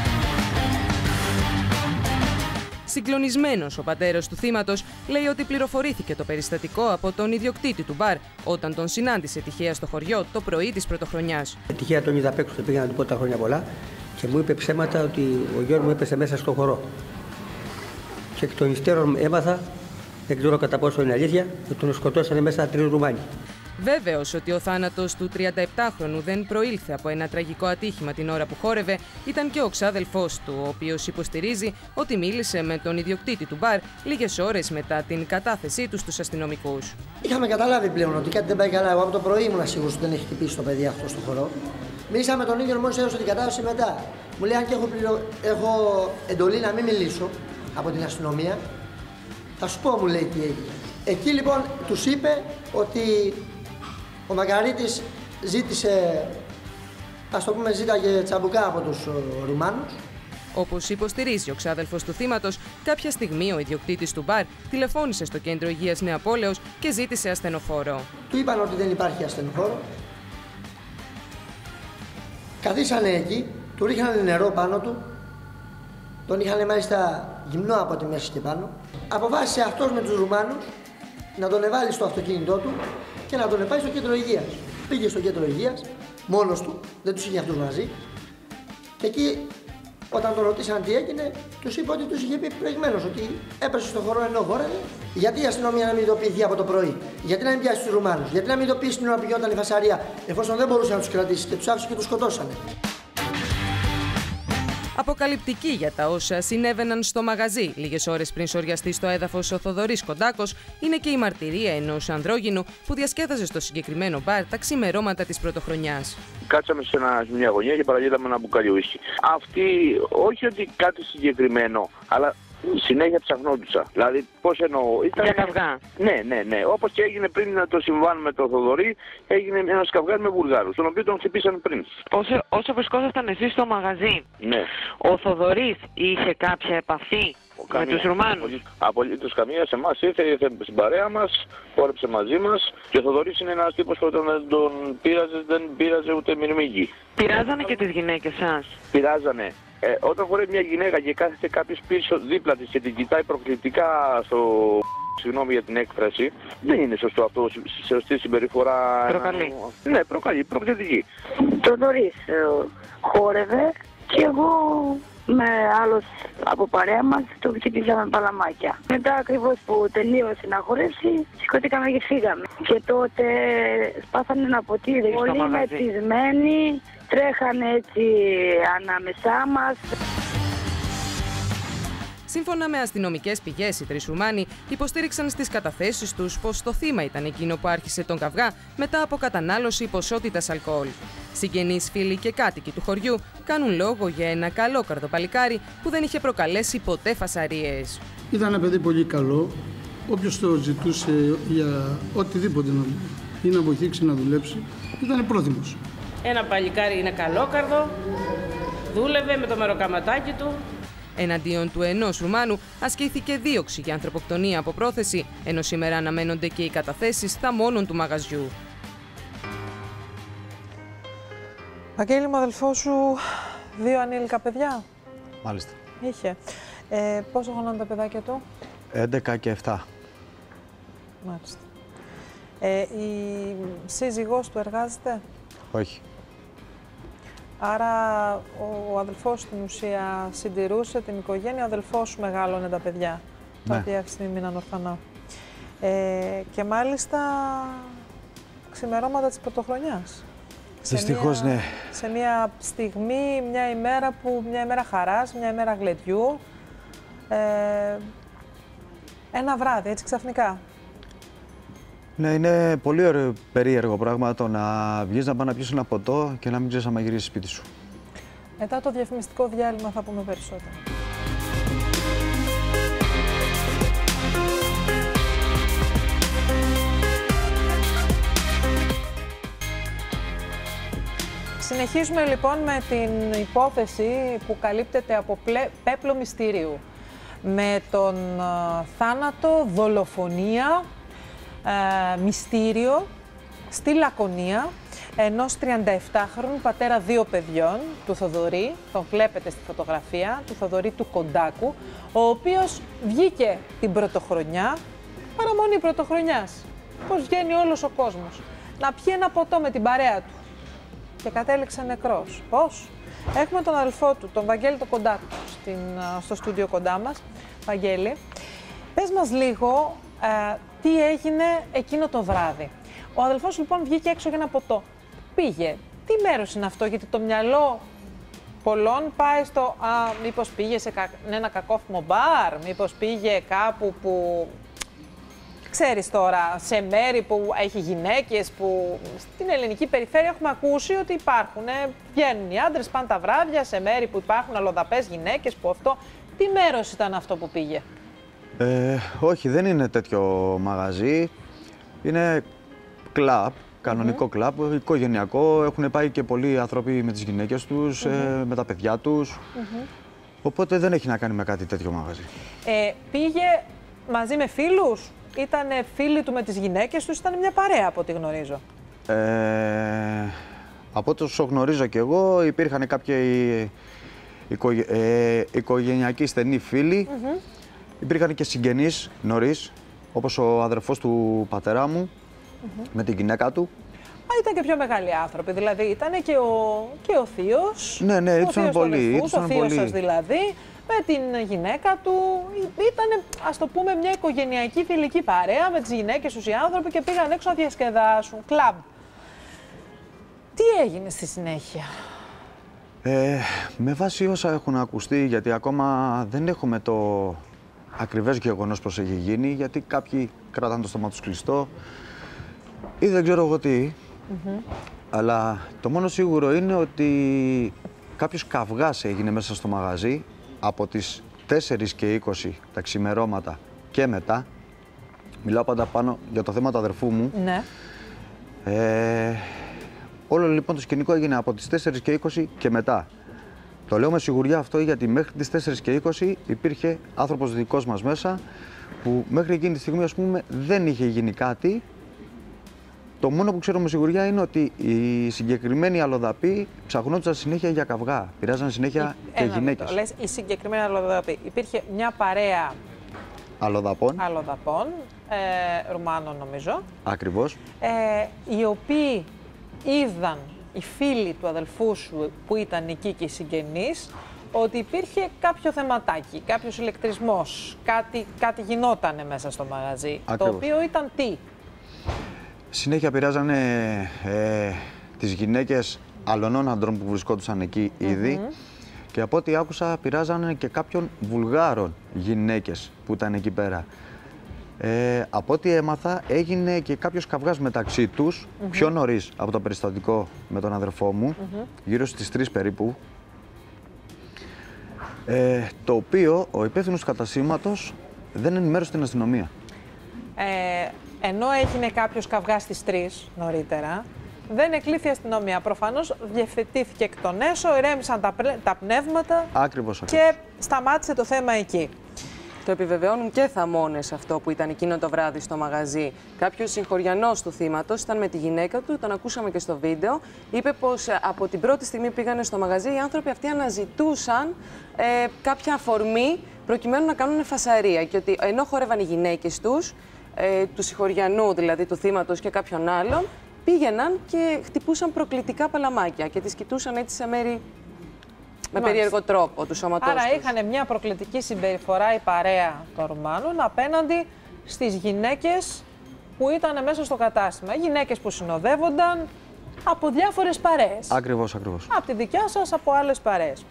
Συγκλονισμένος ο πατέρας του θύματος λέει ότι πληροφορήθηκε το περιστατικό από τον ιδιοκτήτη του μπαρ όταν τον συνάντησε τυχαία στο χωριό το πρωί της πρωτοχρονιάς. Τυχαία τον είδα απ' έξω, πήγα να του πω τα χρόνια πολλά και μου είπε ψέματα ότι ο γιος μου έπεσε μέσα στο χορό. Και εκ των υστέρων έμαθα, δεν ξέρω κατά πόσο είναι αλήθεια, ότι τον σκοτώσανε μέσα 3 Ρουμάνοι. Βέβαιος ότι ο θάνατος του 37χρονου δεν προήλθε από ένα τραγικό ατύχημα την ώρα που χόρευε, ήταν και ο ξάδελφός του, ο οποίος υποστηρίζει ότι μίλησε με τον ιδιοκτήτη του μπαρ λίγες ώρες μετά την κατάθεσή του στους αστυνομικούς. Είχαμε καταλάβει πλέον ότι κάτι δεν πάει καλά. Εγώ από το πρωί ήμουν σίγουρος ότι δεν έχει χτυπήσει το παιδί αυτό στο χορό. Μίλησα με τον ίδιο μόλις έδωσε την κατάθεση μετά. Μου λέει: αν και έχω εντολή να μην μιλήσω από την αστυνομία, θα σου πω, μου λέει, τι έγινε. Εκεί λοιπόν τους είπε ότι ο Μακαρίτης ζήτησε, ας το πούμε, ζήταγε τσαμπουκά από τους Ρουμάνους. Όπως υποστηρίζει ο ξάδελφος του θύματος, κάποια στιγμή ο ιδιοκτήτης του μπαρ τηλεφώνησε στο κέντρο υγείας Νεαπόλεως και ζήτησε ασθενοφόρο. Του είπαν ότι δεν υπάρχει ασθενοφόρο. Καθίσανε εκεί, του ρίχνανε νερό πάνω του. Τον είχαν μάλιστα γυμνό από τη μέση και πάνω. Αποφάσισε αυτός με τους Ρουμάνους να τον εβάλει στο αυτοκίνητό του και να τον πάει στο κέντρο υγείας. Πήγε στο κέντρο υγείας, μόνος του, δεν τους είχε αυτούς μαζί. Και εκεί, όταν τον ρωτήσαν τι έγινε, τους είπε ότι τους είχε πει προηγουμένως ότι έπεσε στον χώρο ενώ χώραγε. Γιατί η αστυνομία να μην ειδοποιηθεί από το πρωί, γιατί να μην πιάσει τους Ρουμάνους, γιατί να μην ειδοποιήσει την ώρα που γινόταν η φασαρία, εφόσον δεν μπορούσε να τους κρατήσει και τους άφησε και τους σκοτώσανε. Αποκαλυπτική για τα όσα συνέβαιναν στο μαγαζί λίγες ώρες πριν σωριαστεί στο έδαφος ο Θοδωρής Κοντάκος είναι και η μαρτυρία ενός ανδρόγυνου που διασκέδαζε στο συγκεκριμένο μπαρ τα ξημερώματα της πρωτοχρονιάς. Κάτσαμε σε μια γωνία και παραγγείλαμε ένα μπουκάλι ουίσκι. Αυτή, όχι ότι κάτι συγκεκριμένο, αλλά συνέχεια ψαχνόντουσα. Δηλαδή, πώς εννοώ. Ήταν... Για καυγά. Ναι. Όπως και έγινε πριν το συμβάν με τον Θοδωρή, έγινε ένας καυγάς με Βουλγάρους, τον οποίο τον χτυπήσαν πριν. Όσο βρισκόσασταν εσείς στο μαγαζί, ναι. Ο Θοδωρής είχε κάποια επαφή με τους Ρουμάνους? Απολύτως καμία. Σε εμάς ήρθε στην παρέα μας, χόρεψε μαζί μας και ο Θοδωρής είναι ένας τύπος που όταν τον πείραζε, δεν πείραζε ούτε μυρμήγκι. Πειράζανε και τις γυναίκες σας? Πειράζανε. Όταν χορεύει μια γυναίκα και κάθεται κάποιος πίσω δίπλα της και την κοιτάει προκλητικά στο... Συγγνώμη για την έκφραση, δεν είναι σωστό αυτό, σωστή συμπεριφορά. Προκαλεί. Ναι, προκαλεί, προκλητική. Το Θοδωρής χόρευε και εγώ με άλλους από παρέα μας το χτυπήσαμε παλαμάκια. Μετά ακριβώς που τελείωσε να χορεύσει, σηκωθήκαμε και φύγαμε. Και τότε σπάσανε ένα ποτήρι, πολύ μετισμένοι, τρέχανε έτσι ανάμεσά μας. Σύμφωνα με αστυνομικές πηγές, οι τρεις Ρουμάνοι υποστήριξαν στις καταθέσεις τους πως το θύμα ήταν εκείνο που άρχισε τον καυγά μετά από κατανάλωση ποσότητας αλκοόλ. Συγγενείς, φίλοι και κάτοικοι του χωριού κάνουν λόγο για ένα καλόκαρδο παλικάρι που δεν είχε προκαλέσει ποτέ φασαρίες. Ήταν ένα παιδί πολύ καλό, όποιος το ζητούσε για οτιδήποτε ή να βοηθήσει να δουλέψει, ήταν πρόθυμος. Ένα παλικάρι είναι καλόκαρδο, δούλευε με το μεροκαματάκι του. Εναντίον του ενός Ρουμάνου ασκήθηκε δίωξη για ανθρωποκτονία από πρόθεση, ενώ σήμερα αναμένονται και οι καταθέσεις θαμώνων του μαγαζιού. Βαγγέλη, μου αδελφός σου 2 ανήλικα παιδιά. Μάλιστα. Είχε. Πόσο χρονών τα παιδάκια του? 11 και 7. Μάλιστα. Η σύζυγός του εργάζεται? Όχι. Άρα ο αδελφός στην ουσία συντηρούσε την οικογένεια, ο αδελφός σου μεγάλωνε τα παιδιά, τα οποία αυτή τη στιγμή μείναν ορφανά. Και μάλιστα ξημερώματα της πρωτοχρονιάς. Δυστυχώς, ναι. Σε μια στιγμή, μια ημέρα χαράς, μια ημέρα γλεντιού, ένα βράδυ, έτσι ξαφνικά. Ναι, είναι πολύ ωραίο, περίεργο πράγμα το να βγεις να πας να πιεις ένα ποτό και να μην ξέρεις άμα γυρίσεις σπίτι σου. Μετά το διαφημιστικό διάλειμμα θα πούμε περισσότερα. Συνεχίζουμε λοιπόν με την υπόθεση που καλύπτεται από πέπλο μυστηρίου. Με τον θάνατο, δολοφονία, μυστήριο στη Λακωνία ενός 37χρονου πατέρα 2 παιδιών, του Θοδωρή, τον βλέπετε στη φωτογραφία, του Θοδωρή του Κοντάκου, ο οποίος βγήκε την πρωτοχρονιά, παραμονή πρωτοχρονιάς, πώς βγαίνει όλος ο κόσμος, να πιει ένα ποτό με την παρέα του και κατέληξε νεκρός. Πώς? Έχουμε τον αδελφό του, τον Βαγγέλη τον Κοντάκου, στο στούντιο κοντά μας. Βαγγέλη, πες μας λίγο τι έγινε εκείνο το βράδυ. Ο αδελφός λοιπόν βγήκε έξω για ένα ποτό. Πήγε. Τι μέρος είναι αυτό, γιατί το μυαλό πολλών πάει στο μήπως πήγε σε ένα κακόφημο μπαρ, μήπως πήγε κάπου που ξέρεις τώρα, σε μέρη που έχει γυναίκες, που στην ελληνική περιφέρεια έχουμε ακούσει ότι υπάρχουν, βγαίνουν οι άντρες, πάνε τα βράδια σε μέρη που υπάρχουν αλλοδαπές γυναίκες, που αυτό. Τι μέρος ήταν αυτό που πήγε? Όχι, δεν είναι τέτοιο μαγαζί. Είναι κλαμπ, κανονικό κλαμπ, οικογενειακό. Έχουν πάει και πολλοί άνθρωποι με τις γυναίκες τους, με τα παιδιά τους. Οπότε δεν έχει να κάνει με κάτι τέτοιο μαγαζί. Πήγε μαζί με φίλους? Ήτανε φίλοι του με τις γυναίκες τους? Ήταν μια παρέα από ό,τι γνωρίζω. Από όσο γνωρίζω κι εγώ, υπήρχαν κάποιοι Οικογενειακοί στενοί φίλοι. Υπήρχαν και συγγενείς νωρίς, όπως ο αδερφός του πατέρα μου με την γυναίκα του. Μα ήταν και πιο μεγάλοι άνθρωποι, δηλαδή ήταν και ο θείος. Ναι, ναι, ήτουσαν πολλοί. Ο θείος σας δηλαδή, με την γυναίκα του. Ήταν, ας το πούμε, μια οικογενειακή φιλική παρέα με τις γυναίκες τους οι άνθρωποι και πήγαν έξω να διασκεδάσουν. Κλαμπ. Τι έγινε στη συνέχεια? Με βάση όσα έχουν ακουστεί, γιατί ακόμα δεν έχουμε το ακριβές γεγονός πως έχει γίνει, γιατί κάποιοι κρατάνε το στόμα τους κλειστό ή δεν ξέρω εγώ τι, αλλά το μόνο σίγουρο είναι ότι κάποιος καυγάς έγινε μέσα στο μαγαζί από τις 4 και 20 τα ξημερώματα και μετά. Μιλάω πάντα πάνω για το θέμα του αδερφού μου. Ναι. Όλο λοιπόν το σκηνικό έγινε από τις 4 και 20 και μετά. Το λέω με σιγουριά αυτό γιατί μέχρι τις 4 και 20 υπήρχε άνθρωπος δικός μας μέσα που μέχρι εκείνη τη στιγμή, ας πούμε, δεν είχε γίνει κάτι. Το μόνο που ξέρω με σιγουριά είναι ότι οι συγκεκριμένοι αλλοδαποί ψαχνόντουσαν συνέχεια για καυγά. Πειράζαν συνέχεια και γυναίκες. Λες, οι συγκεκριμένοι αλλοδαποί. Υπήρχε μια παρέα αλλοδαπών, Ρουμάνων νομίζω. Ακριβώς. Οι οποίοι είδαν, οι φίλοι του αδελφού σου που ήταν εκεί και οι συγγενείς, ότι υπήρχε κάποιο θεματάκι, κάποιος ηλεκτρισμός, κάτι γινότανε μέσα στο μαγαζί. Ακριβώς. Το οποίο ήταν τι? Συνέχεια πειράζανε τις γυναίκες αλλωνών αντρών που βρισκόντουσαν εκεί ήδη και από ό,τι άκουσα πειράζανε και κάποιων Βουλγάρων γυναίκες που ήταν εκεί πέρα. Από ό,τι έμαθα έγινε και κάποιος καυγάς μεταξύ τους πιο νωρίς από το περιστατικό με τον αδερφό μου, γύρω στις 3 περίπου, το οποίο ο υπεύθυνος κατασύμματος δεν ενημέρωσε την αστυνομία. Ενώ έγινε κάποιος καυγάς στις 3 νωρίτερα, δεν εκλήθη η αστυνομία. Προφανώς διευθετήθηκε εκ των έσω, ηρέμησαν τα πνεύματα. Ακριβώς. Και σταμάτησε το θέμα εκεί. Το επιβεβαιώνουν και θαμώνες αυτό που ήταν εκείνο το βράδυ στο μαγαζί. Κάποιος συγχωριανός του θύματος ήταν με τη γυναίκα του, τον ακούσαμε και στο βίντεο. Είπε πως από την πρώτη στιγμή που πήγανε στο μαγαζί, οι άνθρωποι αυτοί αναζητούσαν κάποια αφορμή προκειμένου να κάνουν φασαρία. Και ότι ενώ χόρευαν οι γυναίκες τους, του συγχωριανού δηλαδή του θύματος και κάποιον άλλον, πήγαιναν και χτυπούσαν προκλητικά παλαμάκια και τις κοιτούσαν έτσι σε μέρη. Με περίεργο τρόπο του σώματός τους. Άρα είχαν μια προκλητική συμπεριφορά η παρέα των Ρουμάνων απέναντι στις γυναίκες που ήταν μέσα στο κατάστημα. Γυναίκες που συνοδεύονταν από διάφορες παρέες. Ακριβώς, ακριβώς. Από τη δικιά σας, από άλλες παρέες.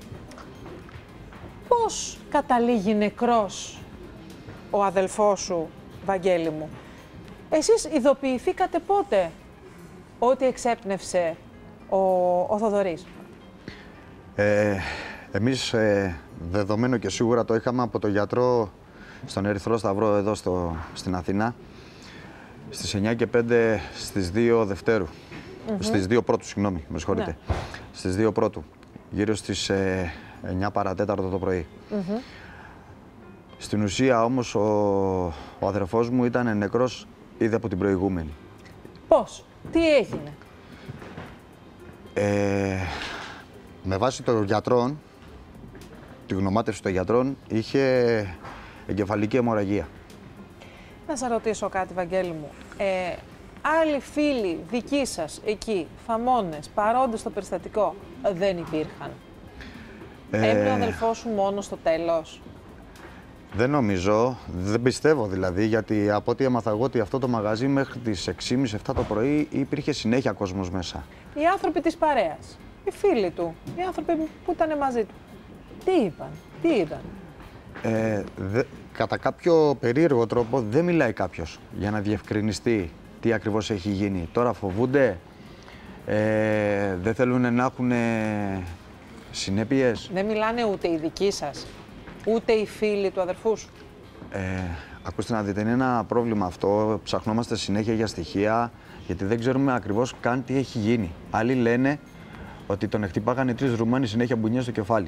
Πώς καταλήγει νεκρός ο αδελφός σου, Βαγγέλη μου? Εσείς ειδοποιηθήκατε πότε ότι εξέπνευσε ο Θοδωρής? Εμείς δεδομένο και σίγουρα το είχαμε από το γιατρό στον Ερυθρό Σταυρό εδώ στην Αθήνα στις 9 και 5 στις 2 Δευτέρου. Στις 2 Πρώτου, συγγνώμη, με συγχωρείτε. Ναι. Στις 2 Πρώτου, γύρω στις 9 παρατέταρτο το πρωί. Στην ουσία όμως ο αδερφός μου ήταν νεκρός ήδη από την προηγούμενη. Πώς? Τι έγινε? Με βάση των γιατρών, τη γνωμάτευση των γιατρών, είχε εγκεφαλική αιμορραγία. Να σας ρωτήσω κάτι, Βαγγέλη μου. Άλλοι φίλοι δικοί σας εκεί, θαμώνες, παρόντες στο περιστατικό, δεν υπήρχαν? Έμεινε ο αδελφός σου μόνο στο τέλος? Δεν νομίζω, δεν πιστεύω δηλαδή, γιατί από ό,τι έμαθα εγώ ότι αυτό το μαγαζί μέχρι τις 6:30-7 το πρωί υπήρχε συνέχεια κόσμος μέσα. Οι άνθρωποι της παρέας, οι φίλοι του, οι άνθρωποι που ήταν μαζί του, τι είπαν? Κατά κάποιο περίεργο τρόπο δεν μιλάει κάποιος για να διευκρινιστεί τι ακριβώς έχει γίνει. Τώρα φοβούνται, δεν θέλουν να έχουν συνέπειες. Δεν μιλάνε ούτε οι δικοί σας, ούτε οι φίλοι του αδερφού σου? Ακούστε να δείτε, είναι ένα πρόβλημα αυτό. Ψαχνόμαστε συνέχεια για στοιχεία, γιατί δεν ξέρουμε ακριβώς καν τι έχει γίνει. Άλλοι λένε ότι τον χτυπάγανε 3 Ρουμάνοι συνέχεια μπουνιές στο κεφάλι.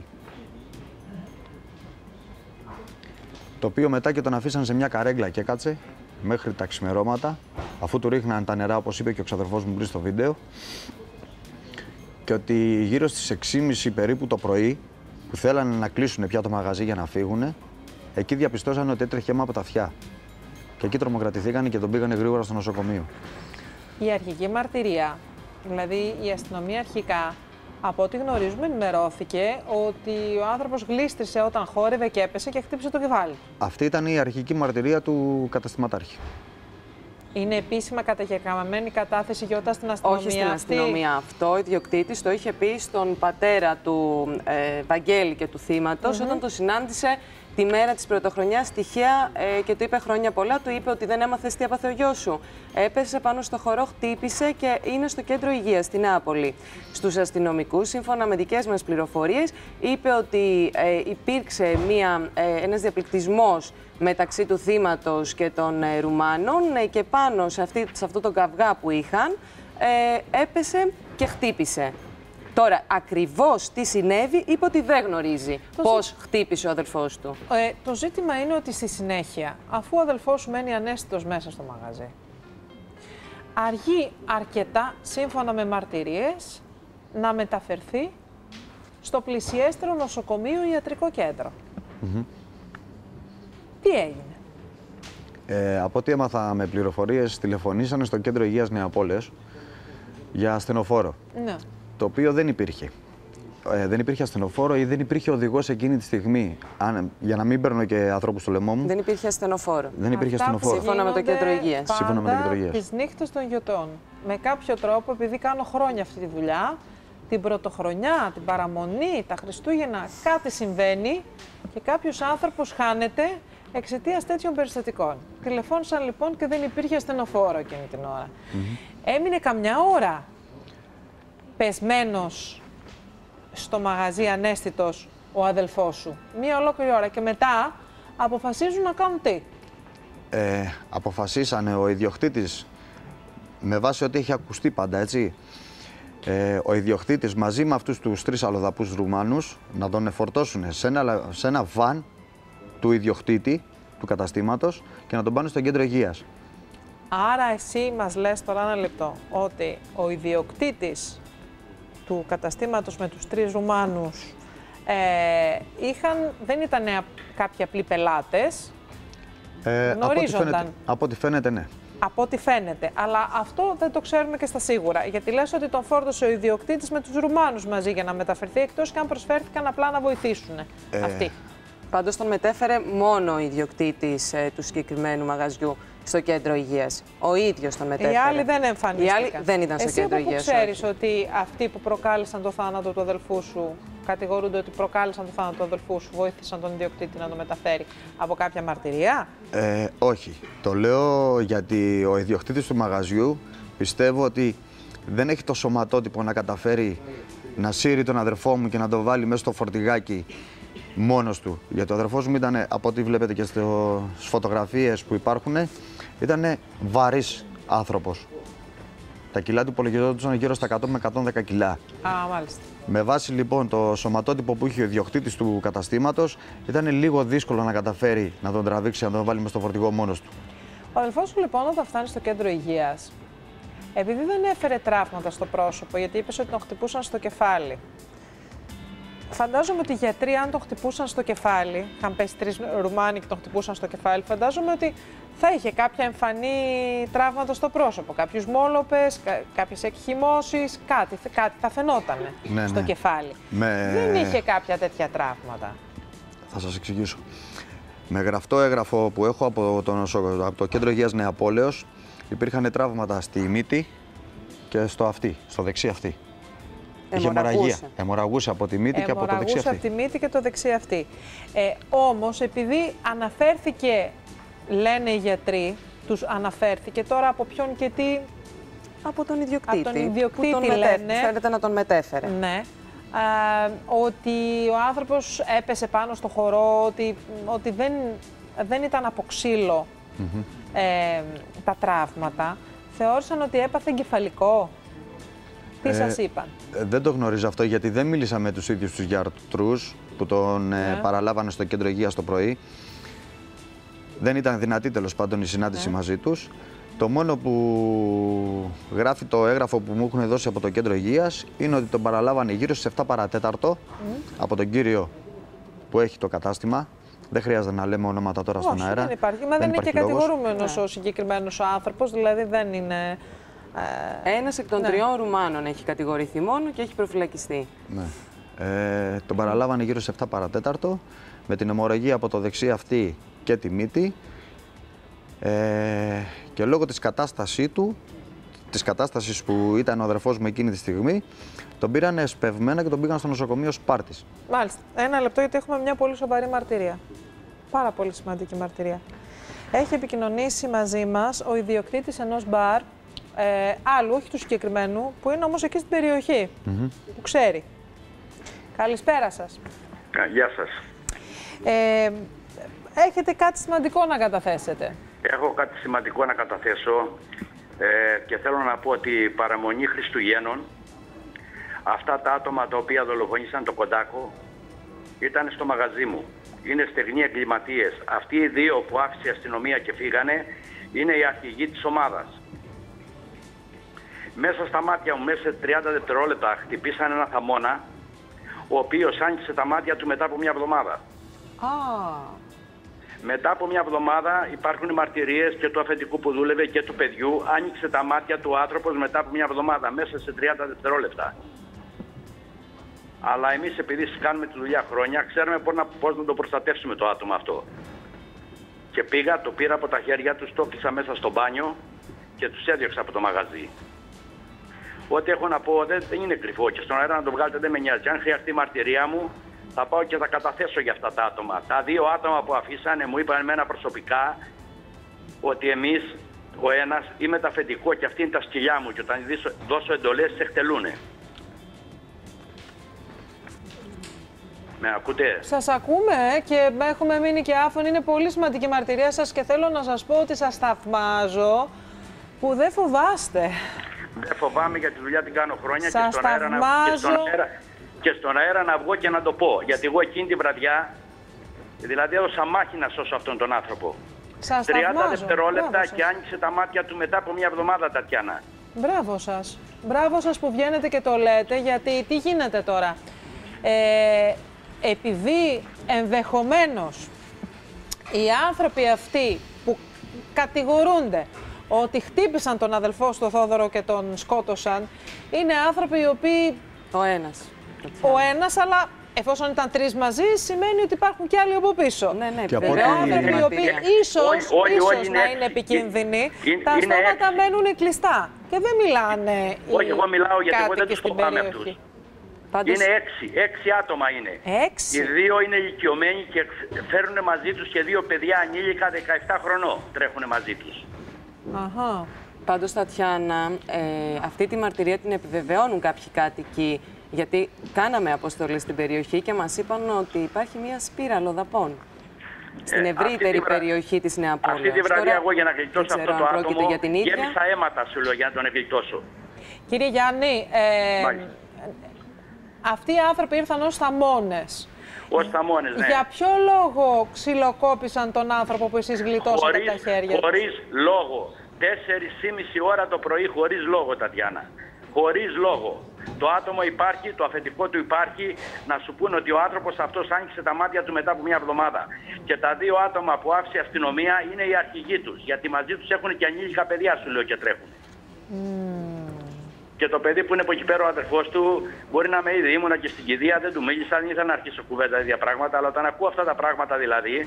Το οποίο μετά και τον αφήσαν σε μια καρέγκλα και έκατσε μέχρι τα ξημερώματα, αφού του ρίχναν τα νερά, όπως είπε και ο ξαδερφός μου πριν στο βίντεο. Και ότι γύρω στις 6:30 περίπου το πρωί, που θέλανε να κλείσουν πια το μαγαζί για να φύγουν, εκεί διαπιστώσανε ότι έτρεχε αίμα από τα αυτιά. Και εκεί τρομοκρατηθήκανε και τον πήγανε γρήγορα στο νοσοκομείο. Η αρχική μαρτυρία, δηλαδή η αστυνομία αρχικά, από ό,τι γνωρίζουμε, ενημερώθηκε ότι ο άνθρωπος γλίστρισε όταν χόρευε και έπεσε και χτύπησε το κεφάλι. Αυτή ήταν η αρχική μαρτυρία του καταστηματάρχη. Είναι επίσημα καταγεγραμμένη κατάθεση γιώτα στην αστυνομία? Όχι στην αστυνομία αυτό. Ο ιδιοκτήτης το είχε πει στον πατέρα του Βαγγέλη και του θύματος όταν το συνάντησε τη μέρα της πρωτοχρονιάς τυχαία και του είπε χρόνια πολλά. Του είπε ότι δεν έμαθες τι έπαθε ο γιος σου. Έπεσε πάνω στο χορό, χτύπησε και είναι στο κέντρο υγείας στην Νεάπολη. Στους αστυνομικούς, σύμφωνα με δικές μας πληροφορίες, είπε ότι υπήρξε ένας διαπληκτισμός μεταξύ του θύματος και των Ρουμάνων και πάνω σε αυτό τον καυγά που είχαν έπεσε και χτύπησε. Τώρα, ακριβώς τι συνέβη, είπε ότι δεν γνωρίζει πώς χτύπησε ο αδελφός του. Το ζήτημα είναι ότι στη συνέχεια, αφού ο αδελφός σου μένει ανέστητος μέσα στο μαγαζί, αργεί αρκετά, σύμφωνα με μαρτυρίες, να μεταφερθεί στο πλησιέστερο νοσοκομείο ιατρικό κέντρο. Τι έγινε? Από ό,τι έμαθα με πληροφορίες, τηλεφωνήσανε στο κέντρο υγείας Νεαπόλεως για ασθενοφόρο. Ναι. Το οποίο δεν υπήρχε. Δεν υπήρχε ασθενοφόρο ή δεν υπήρχε οδηγός εκείνη τη στιγμή. Για να μην παίρνω και ανθρώπους στο λαιμό μου. Δεν υπήρχε ασθενοφόρο. Δεν υπήρχε ασθενοφόρο. Σύμφωνα με το κέντρο υγείας. Σύμφωνα με το κέντρο υγείας. Τις νύχτες των γιοτών. Με κάποιο τρόπο, επειδή κάνω χρόνια αυτή τη δουλειά, την πρωτοχρονιά, την παραμονή, τα Χριστούγεννα, κάτι συμβαίνει και κάποιος άνθρωπος χάνεται εξαιτίας τέτοιων περιστατικών. Τηλεφώνησαν λοιπόν και δεν υπήρχε ασθενοφόρο εκείνη την ώρα. Έμεινε καμιά ώρα πεσμένος στο μαγαζί ανέστητος ο αδελφός σου. Μία ολόκληρη ώρα και μετά αποφασίζουν να κάνουν τι? Αποφασίσανε ο ιδιοκτήτης, με βάση ότι έχει ακουστεί πάντα, έτσι, ο ιδιοκτήτης μαζί με αυτούς τους 3 αλλοδαπούς Ρουμάνους να τον εφορτώσουν σε ένα βαν του ιδιοκτήτη του καταστήματος και να τον πάνε στο κέντρο υγείας. Άρα εσύ μας λες τώρα ένα λεπτό ότι ο ιδιοκτήτης του καταστήματος με τους 3 Ρουμάνους δεν ήταν κάποιοι απλοί πελάτες, γνωρίζονταν. Από ό,τι φαίνεται, ναι. Από ό,τι φαίνεται. Αλλά αυτό δεν το ξέρουμε και στα σίγουρα. Γιατί λες ότι τον φόρτωσε ο ιδιοκτήτης με τους Ρουμάνους μαζί για να μεταφερθεί, εκτός και αν προσφέρθηκαν απλά να βοηθήσουν αυτοί. Πάντως τον μετέφερε μόνο ο ιδιοκτήτης του συγκεκριμένου μαγαζιού στο κέντρο υγείας. Ο ίδιος τον μετέφερε. Οι άλλοι δεν εμφανίστηκαν. Οι άλλοι δεν ήταν στο κέντρο υγείας. Εσύ ξέρεις ότι αυτοί που προκάλεσαν το θάνατο του αδελφού σου, κατηγορούνται ότι προκάλεσαν το θάνατο του αδελφού σου, βοήθησαν τον ιδιοκτήτη να το μεταφέρει από κάποια μαρτυρία? Όχι. Το λέω γιατί ο ιδιοκτήτης του μαγαζιού πιστεύω ότι δεν έχει το σωματότυπο να καταφέρει να σύρει τον αδερφό μου και να τον βάλει μέσα στο φορτηγάκι μόνος του. Γιατί ο αδερφός μου ήταν, από ό,τι βλέπετε και στις φωτογραφίες που υπάρχουν, ήταν βαρύς άνθρωπος. Τα κιλά του υπολογιζόντουσαν γύρω στα 100 με 110 κιλά. Μάλιστα. Με βάση λοιπόν το σωματότυπο που είχε ο ιδιοκτήτης του καταστήματος, ήταν λίγο δύσκολο να καταφέρει να τον τραβήξει, να τον βάλει μες στο φορτηγό μόνος του. Ο αδελφός σου λοιπόν όταν φτάνει στο κέντρο υγείας, επειδή δεν έφερε τραύματα στο πρόσωπο, γιατί είπες ότι τον χτυπούσαν στο κεφάλι, φαντάζομαι ότι οι γιατροί, αν τον χτυπούσαν στο κεφάλι, είχαν πέσει 3 Ρουμάνοι και τον χτυπούσαν στο κεφάλι, φαντάζομαι ότι θα είχε κάποια εμφανή τραύματα στο πρόσωπο. Κάποιους μόλοπες, κάποιες εκχυμώσεις, κάτι θα φαινόταν στο κεφάλι. Δεν είχε κάποια τέτοια τραύματα. Θα σας εξηγήσω. Με γραφτό έγγραφο που έχω από το κέντρο υγείας Νεαπόλεως, υπήρχαν τραύματα στη μύτη και στο αυτή, στο δεξί αυτή. Είχε αιμορραγία. Αιμορραγούσε από τη μύτη και από το δεξί αυτή. Από τη μύτη και το δεξί αυτή. Όμως, επειδή αναφέρθηκε, λένε οι γιατροί, τους αναφέρθηκε τώρα από ποιον και τι? Από τον ιδιοκτήτη. Από τον ιδιοκτήτη που λένε. Φαίνεται να τον μετέφερε. Ναι. Ότι ο άνθρωπος έπεσε πάνω στο χορό, ότι δεν ήταν από ξύλο τα τραύματα. Θεώρησαν ότι έπαθε εγκεφαλικό. Τι σας είπαν? Δεν το γνωρίζω αυτό, γιατί δεν μίλησα με τους ίδιους τους γιατρούς που τον παραλάβανε στο κέντρο υγείας το πρωί. Δεν ήταν δυνατή τέλος πάντων η συνάντηση μαζί τους. Το μόνο που γράφει το έγγραφο που μου έχουν δώσει από το κέντρο υγείας είναι ότι τον παραλάβανε γύρω στις 7 παρατέταρτο από τον κύριο που έχει το κατάστημα. Δεν χρειάζεται να λέμε ονόματα τώρα στον αέρα. Δεν υπάρχει. Μα δεν είναι και κατηγορούμενος ο συγκεκριμένος άνθρωπος, δηλαδή δεν είναι. Ένας εκ των 3 Ρουμάνων έχει κατηγορηθεί μόνο και έχει προφυλακιστεί. Ναι. Τον παραλάβανε γύρω σε 7 παρατέταρτο, με την αιμορραγία από το δεξί αυτή και τη μύτη. Και λόγω της κατάστασής του, της κατάστασης που ήταν ο αδερφός μου εκείνη τη στιγμή, τον πήραν εσπευμένα και τον πήγαν στο νοσοκομείο Σπάρτης. Μάλιστα. Ένα λεπτό, γιατί έχουμε μια πολύ σοβαρή μαρτυρία. Πάρα πολύ σημαντική μαρτυρία. Έχει επικοινωνήσει μαζί μας ο ιδιοκτήτης ενός μπαρ, άλλου, όχι του συγκεκριμένου, που είναι όμως εκεί στην περιοχή, που ξέρει. Καλησπέρα σας. Γεια σας. Έχετε κάτι σημαντικό να καταθέσετε? Έχω κάτι σημαντικό να καταθέσω και θέλω να πω ότι η παραμονή Χριστουγέννων, αυτά τα άτομα τα οποία δολοφονήσαν το Κοντάκο ήταν στο μαγαζί μου. Είναι στεγνοί εγκληματίες. Αυτοί οι 2 που άφησε η αστυνομία και φύγανε είναι οι αρχηγοί της ομάδας. Μέσα στα μάτια μου, μέσα σε 30 δευτερόλεπτα, χτυπήσαν ένα θαμώνα, ο οποίος άνοιξε τα μάτια του μετά από μια εβδομάδα. Μετά από μια εβδομάδα υπάρχουν οι μαρτυρίες και του αφεντικού που δούλευε και του παιδιού. Άνοιξε τα μάτια του άνθρωπος μετά από μια εβδομάδα, μέσα σε 30 δευτερόλεπτα. Αλλά εμείς, επειδή κάνουμε τη δουλειά χρόνια, ξέρουμε πώς να το προστατεύσουμε το άτομο αυτό. Και πήγα, το πήρα από τα χέρια τους, το κλείσα μέσα στο μπάνιο και τους έδιωξα από το μαγαζί. Ό,τι έχω να πω δεν είναι κρυφό και στον αέρα να το βγάλετε δεν με νοιάζει. Αν χρειαστεί η μαρτυρία μου, θα πάω και θα καταθέσω για αυτά τα άτομα. Τα 2 άτομα που αφήσανε μου είπαν εμένα προσωπικά ότι εμείς, ο ένας, είμαι τα αφεντικό και αυτή είναι τα σκυλιά μου και όταν δώσω εντολές σε εκτελούνε. Με ακούτε? Σας ακούμε και έχουμε μείνει και άφωνοι. Είναι πολύ σημαντική η μαρτυρία σας και θέλω να σας πω ότι σας θαυμάζω που δεν φοβάστε. Δεν φοβάμαι, για τη δουλειά την κάνω χρόνια σας και στον αέρα να βγω και να το πω. Γιατί εγώ εκείνη τη βραδιά, δηλαδή έδωσα μάχη να σώσω αυτόν τον άνθρωπο. Σας 30 θαυμάζω. δευτερόλεπτα και άνοιξε τα μάτια του μετά από μια εβδομάδα, Τατιάνα. Μπράβο σας. Μπράβο σας που βγαίνετε και το λέτε, γιατί τι γίνεται τώρα. Επειδή ενδεχομένως οι άνθρωποι αυτοί που κατηγορούνται ότι χτύπησαν τον αδελφό στο Θόδωρο και τον σκότωσαν, είναι άνθρωποι οι οποίοι... Ο ένας, αλλά εφόσον ήταν 3 μαζί, σημαίνει ότι υπάρχουν και άλλοι από πίσω. Ναι, άνθρωποι οι οποίοι ίσως να είναι επικίνδυνοι, τα στόματα μένουν κλειστά και δεν μιλάνε. Όχι, εγώ μιλάω γιατί εγώ δεν τους φοβάμαι αυτούς. Είναι 6 άτομα είναι. 6. Οι 2 είναι ηλικιωμένοι και φέρνουν μαζί τους και 2 παιδιά ανήλικα 17 χρονών τρέχουν μαζί τους. Πάντως, Τατιάνα, αυτή τη μαρτυρία την επιβεβαιώνουν κάποιοι κάτοικοι, γιατί κάναμε αποστολή στην περιοχή και μας είπαν ότι υπάρχει μια σπήρα λοδαπών στην ευρύτερη περιοχή της Νεαπόλεως. Αυτή τη βραδιά εγώ για να γλιτώσω αυτό το άτομο γέμισα αίματα, σου λέω, για να τον γλιτώσω. Κύριε Γιάννη, αυτοί οι άνθρωποι ήρθαν ως θαμώνες. Ως θαμώνες, ναι. Για ποιο λόγο ξυλοκόπησαν τον άνθρωπο που εσείς γλιτώσατε από τα χέρια? Χωρίς λόγο. 4,5 ώρα το πρωί, χωρίς λόγο, Τατιάνα. Χωρίς λόγο. Το άτομο υπάρχει, το αφεντικό του υπάρχει, να σου πούνε ότι ο άνθρωπος αυτός άνοιξε τα μάτια του μετά από μια εβδομάδα. Και τα 2 άτομα που άφησε η αστυνομία είναι οι αρχηγοί τους. Γιατί μαζί τους έχουν και ανήλικα παιδιά, σου λέω, και τρέχουν. Και το παιδί που είναι από εκεί πέρα ο αδερφός του, μπορεί να με είδε, ήμουνα και στην κηδεία, δεν του μίλησα, δεν ήθελα να αρχίσω κουβέντα ίδια πράγματα, αλλά όταν ακούω αυτά τα πράγματα δηλαδή.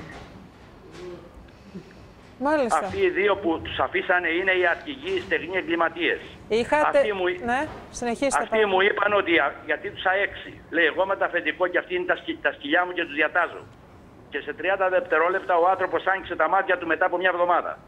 Μάλιστα. Αυτοί οι 2 που τους αφήσανε είναι οι αρχηγοί, οι στεγνοί εγκληματίες. Ναι, συνεχίστε. Αυτοί μου είπαν ότι γιατί τους 6. Λέει, εγώ με τα αφεντικό και αυτοί είναι τα σκυλιά μου και τους διατάζω. Και σε 30 δευτερόλεπτα ο άνθρωπος άνοιξε τα μάτια του μετά από μια εβδομάδα.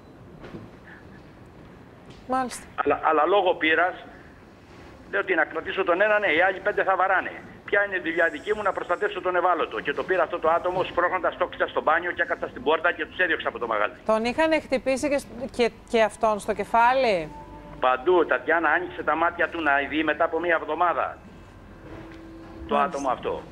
Μάλιστα. Αλλά λόγω πείρας, λέω ότι να κρατήσω τον ένα, ναι, οι άλλοι 5 θα βαράνε. Ποια είναι η δουλειά δική μου? Να προστατεύσω τον ευάλωτο. Και το πήρα αυτό το άτομο, σπρώχνοντας το ξύσα στο μπάνιο και έκατσα στην πόρτα και τους έδιωξα από το μαγαζί. Τον είχαν χτυπήσει και αυτόν στο κεφάλι? Παντού. Τατιάνα, άνοιξε τα μάτια του να δει μετά από μια εβδομάδα το άτομο αυτό.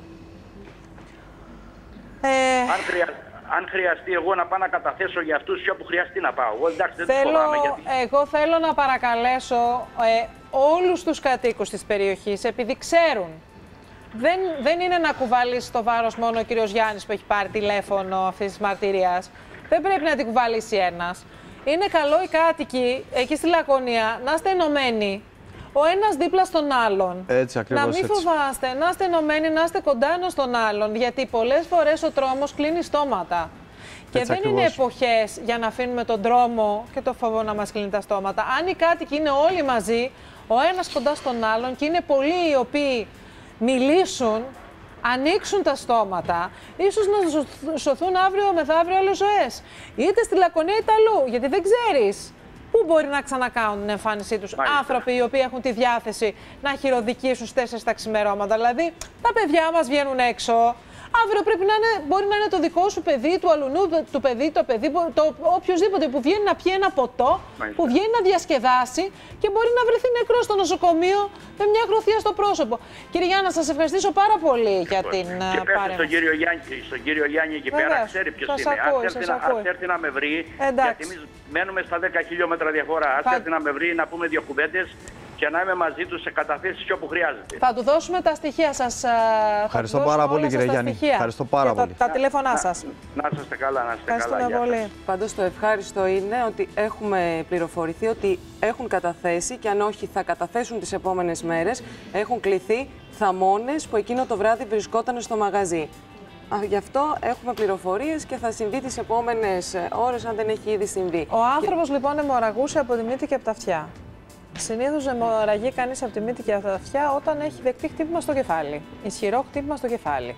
Αν χρειαστεί εγώ να πάω να καταθέσω για αυτούς και όπου χρειαστεί να πάω. Εγώ, εντάξει, δεν τους φοβάμαι, γιατί... Εγώ θέλω να παρακαλέσω όλους τους κατοίκους της περιοχής, επειδή ξέρουν δεν είναι να κουβαλήσει το βάρος μόνο ο κύριος Γιάννης που έχει πάρει τηλέφωνο αυτής της μαρτυρίας. Δεν πρέπει να την κουβαλήσει ένας. Είναι καλό οι κάτοικοι εκεί στη Λακωνία να είστε ενωμένοι. Ο ένας δίπλα στον άλλον. Έτσι, ακριβώς, να μην φοβάστε, να είστε ενωμένοι, να είστε κοντά ένας στον άλλον. Γιατί πολλές φορές ο τρόμος κλείνει στόματα. Και έτσι, δεν ακριβώς. είναι εποχές για να αφήνουμε τον τρόμο και το φόβο να μας κλείνει τα στόματα. Αν οι κάτοικοι είναι όλοι μαζί, ο ένας κοντά στον άλλον και είναι πολλοί οι οποίοι μιλήσουν, ανοίξουν τα στόματα, ίσως να σωθούν αύριο μεθαύριο άλλες ζωές. Είτε στη Λακωνία είτε αλλού, γιατί δεν ξέρεις πού μπορεί να ξανακάνουν την εμφάνισή τους άνθρωποι οι οποίοι έχουν τη διάθεση να χειροδικήσουν στις 4 τα ξημερώματα. Δηλαδή, τα παιδιά μας βγαίνουν έξω. Αύριο μπορεί να είναι το δικό σου παιδί, του αλουνού, του παιδί, το οποιοδήποτε που βγαίνει να πιει ένα ποτό, που βγαίνει να διασκεδάσει και μπορεί να βρεθεί νεκρός στο νοσοκομείο με μια γροθιά στο πρόσωπο. Κύριε Γιάννα, σας ευχαριστήσω πάρα πολύ για την παρέμβαση. Στον κύριο Γιάννη εκεί πέρα, ξέρει ποιος είναι. Ας έρθει να με βρει, γιατί εμείς μένουμε στα 10 χιλιόμετρα διαφορά. Ας έρθει να με βρει, να πούμε δύο κουβέντες και να είμαι μαζί του σε καταθέσεις και όπου χρειάζεται. Θα του δώσουμε τα στοιχεία σας. Ευχαριστώ πάρα πολύ, κύριε Γιάννη. Ευχαριστώ πάρα πολύ. Τα τηλέφωνά σας. Να είστε καλά, να είστε καλά. Ευχαριστούμε πολύ. Πάντως το ευχάριστο είναι ότι έχουμε πληροφορηθεί ότι έχουν καταθέσει και αν όχι θα καταθέσουν τις επόμενες μέρες, έχουν κληθεί θαμώνες που εκείνο το βράδυ βρισκόταν στο μαγαζί. Γι' αυτό έχουμε πληροφορίες και θα συμβεί τις επόμενες ώρες αν δεν έχει ήδη συμβεί. Ο άνθρωπος λοιπόν αιμορραγούσε από τη μύτη και από τα αυτιά. Συνήθως αιμορραγεί κανείς από τη μύτη και από τα αυτιά όταν έχει δεχτεί χτύπημα στο κεφάλι. Ισχυρό χτύπημα στο κεφάλι.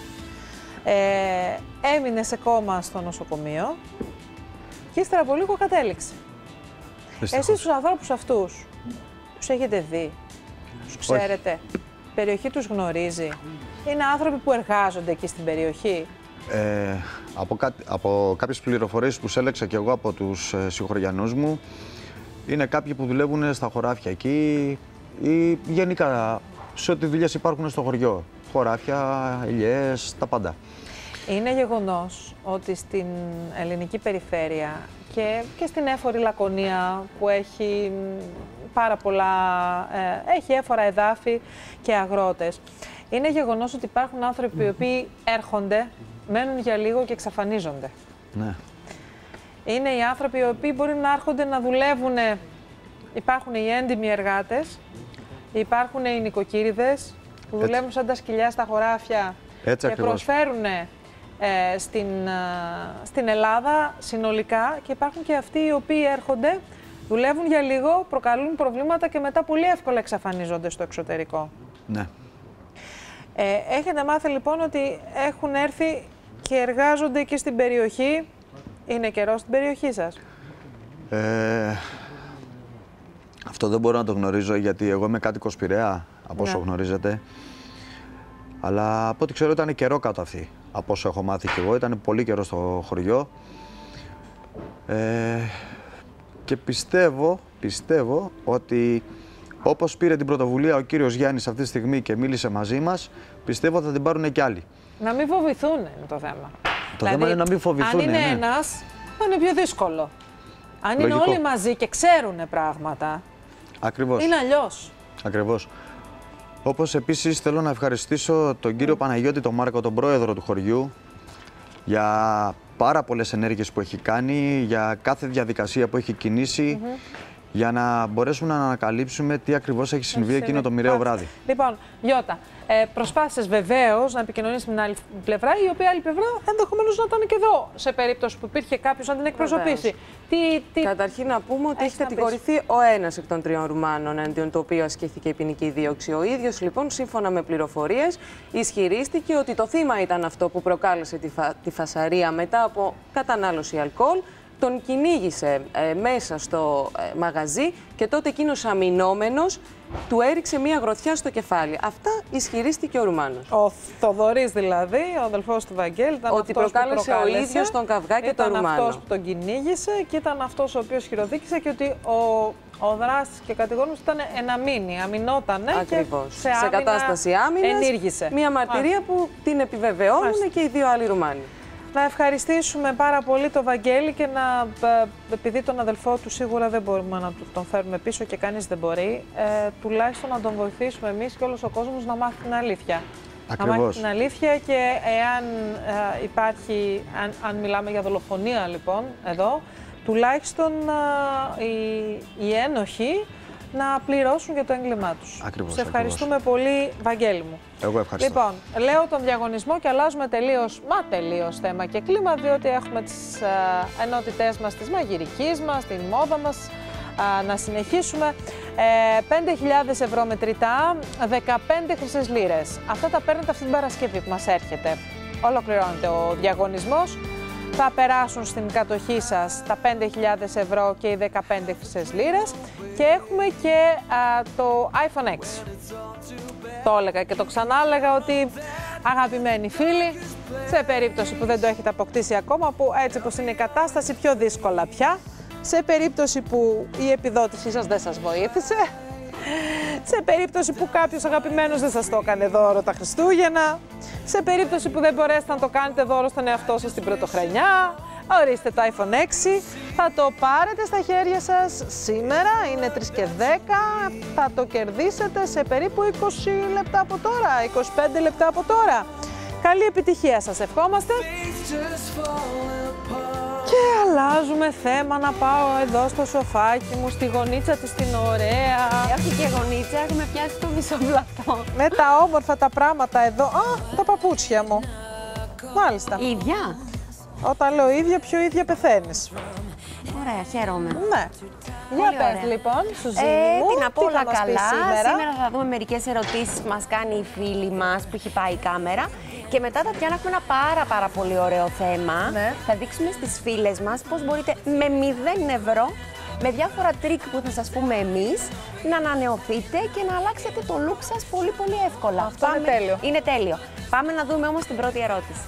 Έμεινε σε κόμμα στο νοσοκομείο και ύστερα από λίγο κατέληξε. Εσείς τους ανθρώπους αυτούς τους έχετε δει, τους ξέρετε, η περιοχή τους γνωρίζει, είναι άνθρωποι που εργάζονται εκεί στην περιοχή. Από κάποιες πληροφορίες που σέλεξα και εγώ από τους συγχωριανούς μου, είναι κάποιοι που δουλεύουν στα χωράφια εκεί ή γενικά σε ό,τι δουλειές υπάρχουν στο χωριό. Χωράφια, ελιές, τα πάντα. Είναι γεγονός ότι στην ελληνική περιφέρεια και στην έφορη Λακωνία που έχει πάρα πολλά, έχει έφορα εδάφη και αγρότες. Είναι γεγονός ότι υπάρχουν άνθρωποι οι οποίοι έρχονται, μένουν για λίγο και εξαφανίζονται. Ναι. Είναι οι άνθρωποι οι οποίοι μπορεί να έρχονται να δουλεύουν. Υπάρχουν οι έντιμοι εργάτες, υπάρχουν οι νοικοκύριδες που δουλεύουν σαν τα σκυλιά στα χωράφια και προσφέρουν στην Ελλάδα συνολικά και υπάρχουν και αυτοί οι οποίοι έρχονται, δουλεύουν για λίγο, προκαλούν προβλήματα και μετά πολύ εύκολα εξαφανίζονται στο εξωτερικό. Ναι. Έχετε μάθει λοιπόν ότι έχουν έρθει και εργάζονται και στην περιοχή. Είναι καιρό στην περιοχή σας? Αυτό δεν μπορώ να το γνωρίζω γιατί εγώ είμαι κάτοικος Πειραιά, από όσο γνωρίζετε. Αλλά από ό,τι ξέρω ήταν καιρό κάτω αυτή. Από όσο έχω μάθει και εγώ, ήταν πολύ καιρό στο χωριό. Και πιστεύω ότι όπως πήρε την πρωτοβουλία ο κύριος Γιάννης αυτή τη στιγμή και μίλησε μαζί μας, πιστεύω θα την πάρουν και άλλοι. Να μην φοβηθούν είναι το θέμα. Το θέμα είναι να μην φοβηθούν. Αν είναι ένας, θα είναι πιο δύσκολο. Αν είναι όλοι μαζί και ξέρουν πράγματα, ακριβώς. Είναι αλλιώς. Ακριβώς. Όπως επίσης θέλω να ευχαριστήσω τον κύριο Παναγιώτη, τον Μάρκο, τον πρόεδρο του χωριού, για πάρα πολλές ενέργειες που έχει κάνει, για κάθε διαδικασία που έχει κινήσει, για να μπορέσουμε να ανακαλύψουμε τι ακριβώς έχει συμβεί εκείνο το μοιραίο βράδυ. Λοιπόν, Γιώτα, προσπάθησες βεβαίως να επικοινωνήσεις με την άλλη πλευρά, η οποία άλλη πλευρά ενδεχομένως να ήταν και εδώ, σε περίπτωση που υπήρχε κάποιος να την εκπροσωπήσει. Καταρχήν να πούμε ότι έχει κατηγορηθεί ο ένας εκ των 3 Ρουμάνων, εναντίον του οποίου ασκήθηκε η ποινική δίωξη. Ο ίδιος λοιπόν, σύμφωνα με πληροφορίες, ισχυρίστηκε ότι το θύμα ήταν αυτό που προκάλεσε τη φασαρία μετά από κατανάλωση αλκοόλ. Τον κυνήγησε μέσα στο μαγαζί και τότε εκείνος αμυνόμενος του έριξε μία γροθιά στο κεφάλι. Αυτά ισχυρίστηκε ο Ρουμάνος. Ο Θοδωρής δηλαδή, ο αδελφός του Βαγγέλη, ήταν ότι προκάλεσε ο ίδιος τον καυγά και τον Ρουμάνο. Ήταν αυτός που τον κυνήγησε και ήταν αυτός ο οποίος χειροδίκησε και ότι ο δράστης και κατηγορούμενος ήταν αμυνότανε και σε κατάσταση άμυνας ενήργησε. Μία μαρτυρία που την επιβεβαιώνουν και οι 2 άλλοι Ρουμάνοι. Να ευχαριστήσουμε πάρα πολύ τον Βαγγέλη και επειδή τον αδελφό του σίγουρα δεν μπορούμε να τον φέρουμε πίσω και κανείς δεν μπορεί, τουλάχιστον να τον βοηθήσουμε εμείς και όλος ο κόσμος να μάθει την αλήθεια. Ακριβώς. Να μάθει την αλήθεια και εάν υπάρχει, αν μιλάμε για δολοφονία λοιπόν εδώ, τουλάχιστον οι ένοχοι να πληρώσουν για το έγκλημά τους. Ακριβώς. Σε ευχαριστούμε πολύ, Βαγγέλη μου. Εγώ ευχαριστώ. Λοιπόν, λέω τον διαγωνισμό και αλλάζουμε τελείως θέμα και κλίμα, διότι έχουμε τις ενότητές μας, της μαγειρικής μας, την μόδα μας, να συνεχίσουμε. 5.000 ευρώ μετρητά, 15 χρυσές λίρες. Αυτά τα παίρνετε αυτή την Παρασκευή που μας έρχεται. Ολοκληρώνεται ο διαγωνισμός. Θα περάσουν στην κατοχή σας τα 5.000 ευρώ και οι 15 χρυσές λίρες και έχουμε και το iPhone 6. Το έλεγα και το ξανάλεγα ότι αγαπημένοι φίλοι, σε περίπτωση που δεν το έχετε αποκτήσει ακόμα, που έτσι πως είναι η κατάσταση πιο δύσκολα πια, σε περίπτωση που η επιδότησή σας δεν σας βοήθησε, σε περίπτωση που κάποιος αγαπημένος δεν σας το έκανε δώρο τα Χριστούγεννα, σε περίπτωση που δεν μπορέσετε να το κάνετε δώρο στον εαυτό σας την Πρωτοχρονιά, ορίστε το iPhone 6, θα το πάρετε στα χέρια σας σήμερα, είναι 3 και 10, θα το κερδίσετε σε περίπου 20 λεπτά από τώρα, 25 λεπτά από τώρα. Καλή επιτυχία σας ευχόμαστε. Και αλλάζουμε θέμα, να πάω εδώ στο σοφάκι μου, στη γωνίτσα της την ωραία. Όχι και γωνίτσα, έχουμε πιάσει το μισοβλατό. Με τα όμορφα τα πράγματα εδώ. Α, τα παπούτσια μου. Μάλιστα. Ίδια. Όταν λέω ίδια, πιο ίδια πεθαίνεις. Ωραία, χαίρομαι. Ναι. Για πες λοιπόν, Σουζίνη μου, τι να πω, όλα καλά. Σήμερα θα δούμε μερικές ερωτήσεις που μας κάνει η φίλη μας που έχει πάει η κάμερα. Και μετά, Τατιάνα, έχουμε ένα πάρα πολύ ωραίο θέμα. Ναι. Θα δείξουμε στις φίλες μας πώς μπορείτε με 0 ευρώ, με διάφορα τρίκ που θα σας πούμε εμείς, να ανανεωθείτε και να αλλάξετε το look σας πολύ εύκολα. Αυτό είναι τέλειο. Είναι τέλειο. Πάμε να δούμε όμως την πρώτη ερώτηση.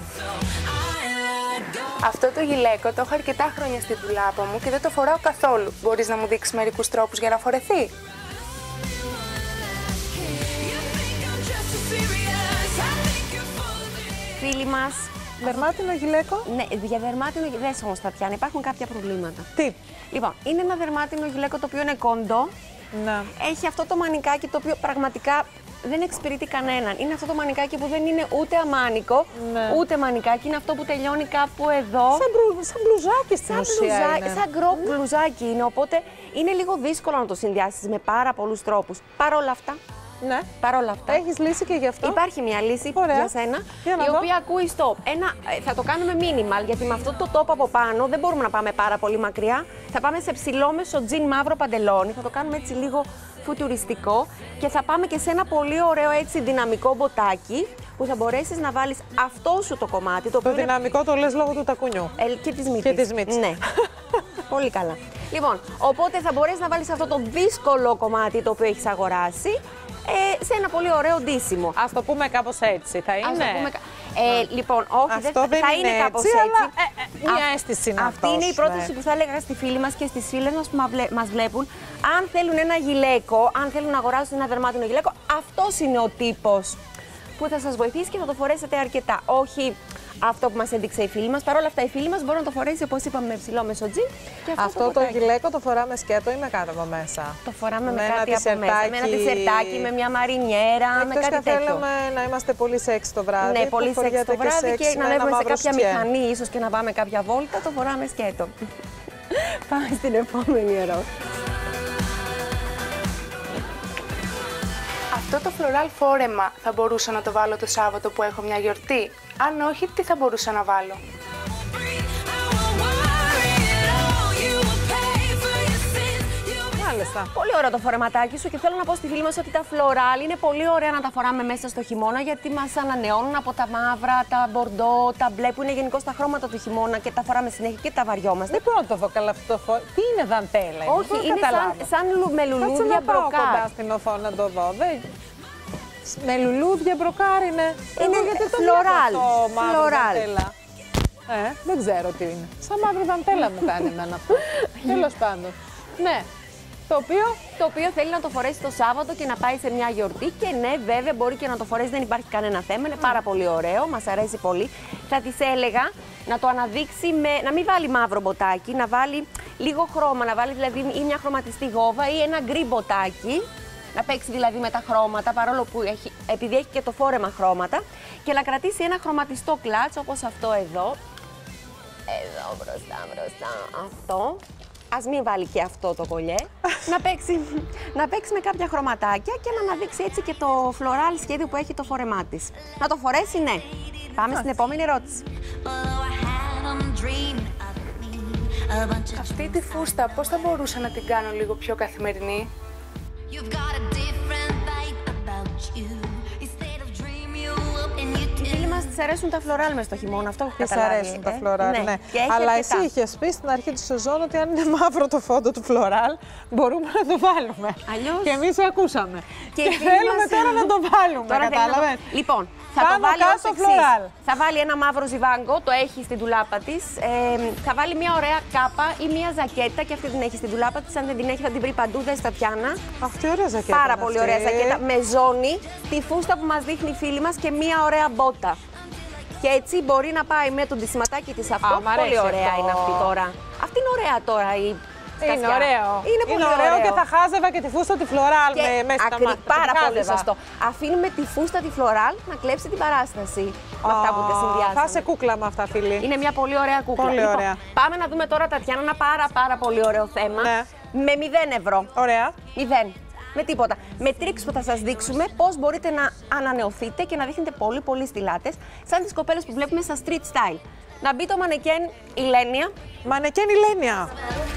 Αυτό το γυλαίκο το έχω αρκετά χρόνια στη ντουλάπα μου και δεν το φοράω καθόλου. Μπορείς να μου δείξεις μερικούς τρόπους για να φορεθεί? Φίλοι μας. Δερμάτινο γυλαίκο. Ναι, για δερμάτινο γυλαίκο. Δες όμως, Τατιάνα, υπάρχουν κάποια προβλήματα. Τι? Λοιπόν, είναι ένα δερμάτινο γυλαίκο το οποίο είναι κοντό. Ναι. Έχει αυτό το μανικάκι το οποίο πραγματικά δεν εξυπηρετεί κανέναν. Είναι αυτό το μανικάκι που δεν είναι ούτε αμάνικο, ούτε μανικάκι. Είναι αυτό που τελειώνει κάπου εδώ. Σαν μπλουζάκι στην ουσία είναι. Σαν γκρο μπλουζάκι είναι, οπότε είναι λίγο δύσκολο να το συνδυάσεις με πάρα πολλούς τρόπους. Παρ' όλα αυτά. Ναι. Παρ' όλα αυτά. Έχεις λύση και γι' αυτό. Υπάρχει μια λύση για σένα, η οποία ακούει stop. Θα το κάνουμε minimal, γιατί με αυτό το top από πάνω δεν μπορούμε να πάμε πάρα πολύ μακριά. Θα πάμε σε ψηλόμεσο τζιν μαύρο παντελόνι. Θα το κάνουμε έτσι λίγο φουτουριστικό και θα πάμε και σε ένα πολύ ωραίο έτσι δυναμικό μποτάκι που θα μπορέσεις να βάλεις αυτό σου το κομμάτι. Το δυναμικό το λες λόγω του τακουνιού. Και της μύτης. Ναι. Πολύ καλά. Λοιπόν, οπότε θα μπορέσεις να βάλεις αυτό το δύσκολο κομμάτι το οποίο έχεις αγοράσει σε ένα πολύ ωραίο ντύσιμο. Ας το πούμε κάπως έτσι, θα είναι. Λοιπόν, όχι, αυτό δεν θα είναι κάπως έτσι. Αλλά μια αίσθηση είναι αυτή είναι η πρόταση που θα έλεγα στη φίλη μας και στις φίλες μας που μας βλέπουν. Αν θέλουν ένα γυλαίκο, αν θέλουν να αγοράσουν ένα δερμάτινο γυλαίκο, αυτός είναι ο τύπος που θα σας βοηθήσει και θα το φορέσετε αρκετά. Όχι αυτό που μας έδειξε η φίλη μας. Παρ' όλα αυτά, η φίλη μας μπορεί να το φορέσει, όπως είπαμε, με ψηλό μεσοτζίν. Αυτό το γυλαίκο το φοράμε σκέτο ή με κάτω από μέσα? Το φοράμε με κάτι από μέσα. Με ένα τισερτάκι, με μια μαρινιέρα, με κάτι τέτοιο. Θέλουμε να είμαστε πολύ σεξ το βράδυ. Ναι, πολύ σεξ το βράδυ και να ανέβουμε σε κάποια μηχανή, ίσως και να πάμε κάποια βόλτα, το φοράμε σκέτο. Πάμε στην επόμενη ερώτηση. Αυτό το φλωράλ φόρεμα θα μπορούσα να το βάλω το Σάββατο που έχω μια γιορτή? Αν όχι, τι θα μπορούσα να βάλω? Μάλιστα. Πολύ ωραίο το φορεματάκι σου και θέλω να πω στη φίλη μας ότι τα φλωράλ είναι πολύ ωραία να τα φοράμε μέσα στο χειμώνα, γιατί μας ανανεώνουν από τα μαύρα, τα μπορντό, τα μπλε που είναι γενικώς τα χρώματα του χειμώνα και τα φοράμε συνέχεια και τα βαριόμαστε. Δεν μπορώ να το δω καλά αυτό το Τι είναι δαντέλα? Όχι, είναι σαν με λουλούδια μπροκάρ. Πάω κοντά στην οθόνη να το δω. Με λουλούδια μπροκάρ είναι. Είναι φλωράλ. Δεν ξέρω τι είναι. Σαν μαύρη δαντέλα μου κάνει εμένα αυτό. Τέλος πάντων. Ναι. Το οποίο θέλει να το φορέσει το Σάββατο και να πάει σε μια γιορτή. Και ναι, βέβαια, μπορεί και να το φορέσει, δεν υπάρχει κανένα θέμα. Είναι πάρα πολύ ωραίο, μας αρέσει πολύ. Θα της έλεγα να το αναδείξει να μην βάλει μαύρο μποτάκι, να βάλει λίγο χρώμα, να βάλει δηλαδή ή μια χρωματιστή γόβα ή ένα γκρι μποτάκι. Να παίξει δηλαδή με τα χρώματα, παρόλο που επειδή έχει και το φόρεμα χρώματα, και να κρατήσει ένα χρωματιστό κλατς όπως αυτό εδώ. Εδώ μπροστά, αυτό. Ας μην βάλει και αυτό το κολλιέ. να παίξει με κάποια χρωματάκια και να αναδείξει έτσι και το φλωράλ σχέδιο που έχει το φόρεμά της. Να το φορέσει, ναι. Πάμε στην επόμενη ερώτηση. Αυτή τη φούστα πώς θα μπορούσα να την κάνω λίγο πιο καθημερινή? Οι φίλοι μας τις αρέσουν τα φλωράλ μες στο χειμώνα, αυτό έχω καταλάβει. Τις αρέσουν τα φλωράλ, ναι. Αλλά εσύ είχες πει στην αρχή του σεζόν ότι αν είναι μαύρο το φόντο του φλωράλ, μπορούμε να το βάλουμε. Αλλιώς... Και εμείς ακούσαμε. Και θέλουμε τώρα να το βάλουμε, κατάλαβες. Λοιπόν, θα το βάλει ως εξής. Θα βάλει ένα μαύρο ζιβάγκο, το έχει στην τουλάπα της. Θα βάλει μια ωραία κάπα ή μια ζακέτα, και αυτή την έχει στην τουλάπα της. Αν δεν την έχει, θα την βρει παντού, δες Τατιάνα. Αυτή ωραία ζακέτα. Πάρα πολύ ωραία ζακέτα. Με ζώνη, τη φούστα που μας δείχνει η φίλη μας και μια ωραία μπότα. Και έτσι μπορεί να πάει με το ντυσιματάκι της αυτό. Πολύ ωραία είναι αυτή τώρα. Αυτή είναι ωραία τώρα η. Είναι ωραίο. Είναι πολύ ωραίο και θα χάζευα και τη φούστα τη φλωράλ μέσα στα μάτια. Πάρα πολύ σωστό. Αφήνουμε τη φούστα τη φλωράλ να κλέψει την παράσταση με αυτά που τα συνδυάσαμε. Θα σε κούκλα με αυτά, φίλοι. Είναι μια πολύ ωραία κούκλα. Πολύ ωραία. Πάμε να δούμε τώρα, Τατιάνα, ένα πάρα πολύ ωραίο θέμα. Ναι. Με 0 ευρώ. Ωραία. 0. Με τίποτα. Με τρίξ που θα σας δείξουμε πώς μπορείτε να ανανεωθείτε και να δείχνετε πολύ στιλάτες, σαν τις κοπέλες που βλέπουμε στα street style. Να μπει το μανεκέν Ηλένια. Μανεκέν Ηλένια.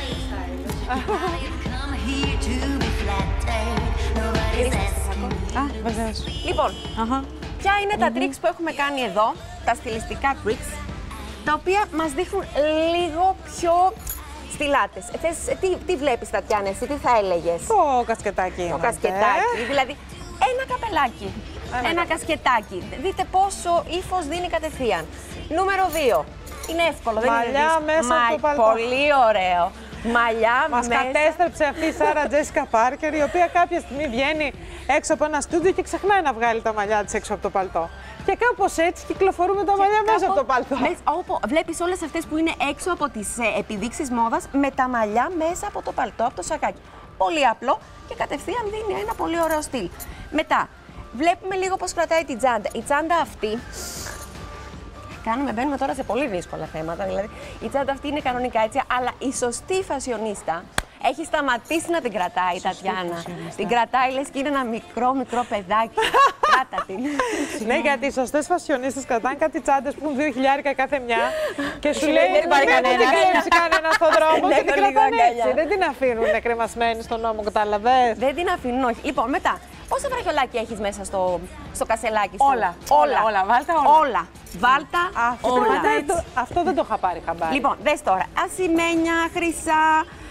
Λοιπόν, ποια είναι τα tricks που έχουμε κάνει εδώ, τα στιλιστικά tricks, τα οποία μας δείχνουν λίγο πιο στιλάτες. Τι βλέπεις, Τατιάνα, εσύ, τι θα έλεγες? Το κασκετάκι. Το κασκετάκι, δηλαδή ένα καπελάκι, ένα κασκετάκι. Δείτε πόσο ύφος δίνει κατευθείαν. Νούμερο 2. Είναι εύκολο, δεν είναι δύσκολο. Μαλλιά μέσα από το παλτό. Πολύ ωραίο. Μαλλιά μας μέσα. κατέστρεψε αυτή η Σάρα Τζέσικα Πάρκερ, η οποία κάποια στιγμή βγαίνει έξω από ένα στούντιο και ξεχνάει να βγάλει τα μαλλιά της έξω από το παλτό. Και κάπως έτσι κυκλοφορούμε τα μαλλιά μέσα από το παλτό. Βλέπεις όλες αυτές που είναι έξω από τις επιδείξεις μόδας με τα μαλλιά μέσα από το παλτό, από το σακάκι. Πολύ απλό και κατευθείαν δίνει ένα πολύ ωραίο στυλ. Μετά, βλέπουμε λίγο πώς κρατάει την τσάντα. Η τσάντα αυτή. Μπαίνουμε τώρα σε πολύ δύσκολα θέματα. Δηλαδή, η τσάντα αυτή είναι κανονικά έτσι, αλλά η σωστή φασιονίστα έχει σταματήσει να την κρατάει η Τατιάνα. Την κρατάει, λες και είναι ένα μικρό παιδάκι. Κράτα την. Ναι, γιατί οι σωστές φασιονίστες κρατάνε κάτι τσάντες που έχουν 2.000 κάθε μια και σου λέει δεν υπάρχει κανένα στον δρόμο και την κρατάνε έτσι. Δεν την αφήνουν κρεμασμένη στον νόμο, κατάλαβες. Δεν την αφήνουν, όχι. Λοιπόν, μετά. Πόσα βραχιολάκια έχεις μέσα στο κασελάκι σου? Όλα. Βάλτα όλα. Βάλτα όλα. Αυτό δεν το είχα πάρει χαμπάρι. Λοιπόν, δες τώρα. Ασημένια, χρυσά,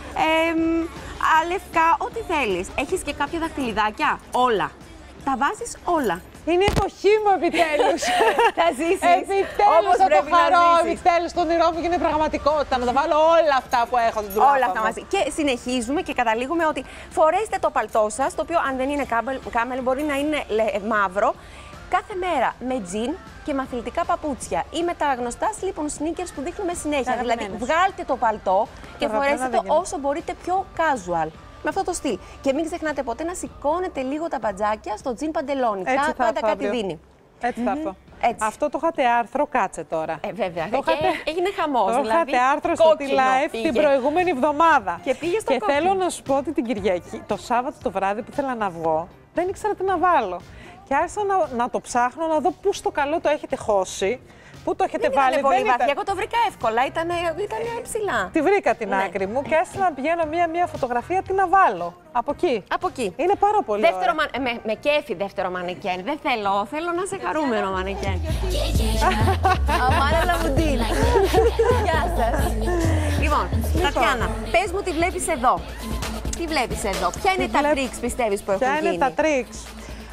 λευκά, ό,τι θέλεις. Έχεις και κάποια δαχτυλιδάκια? Όλα. Τα βάζεις όλα. Είναι η εποχή μου, επιτέλους. Θα ζήσεις. Επιτέλους θα το χαρώ. Επιτέλους το όνειρό μου γίνεται πραγματικότητα. Να τα βάλω όλα αυτά που έχω στην τουλάπα. Όλα αυτά μαζί. Και συνεχίζουμε και καταλήγουμε ότι φορέστε το παλτό σας, το οποίο αν δεν είναι κάμελ μπορεί να είναι μαύρο, κάθε μέρα με τζιν και με αθλητικά παπούτσια ή με τα γνωστά slip-on sneakers που δείχνουμε συνέχεια. Δηλαδή, βγάλτε το παλτό και φορέστε το όσο μπορείτε πιο casual. Με αυτό το στυλ. Και μην ξεχνάτε ποτέ να σηκώνετε λίγο τα μπατζάκια στο τζιν παντελόνι. Πάντα κάτι δίνει. Έτσι θα έρθω. Αυτό το είχατε άρθρο, κάτσε τώρα. Βέβαια. Έγινε χαμός. Το είχατε άρθρο στο T-Live την προηγούμενη εβδομάδα. Και πήγε στο κόκκινο. Θέλω να σου πω ότι την Κυριακή, το Σάββατο το βράδυ που ήθελα να βγω, δεν ήξερα τι να βάλω. Και άρχισα να το ψάχνω, να δω πού στο καλό το έχετε χώσει. Πού το έχετε βάλει? Δεν πολύ βαθιά. Εγώ το βρήκα εύκολα. Ήταν ψηλά. Τη βρήκα την άκρη μου και άρχισα να πηγαίνω μία φωτογραφία τι να βάλω. Από εκεί. Από εκεί. Είναι πάρα πολύ δεύτερο με κέφι δεύτερο μανεκέν. Δεν θέλω να είσαι χαρούμενο μανεκέν. Αμάρα Λαμουντίν. Γεια σας. Λοιπόν, Τατιάνα, πες μου τι βλέπεις εδώ. Τι βλέπεις εδώ? Ποια είναι τα tricks πιστεύεις που έχουν γίνει? Ποια είναι τα tricks?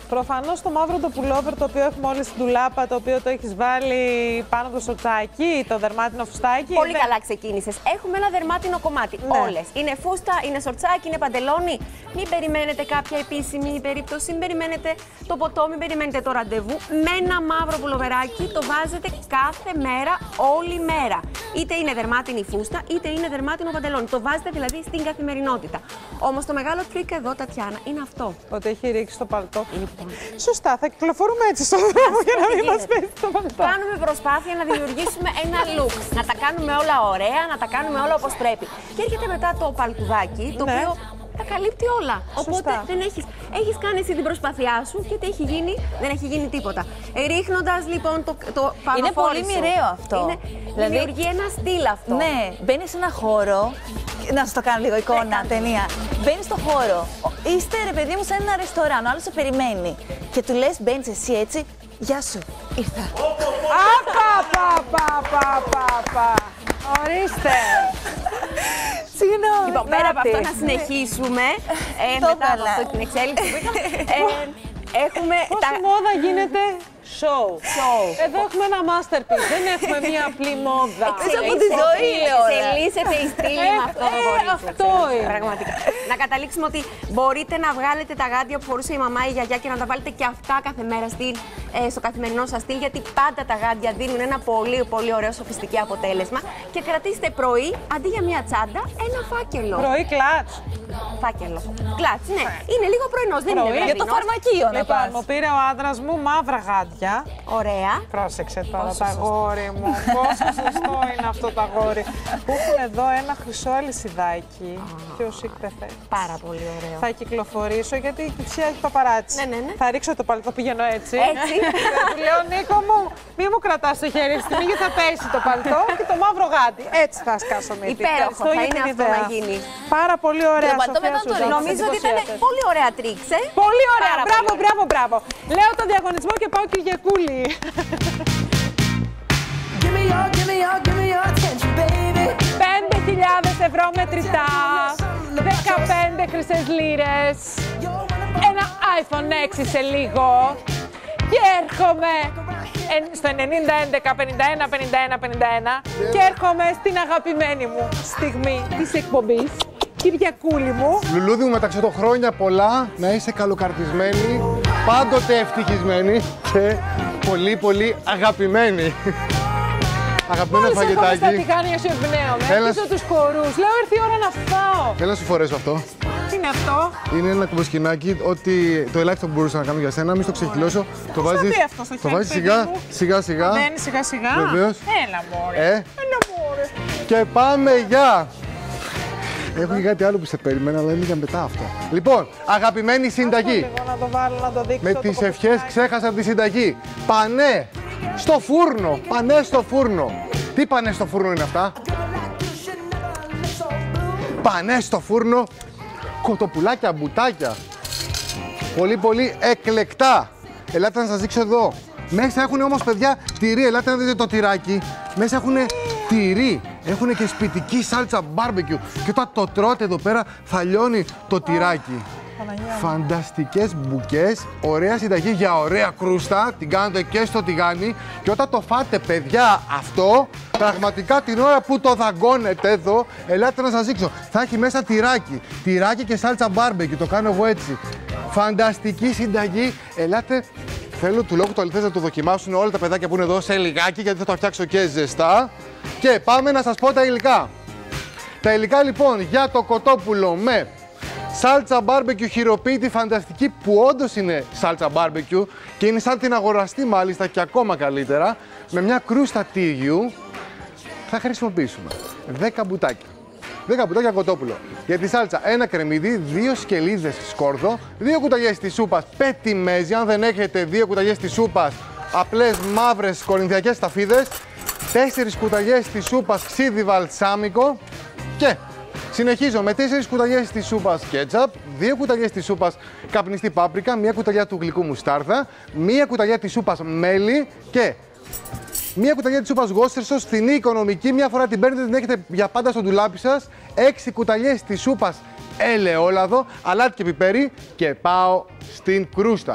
Προφανώς το μαύρο το πουλόβερ το οποίο έχουμε όλοι στην τουλάπα, το οποίο το έχεις βάλει πάνω από το σορτσάκι, το δερμάτινο φουστάκι. Πολύ καλά ξεκίνησες. Έχουμε ένα δερμάτινο κομμάτι. Ναι. Όλες. Είναι φούστα, είναι σορτσάκι, είναι παντελόνι. Μην περιμένετε κάποια επίσημη περίπτωση, μην περιμένετε το ποτό, μην περιμένετε το ραντεβού. Με ένα μαύρο πουλοβεράκι το βάζετε κάθε μέρα, όλη μέρα. Είτε είναι δερμάτινη φούστα, είτε είναι δερμάτινο παντελόνι. Το βάζετε δηλαδή στην καθημερινότητα. Όμως το μεγάλο τρίκ εδώ, Τατιάνα, είναι αυτό. Ότι έχει ρίξει το παλτό. Σωστά, θα κυκλοφορούμε έτσι στον δρόμο για να μην μας πέσει το παλτό. Κάνουμε προσπάθεια να δημιουργήσουμε ένα look. Να τα κάνουμε όλα ωραία, να τα κάνουμε όλα όπως πρέπει. Και έρχεται μετά το παλτουδάκι, το οποίο τα καλύπτει όλα. Οπότε δεν έχεις κάνει εσύ την προσπάθειά σου και τι έχει γίνει, δεν έχει γίνει τίποτα. Ρίχνοντας λοιπόν το πανοφόρισο. Είναι πολύ μοιραίο αυτό. Δηλαδή, δημιουργεί ένα στυλ αυτό. Ναι, μπαίνεις σε ένα χώρο. Να σου το κάνω λίγο εικόνα, ταινία. Μπαίνεις στο χώρο. Είστε ρε παιδί μου σε ένα ρεστοράν, ο άλλος σε περιμένει. Και του λες, μπαίνεις εσύ έτσι. Γεια σου, ήρθα. Απα. Ορίστε. Συγγνώμη. Λοιπόν, πέρα από αυτό να συνεχίσουμε. Μετά από αυτή την εξέλιξη που είχαμε. Έχουμε. Πόση μόδα γίνεται show. Εδώ έχουμε ένα masterpiece. Δεν έχουμε μία απλή μόδα. Εκτός από τη ζωή, λέω. Εξελίσσεται η στήλη με αυτό το κορίτσι. Αυτό είναι. Πραγματικά. Να καταλήξουμε ότι μπορείτε να βγάλετε τα γάντια που φορούσε η μαμά ή η γιαγιά και να τα βάλετε και αυτά κάθε μέρα στο καθημερινό σας στυλ. Γιατί πάντα τα γάντια δίνουν ένα πολύ, πολύ ωραίο σοφιστικό αποτέλεσμα. Και κρατήστε πρωί, αντί για μία τσάντα, ένα φάκελο. Πρωί κλατς. Φάκελο. Κλατς, ναι. Είναι λίγο πρωινός, δεν είναι βραδινός. Για το φαρμακείο να πας. Μου πήρε ο άντρας μου μαύρα γάντια. Ωραία. Πρόσεξε τώρα το αγόρι μου. Πόσο σωστό είναι αυτό το αγόρι. Που έχουν εδώ ένα χρυσό αλυσιδάκι. Πιο σικτεφέ. Πάρα πολύ ωραίο. Θα κυκλοφορήσω γιατί η Κυψία έχει παπαράτσι. Ναι. Θα ρίξω το παλτό, πηγαίνω έτσι. Έτσι. Του λέω, Νίκο μου, μη μου κρατάς το χέρι στη στιγμή γιατί θα πέσει το παλτό και το μαύρο γάντι. Έτσι θα σκάσω μύτη. Υπέροχο, θα είναι αυτό να γίνει. Πάρα πολύ ωραία. Νομίζω ότι ήταν πολύ ωραία τρίξε. Πολύ ωραία. Μπράβο. Λέω το διαγωνισμό και πάω Κυριακούλη. 5.000 ευρώ μετρητά, 15 χρυσές λίρες, ένα iPhone 6 σε λίγο και έρχομαι στο 90-11-51-51-51 και έρχομαι στην αγαπημένη μου στιγμή της εκπομπής, Κυριακούλη μου. Λουλούδι μου, μεταξύ των χρόνια πολλά, να είσαι καλοκαρδισμένη, πάντοτε ευτυχισμένη και πολύ πολύ αγαπημένη. Αγαπημένο φαγητάκι. Μόλις έχω στα τηγάνια σου εμπνέομαι, πίσω τους χορούς. Λέω ήρθε η ώρα να φάω. Έλα να σου φορέσω αυτό. Τι είναι αυτό? Είναι ένα κουμποσκινάκι, ότι το ελάχιστο που μπορούσα να κάνω για σένα, μην στο ξεχυλώσω. Το βάζεις σιγά-σιγά. Μπαίνει σιγά-σιγά. Βεβαίως. Έλα μωρέ. Και πάμε για... Έχω και κάτι άλλο που σε περιμένα, αλλά είναι για μετά αυτό. Λοιπόν, αγαπημένη συνταγή. Να το βάλω, να το δείξω. Με τις ευχές ξέχασα τη συνταγή. Πανέ στο φούρνο. Πανέ στο φούρνο. Τι πανέ στο φούρνο είναι αυτά? Πανέ στο φούρνο. Κοτοπουλάκια, μπουτάκια. Πολύ πολύ εκλεκτά. Ελάτε να σας δείξω εδώ. Μέσα έχουν όμως παιδιά τυρί. Ελάτε να δείτε το τυράκι. Μέσα έχουν τυρί. Έχουν και σπιτική σάλτσα μπάρμπεκιου. Και όταν το τρώτε εδώ πέρα θα λιώνει το τυράκι. Φανταστικές μπουκές, ωραία συνταγή για ωραία κρούστα. Την κάνετε και στο τηγάνι. Και όταν το φάτε παιδιά αυτό, πραγματικά την ώρα που το δαγκώνετε εδώ, ελάτε να σας δείξω. Θα έχει μέσα τυράκι. Τυράκι και σάλτσα μπάρμπεκιου. Το κάνω εγώ έτσι. Φανταστική συνταγή. Ελάτε. Θέλω του λόγου το αληθές να το δοκιμάσουν όλα τα παιδάκια που είναι εδώ σε λιγάκι, γιατί θα το φτιάξω και ζεστά. Και πάμε να σας πω τα υλικά. Τα υλικά λοιπόν για το κοτόπουλο με σάλτσα μπάρμπεκιου χειροποίητη φανταστική, που όντως είναι σάλτσα μπάρμπεκιου και είναι σαν την αγοραστή μάλιστα και ακόμα καλύτερα, με μια κρούστα τίγιου θα χρησιμοποιήσουμε 10 μπουτάκια. 10 μπουτάκια κοτόπουλο. Για τη σάλτσα, ένα κρεμμύδι, 2 σκελίδες σκόρδο, 2 κουταλιές της σούπας πετιμέζι. Αν δεν έχετε 2 κουταλιές της σούπας, απλές μαύρες κορινθιακές σταφίδες, 4 κουταλιές της σούπας ξύδι βαλσάμικο και συνεχίζω με 4 κουταλιές της σούπας κέτσαπ, 2 κουταλιές της σούπας καπνιστή πάπρικα, 1 κουταλιά του γλυκού μουστάρδα, 1 κουταλιά της σούπας μέλι και 1 κουταλιά της σούπας Worcestershire, φθηνή, οικονομική, μια φορά την παίρνετε, την έχετε για πάντα στο ντουλάπι σας. 6 κουταλιές της σούπας ελαιόλαδο, αλάτι και πιπέρι και πάω στην κρούστα.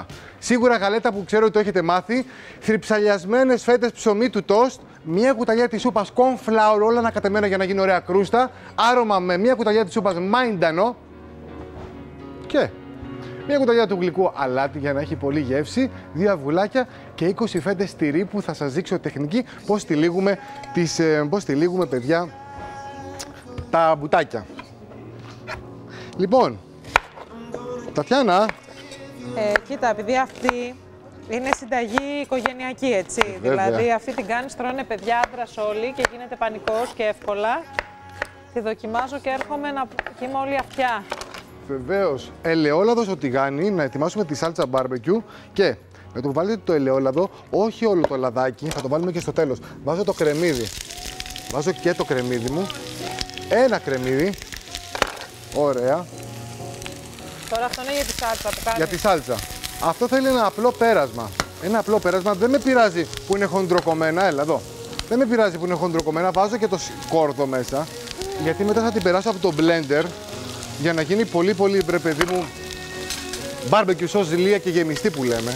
Σίγουρα γαλέτα που ξέρω ότι το έχετε μάθει. Θρυψαλιασμένες φέτες ψωμί του τόστ. Μία κουταλιά της σούπας corn flour, όλα ανακατεμένα για να γίνει ωραία κρούστα. Άρωμα με μία κουταλιά της σούπας μάιντανο. Και μία κουταλιά του γλυκού αλάτι για να έχει πολύ γεύση. 2 αυγουλάκια και 20 φέτες τυρί που θα σας δείξω τεχνική πώς τυλίγουμε, παιδιά, τα μπουτάκια. Λοιπόν, Τατιάνα. Κοίτα, επειδή αυτή είναι συνταγή οικογενειακή, έτσι. Βέβαια. Δηλαδή, αυτή την κάνεις, τρώνε παιδιά, άντρας όλοι και γίνεται πανικός και εύκολα. Τη δοκιμάζω και έρχομαι και είμαι όλη αυτιά. Βεβαίως. Ελαιόλαδο στο τηγάνι, να ετοιμάσουμε τη σάλτσα barbecue και με το που βάλετε το ελαιόλαδο, όχι όλο το λαδάκι, θα το βάλουμε και στο τέλος. Βάζω το κρεμμύδι. Βάζω και το κρεμμύδι μου. Ένα κρεμμύδι. Ωραία. Τώρα αυτό είναι για τη σάλτσα που κάνεις. Για τη σάλτσα. Αυτό θέλει ένα απλό πέρασμα. Ένα απλό πέρασμα. Δεν με πειράζει που είναι χοντροκομμένα. Έλα εδώ. Δεν με πειράζει που είναι χοντροκομμένα. Βάζω και το σκόρδο μέσα. Γιατί μετά θα την περάσω από το blender για να γίνει πολύ πολύ, ρε παιδί μου, barbecue sauce ζηλία και γεμιστή που λέμε.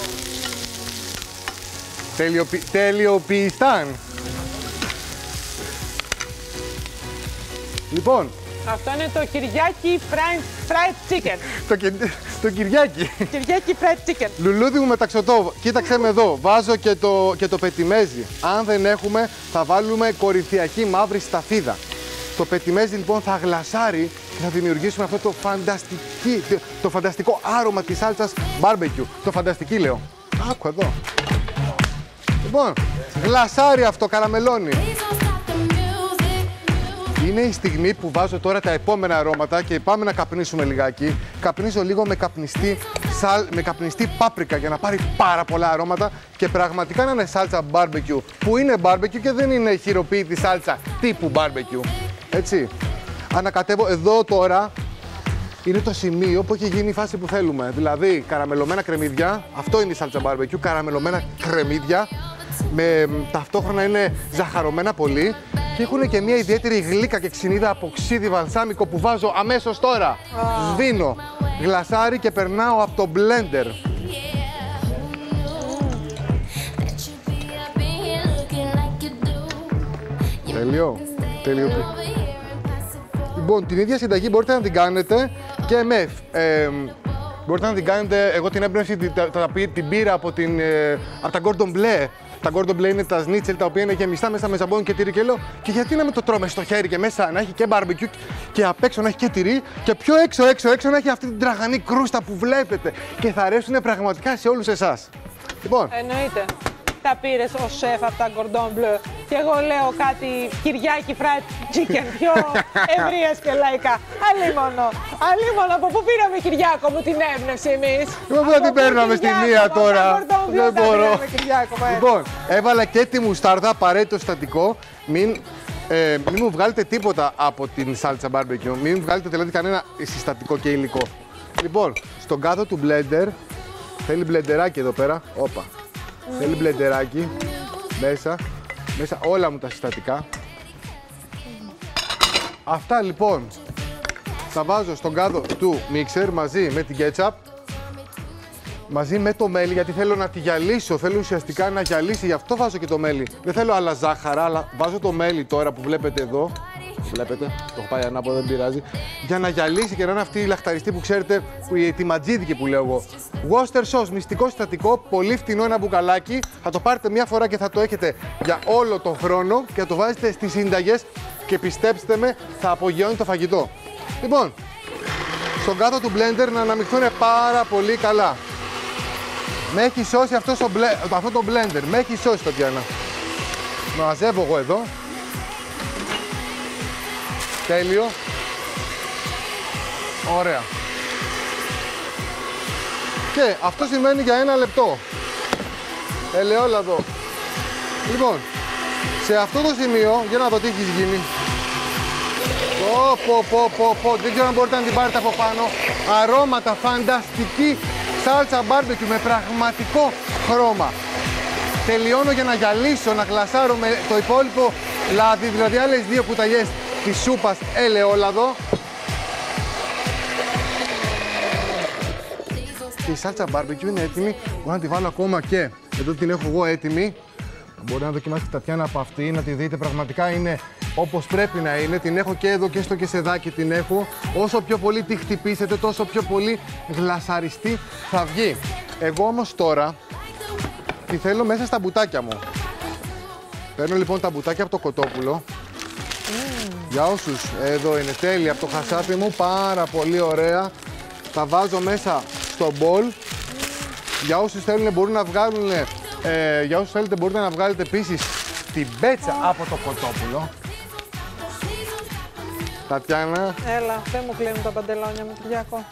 Τελειοποιητάν. Λοιπόν. Αυτό είναι το Κυριάκι fried chicken. Το Κυριάκι. Κυριάκι fried chicken. Λουλούδι μου μεταξωτό, κοίταξε με εδώ. Βάζω και το πετιμέζι. Αν δεν έχουμε, θα βάλουμε κορυφιακή μαύρη σταφίδα. Το πετιμέζι λοιπόν θα γλασάρει και θα δημιουργήσουμε αυτό το φανταστικό άρωμα της σάλτσας barbecue. Το φανταστική λέω. Άκου εδώ. Λοιπόν, γλασάρει αυτό, καραμελώνει. Είναι η στιγμή που βάζω τώρα τα επόμενα αρώματα και πάμε να καπνίσουμε λιγάκι. Καπνίζω λίγο με καπνιστή πάπρικα για να πάρει πάρα πολλά αρώματα και πραγματικά να είναι σάλτσα barbecue που είναι barbecue και δεν είναι χειροποίητη σάλτσα τύπου barbecue. Έτσι. Ανακατεύω εδώ τώρα. Είναι το σημείο που έχει γίνει η φάση που θέλουμε. Δηλαδή καραμελωμένα κρεμμύδια. Αυτό είναι η σάλτσα barbecue. Καραμελωμένα κρεμμύδια. Ταυτόχρονα είναι ζαχαρωμένα πολύ. Και έχουν και μια ιδιαίτερη γλύκα και ξυνίδα από ξύδι βαλσάμικο που βάζω αμέσως τώρα. Σβήνω, γλασάρι και περνάω από το blender. Τέλειο. Λοιπόν, την ίδια συνταγή μπορείτε να την κάνετε και με... μπορείτε να την κάνετε, εγώ την έμπνευση την πήρα από τα Gordon Bleu. Τα Gordon Bleu είναι τα σνίτσελ τα οποία είναι γεμιστά μέσα με ζαμπόνι και τυρί και λέω και γιατί να με το τρώμε στο χέρι και μέσα να έχει και barbecue και απ' έξω να έχει και τυρί και πιο έξω να έχει αυτή την τραγανή κρούστα που βλέπετε και θα αρέσουν πραγματικά σε όλους εσάς. Λοιπόν. Εννοείται. Τα πήρες ως σεφ από τα Gordon Bleu και εγώ λέω κάτι Κυριάκι fried chicken πιο ευρείας και λαϊκά. Αλίμονο, από πού πήραμε Κυριάκο μου την έμπνευση εμείς. Εγώ δεν την παίρναμε στη μία τώρα. Δεν μπορώ. Λοιπόν, έβαλα και τη μουστάρδα, απαραίτητο συστατικό. Μην μου βγάλετε τίποτα από την σάλτσα barbecue. Μην βγάλετε δηλαδή κανένα συστατικό και υλικό. Λοιπόν, στον κάδο του blender, θέλει μπλεντεράκι εδώ πέρα. Όπα. Θέλει μπλεντεράκι, μέσα όλα μου τα συστατικά. Αυτά λοιπόν τα βάζω στον κάδο του μίξερ μαζί με την κέτσαπ, μαζί με το μέλι, γιατί θέλω να τη γυαλίσω, θέλω ουσιαστικά να γυαλίσει, γι' αυτό βάζω και το μέλι. Δεν θέλω άλλα ζάχαρα, αλλά βάζω το μέλι τώρα που βλέπετε εδώ. Βλέπετε, το έχω πάει ανάποδα, δεν πειράζει. Για να γυαλίσει και να είναι αυτή η λαχταριστή που ξέρετε, τη ματζίδικη που λέω εγώ. Worcester sauce, μυστικό συστατικό, πολύ φτηνό, ένα μπουκαλάκι. Θα το πάρετε μια φορά και θα το έχετε για όλο τον χρόνο και θα το βάζετε στις σύνταγες και πιστέψτε με, θα απογειώνει το φαγητό. Λοιπόν, στον κάδο του blender να αναμειχθούν πάρα πολύ καλά. Με έχει σώσει αυτό το blender, με έχει σώσει, Τατιάνα. Μαζεύω εγώ εδώ. Τέλειο. Ωραία. Και αυτό σημαίνει για 1 λεπτό. Ελαιόλαδο. Λοιπόν, σε αυτό το σημείο, για να δω τι έχεις γίνει. Δεν ξέρω αν μπορείτε να την πάρετε από πάνω. Αρώματα, φανταστική σάλτσα barbecue με πραγματικό χρώμα. Τελειώνω για να γυαλίσω, να γλασάρω με το υπόλοιπο λάδι, δηλαδή άλλες 2 κουταλιές της σούπας ελαιόλαδο. και η σάλτσα barbecue είναι έτοιμη. Μπορώ να τη βάλω ακόμα και εδώ την έχω εγώ έτοιμη. Μπορεί να δοκιμάσετε την Τατιάνα από αυτή, να τη δείτε. Πραγματικά είναι όπως πρέπει να είναι. Την έχω και εδώ και στο κεσεδάκι την έχω. Όσο πιο πολύ τη χτυπήσετε, τόσο πιο πολύ γλασαριστή θα βγει. Εγώ όμως τώρα τη θέλω μέσα στα μπουτάκια μου. Παίρνω λοιπόν τα μπουτάκια από το κοτόπουλο. Για όσους, εδώ είναι τέλεια από το χασάπι μου, πάρα πολύ ωραία. Τα βάζω μέσα στο μπολ. Για όσους θέλουν μπορούν να βγάλουν, για όσους θέλετε μπορείτε να βγάλετε επίσης την πέτσα από το κοτόπουλο. Τατιάνα. Έλα, δεν μου κλείνουν τα παντελόνια μου, Κυριάκο.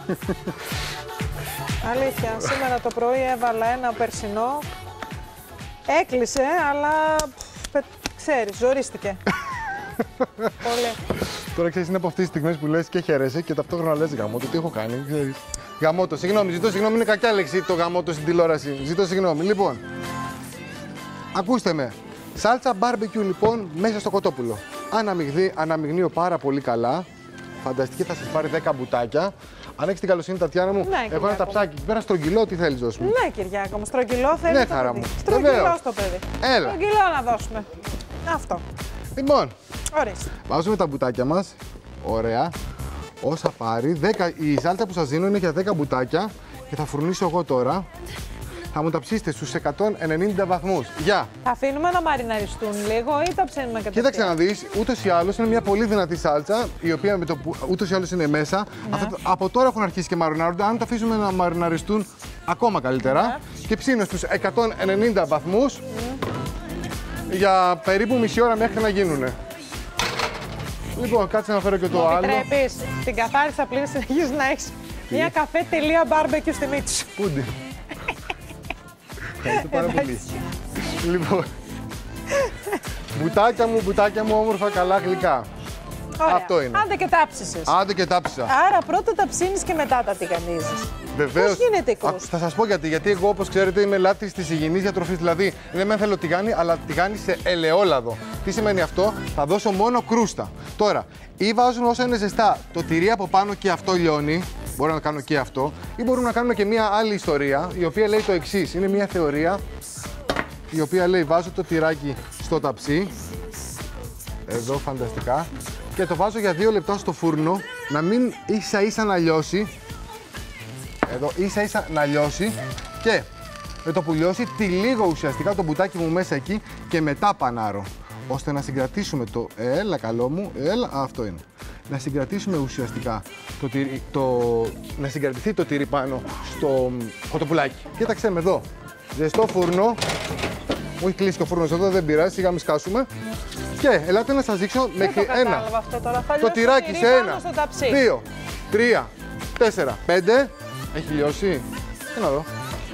Αλήθεια, σήμερα το πρωί έβαλα ένα περσινό. Έκλεισε, αλλά ξέρεις, ζορίστηκε. Πολύ. Τώρα ξέρεις, είναι από αυτές τις στιγμές που λες και χαίρεσαι και ταυτόχρονα λες γαμώτο, τι έχω κάνει, ξέρεις. Γαμώτο, συγγνώμη, ζητώ συγγνώμη, είναι κακιά λέξη το γαμώτο στην τηλεόραση. Ζητώ συγγνώμη. Λοιπόν, ακούστε με. Σάλτσα barbecue λοιπόν μέσα στο κοτόπουλο. Αναμειγνύω πάρα πολύ καλά. Φανταστική, θα σας πάρει 10 μπουτάκια. Αν έχεις την καλοσύνη, Τατιάνα μου, ναι, έχω ένα ταψάκι. Πέρα στρογγυλό, τι θέλεις, δώσουμε. Ναι, Κυριάκο μου, στρογγυλό θέλει. Ναι, χαρά μου. Στρογγυλό στο παιδί. Έλα. Στρογγυλό να δώσουμε. Αυτό. Λοιπόν, ορίστε. βάζουμε τα μπουτάκια μας. Ωραία. Όσα πάρει. 10, η σάλτσα που σας δίνω είναι για 10 μπουτάκια και θα φουρνίσω εγώ τώρα. Θα μου τα ψήσετε στους 190 βαθμούς. Γεια! Θα αφήνουμε να μαριναριστούν λίγο ή τα ψήνουμε κατευθείαν? Κοίταξε να δεις, ούτως ή άλλως είναι μια πολύ δυνατή σάλτσα, η οποία με το που ούτως ή άλλως είναι μέσα. Ναι. Από τώρα έχουν αρχίσει και μαρινάρονται. Αν τα αφήσουμε να μαριναριστούν ακόμα καλύτερα. Ναι. Και ψήνω στους 190 βαθμούς για περίπου μισή ώρα μέχρι να γίνουνε. Λοιπόν, κάτσε να φέρω και το άλλο. Επιτρέπεις την καθάρισα πλήρη, συνεχίζεις να έχεις μια καφέ τελεία μπάρμπεκιου στη μύτη σου. Πούντι. Ευχαριστώ πάρα πολύ. Λοιπόν, μπουτάκια μου όμορφα, καλά, γλυκά. Ωραία. Αυτό είναι. Άντε και τάψισες. Άντε και τάψισα. Άρα πρώτα τα ψήνεις και μετά τα τηγανίζεις. Βεβαίως. Πώς γίνεται η κρούστα? Θα σας πω γιατί. Γιατί εγώ, όπως ξέρετε, είμαι λάτρης της υγιεινής διατροφής. Δηλαδή, δεν θέλω τηγάνι, αλλά τηγάνι σε ελαιόλαδο. Τι σημαίνει αυτό? Θα δώσω μόνο κρούστα. Τώρα, ή βάζουν όσα είναι ζεστά το τυρί από πάνω και αυτό λιώνει. Μπορώ να κάνω και αυτό. Ή μπορούμε να κάνουμε και μία άλλη ιστορία, η οποία λέει το εξής. Είναι μία θεωρία, η οποία λέει βάζω το τυράκι στο ταψί. Εδώ, φανταστικά. Και το βάζω για 2 λεπτά στο φούρνο, να μην ίσα-ίσα να λιώσει. Εδώ, ίσα-ίσα να λιώσει. Και με το που λιώσει, τυλίγω ουσιαστικά το μπουτάκι μου μέσα εκεί και μετά πανάρω. Ώστε να συγκρατήσουμε το... Έλα, καλό μου. Έλα, αυτό είναι. Να συγκρατήσουμε ουσιαστικά το τυρί, να συγκρατηθεί το τυρί πάνω στο κοτοπουλάκι. Κοίταξε με εδώ. Ζεστό φούρνο. Μου έχει κλείσει και ο φούρνος εδώ, δεν πειράζει, σιγά μη σκάσουμε. Και ελάτε να σας δείξω μέχρι ένα. Το τυράκι σε 1, 2, 3, 4, 5. Έχει λιώσει. Να δω.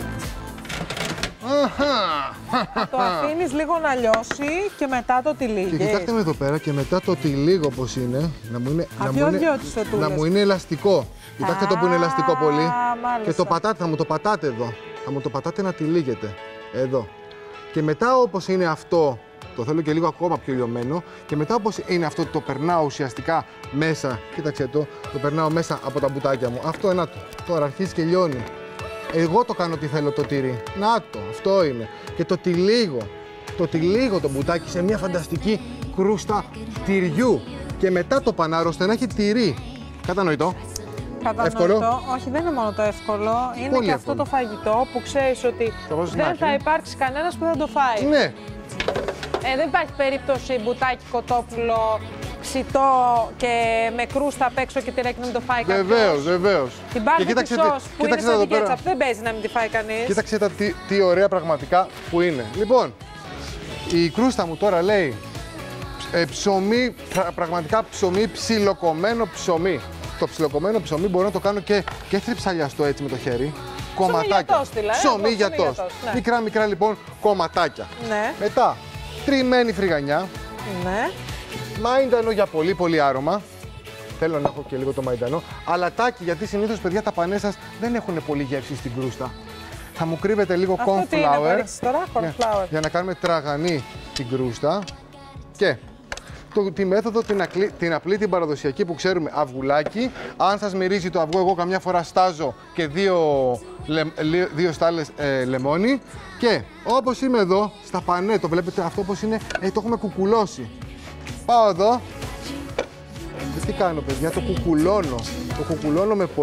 Θα το αφήνεις λίγο να λιώσει και μετά το τυλίγεις. Και κοιτάξτε με εδώ πέρα και μετά το τυλίγω όπως είναι. Να μου είναι ελαστικό. Κοιτάξτε το που είναι ελαστικό πολύ. Και το πατάτε, θα μου το πατάτε εδώ. Θα μου το πατάτε να τυλίγετε. Εδώ. Και μετά όπως είναι αυτό, το θέλω και λίγο ακόμα πιο λιωμένο. Και μετά όπως είναι αυτό, το περνάω ουσιαστικά μέσα. Κοίταξε το περνάω μέσα από τα μπουτάκια μου. Αυτό είναι το. Τώρα αρχίζει και λιώνει. Εγώ το κάνω τι θέλω το τυρί. Να το, αυτό είναι. Και το τυλίγω. Το τυλίγω το μπουτάκι σε μια φανταστική κρούστα τυριού. Και μετά το πανάρω ώστε να έχει τυρί. Κατανοητό. Εύκολο. Όχι, δεν είναι μόνο το εύκολο. Είναι πολύ και εύκολο. Αυτό το φαγητό που ξέρεις ότι δεν θα υπάρξει κανένας που δεν το φάει. Ναι. Δεν υπάρχει περίπτωση μπουτάκι, κοτόπουλο, ψητό και με κρούστα απ' έξω και τυράκι να μην το φάει κάποιος. Βεβαίως, βεβαίως. Την barbecue sauce που είναι σαν την κέτσαπ δεν παίζει να μην τη φάει κανείς. Κοίταξε τι ωραία πραγματικά που είναι. Λοιπόν, η κρούστα μου τώρα λέει ψωμί, πραγματικά ψωμί, ψιλοκομμένο ψωμί. Το ψιλοκομμένο ψωμί μπορώ να το κάνω και θρυψαλιαστό έτσι με το χέρι. Κομματάκια. Ψωμί για τόστ. Μικρά λοιπόν κομματάκια. Ναι. Μετά, τριμμένη φρυγανιά. Ναι. Μαϊντανό για πολύ άρωμα. Θέλω να έχω και λίγο το μαϊντανό. Αλατάκι, γιατί συνήθως παιδιά τα πανέ σας δεν έχουν πολύ γεύση στην κρούστα. Θα μου κρύβετε λίγο cornflour για να κάνουμε τραγανή την κρούστα. Και τη μέθοδο την απλή, την παραδοσιακή που ξέρουμε, αυγουλάκι. Αν σας μυρίζει το αυγό, εγώ καμιά φορά στάζω και δύο στάλες λεμόνι. Και όπως είμαι εδώ, στα πανέ, το βλέπετε αυτό όπως είναι, το έχουμε κουκουλώσει. Πάω εδώ. Τι κάνω, παιδιά, το κουκουλώνω. Το κουκουλώνω με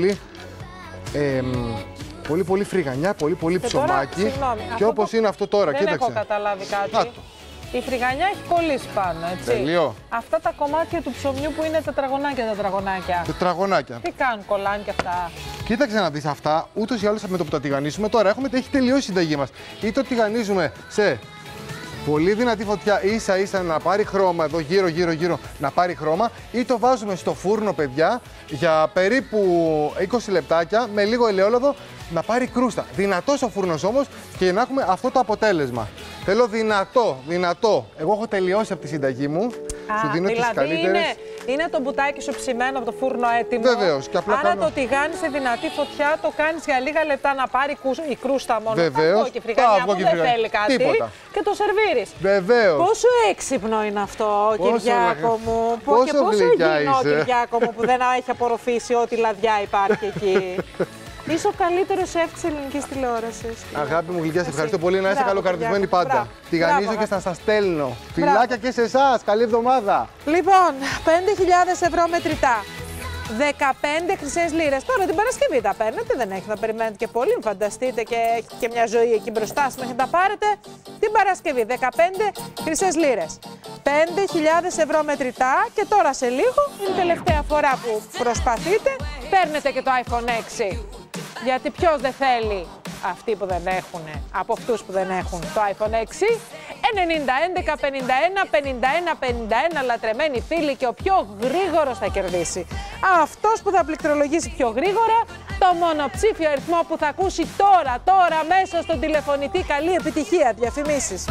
πολύ πολύ φρυγανιά, πολύ ψωμάκι. Τώρα, και όπως είναι αυτό τώρα, δεν κοίταξε. Δεν έχω καταλάβει κάτι. Η φρυγανιά έχει κολλήσει πάνω, έτσι. Τελείω. Αυτά τα κομμάτια του ψωμιού που είναι τετραγωνάκια. Τετραγωνάκια. Τι κάνουν, κολλάνε και αυτά. Κοίταξε να δεις αυτά, ούτως ή άλλως με το που τα τηγανίσουμε τώρα έχει τελειώσει η συνταγή μας. Ή το τηγανίζουμε σε πολύ δυνατή φωτιά, ίσα ίσα να πάρει χρώμα εδώ γύρω να πάρει χρώμα, ή το βάζουμε στο φούρνο, παιδιά, για περίπου 20 λεπτάκια με λίγο ελαιόλαδο να πάρει κρούστα. Δυνατός ο φούρνος όμως και να έχουμε αυτό το αποτέλεσμα. Θέλω δυνατό. Εγώ έχω τελειώσει από τη συνταγή μου. Σου δίνω τις καλύτερες. Είναι το μπουτάκι σου ψημένο από το φούρνο έτοιμο. Βεβαίως. Και απλά άρα το τηγάνεις σε δυνατή φωτιά, το κάνεις για λίγα λεπτά να πάρει η κρούστα μόνο. Βεβαίως. Και φρυγανιά που δεν θέλει κάτι. Τίποτα. Και το σερβίρεις. Βεβαίως. Πόσο έξυπνο είναι αυτό, Κυριάκο μου. Πόσο και πόσο υγιεινό, Κυριάκο μου, που δεν έχει απορροφήσει ό,τι λαδιά υπάρχει εκεί. Είσαι ο καλύτερος σεφ της ελληνικής τηλεόρασης. Αγάπη μου γλυκιά, σε ευχαριστώ πολύ. Να είστε καλοκαρδισμένοι πάντα. Τηγανίζω και θα σας στέλνω. Φιλάκια και σε εσάς. Καλή εβδομάδα. Λοιπόν, 5.000 ευρώ μετρητά. 15 χρυσές λίρες. Τώρα την Παρασκευή τα παίρνετε, δεν έχει να περιμένετε και πολύ. Φανταστείτε και έχει και μια ζωή εκεί μπροστά σας μέχρι να τα πάρετε. Την Παρασκευή, 15 χρυσές λίρες. 5.000 ευρώ μετρητά και τώρα σε λίγο είναι η τελευταία φορά που προσπαθείτε. Παίρνετε και το iPhone 6. Γιατί ποιος δεν θέλει, αυτοί που δεν έχουν, από αυτούς που δεν έχουν το iPhone 6. 90, 11, 51, 51, 51 λατρεμένοι φίλοι και ο πιο γρήγορος θα κερδίσει. Αυτός που θα πληκτρολογήσει πιο γρήγορα το μονοψήφιο αριθμό που θα ακούσει τώρα μέσα στον τηλεφωνητή. Καλή επιτυχία, διαφημίσεις.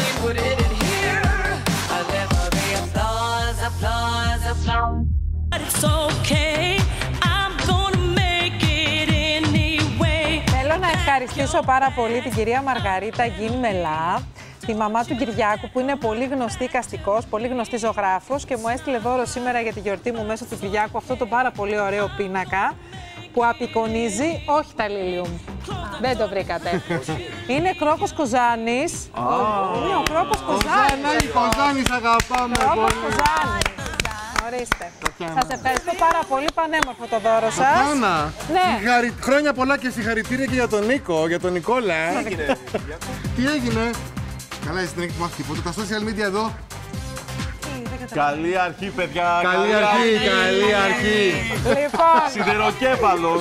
Θέλω να ευχαριστήσω πάρα πολύ την κυρία Μαργαρίτα Γκίνμελα, τη μαμά του Κυριάκου, που είναι πολύ γνωστή εικαστικός, πολύ γνωστή ζωγράφος και μου έστειλε δώρο σήμερα για τη γιορτή μου μέσω του Κυριάκου αυτό το πάρα πολύ ωραίο πίνακα που απεικονίζει, όχι τα Λίλιουμ, δεν το βρήκατε. Είναι Κρόκος Κοζάνης. Είναι ο Κρόκος Κοζάνης. Κοζάνης, αγαπάμε πολύ. Ορίστε. Σας ευχαριστώ πάρα πολύ, πανέμορφο το δώρο σας. Άννα, ναι. Χρόνια πολλά και συγχαρητήρια και για τον Νίκο, για τον Νικόλα. Τι έγινε. Καλά, εσύ δεν έχετε μάθει τίποτα. Τα social media εδώ. Καλή αρχή, παιδιά. Καλή αρχή. Λοιπόν. Σιδεροκέφαλος.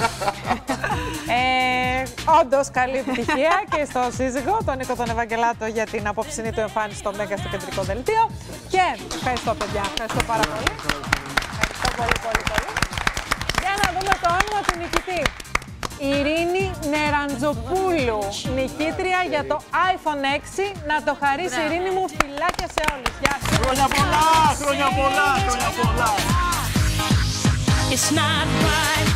Όντως, καλή επιτυχία και στο σύζυγο, τον Νίκο τον Ευαγγελάτο, για την απόψινή του εμφάνιση στο Μέγκα στο κεντρικό δελτίο. Και ευχαριστώ, παιδιά. Ευχαριστώ πάρα πολύ. Ευχαριστώ πολύ. Για να δούμε το όνομα του νικητή. Ειρήνη Νεραντζοπούλου, νικήτρια για το iPhone 6. Να το χαρίσει, Ειρήνη μου, φιλάκια σε όλους. Γεια σας. Χρόνια πολλά, χρόνια πολλά, χρόνια πολλά. It's not right.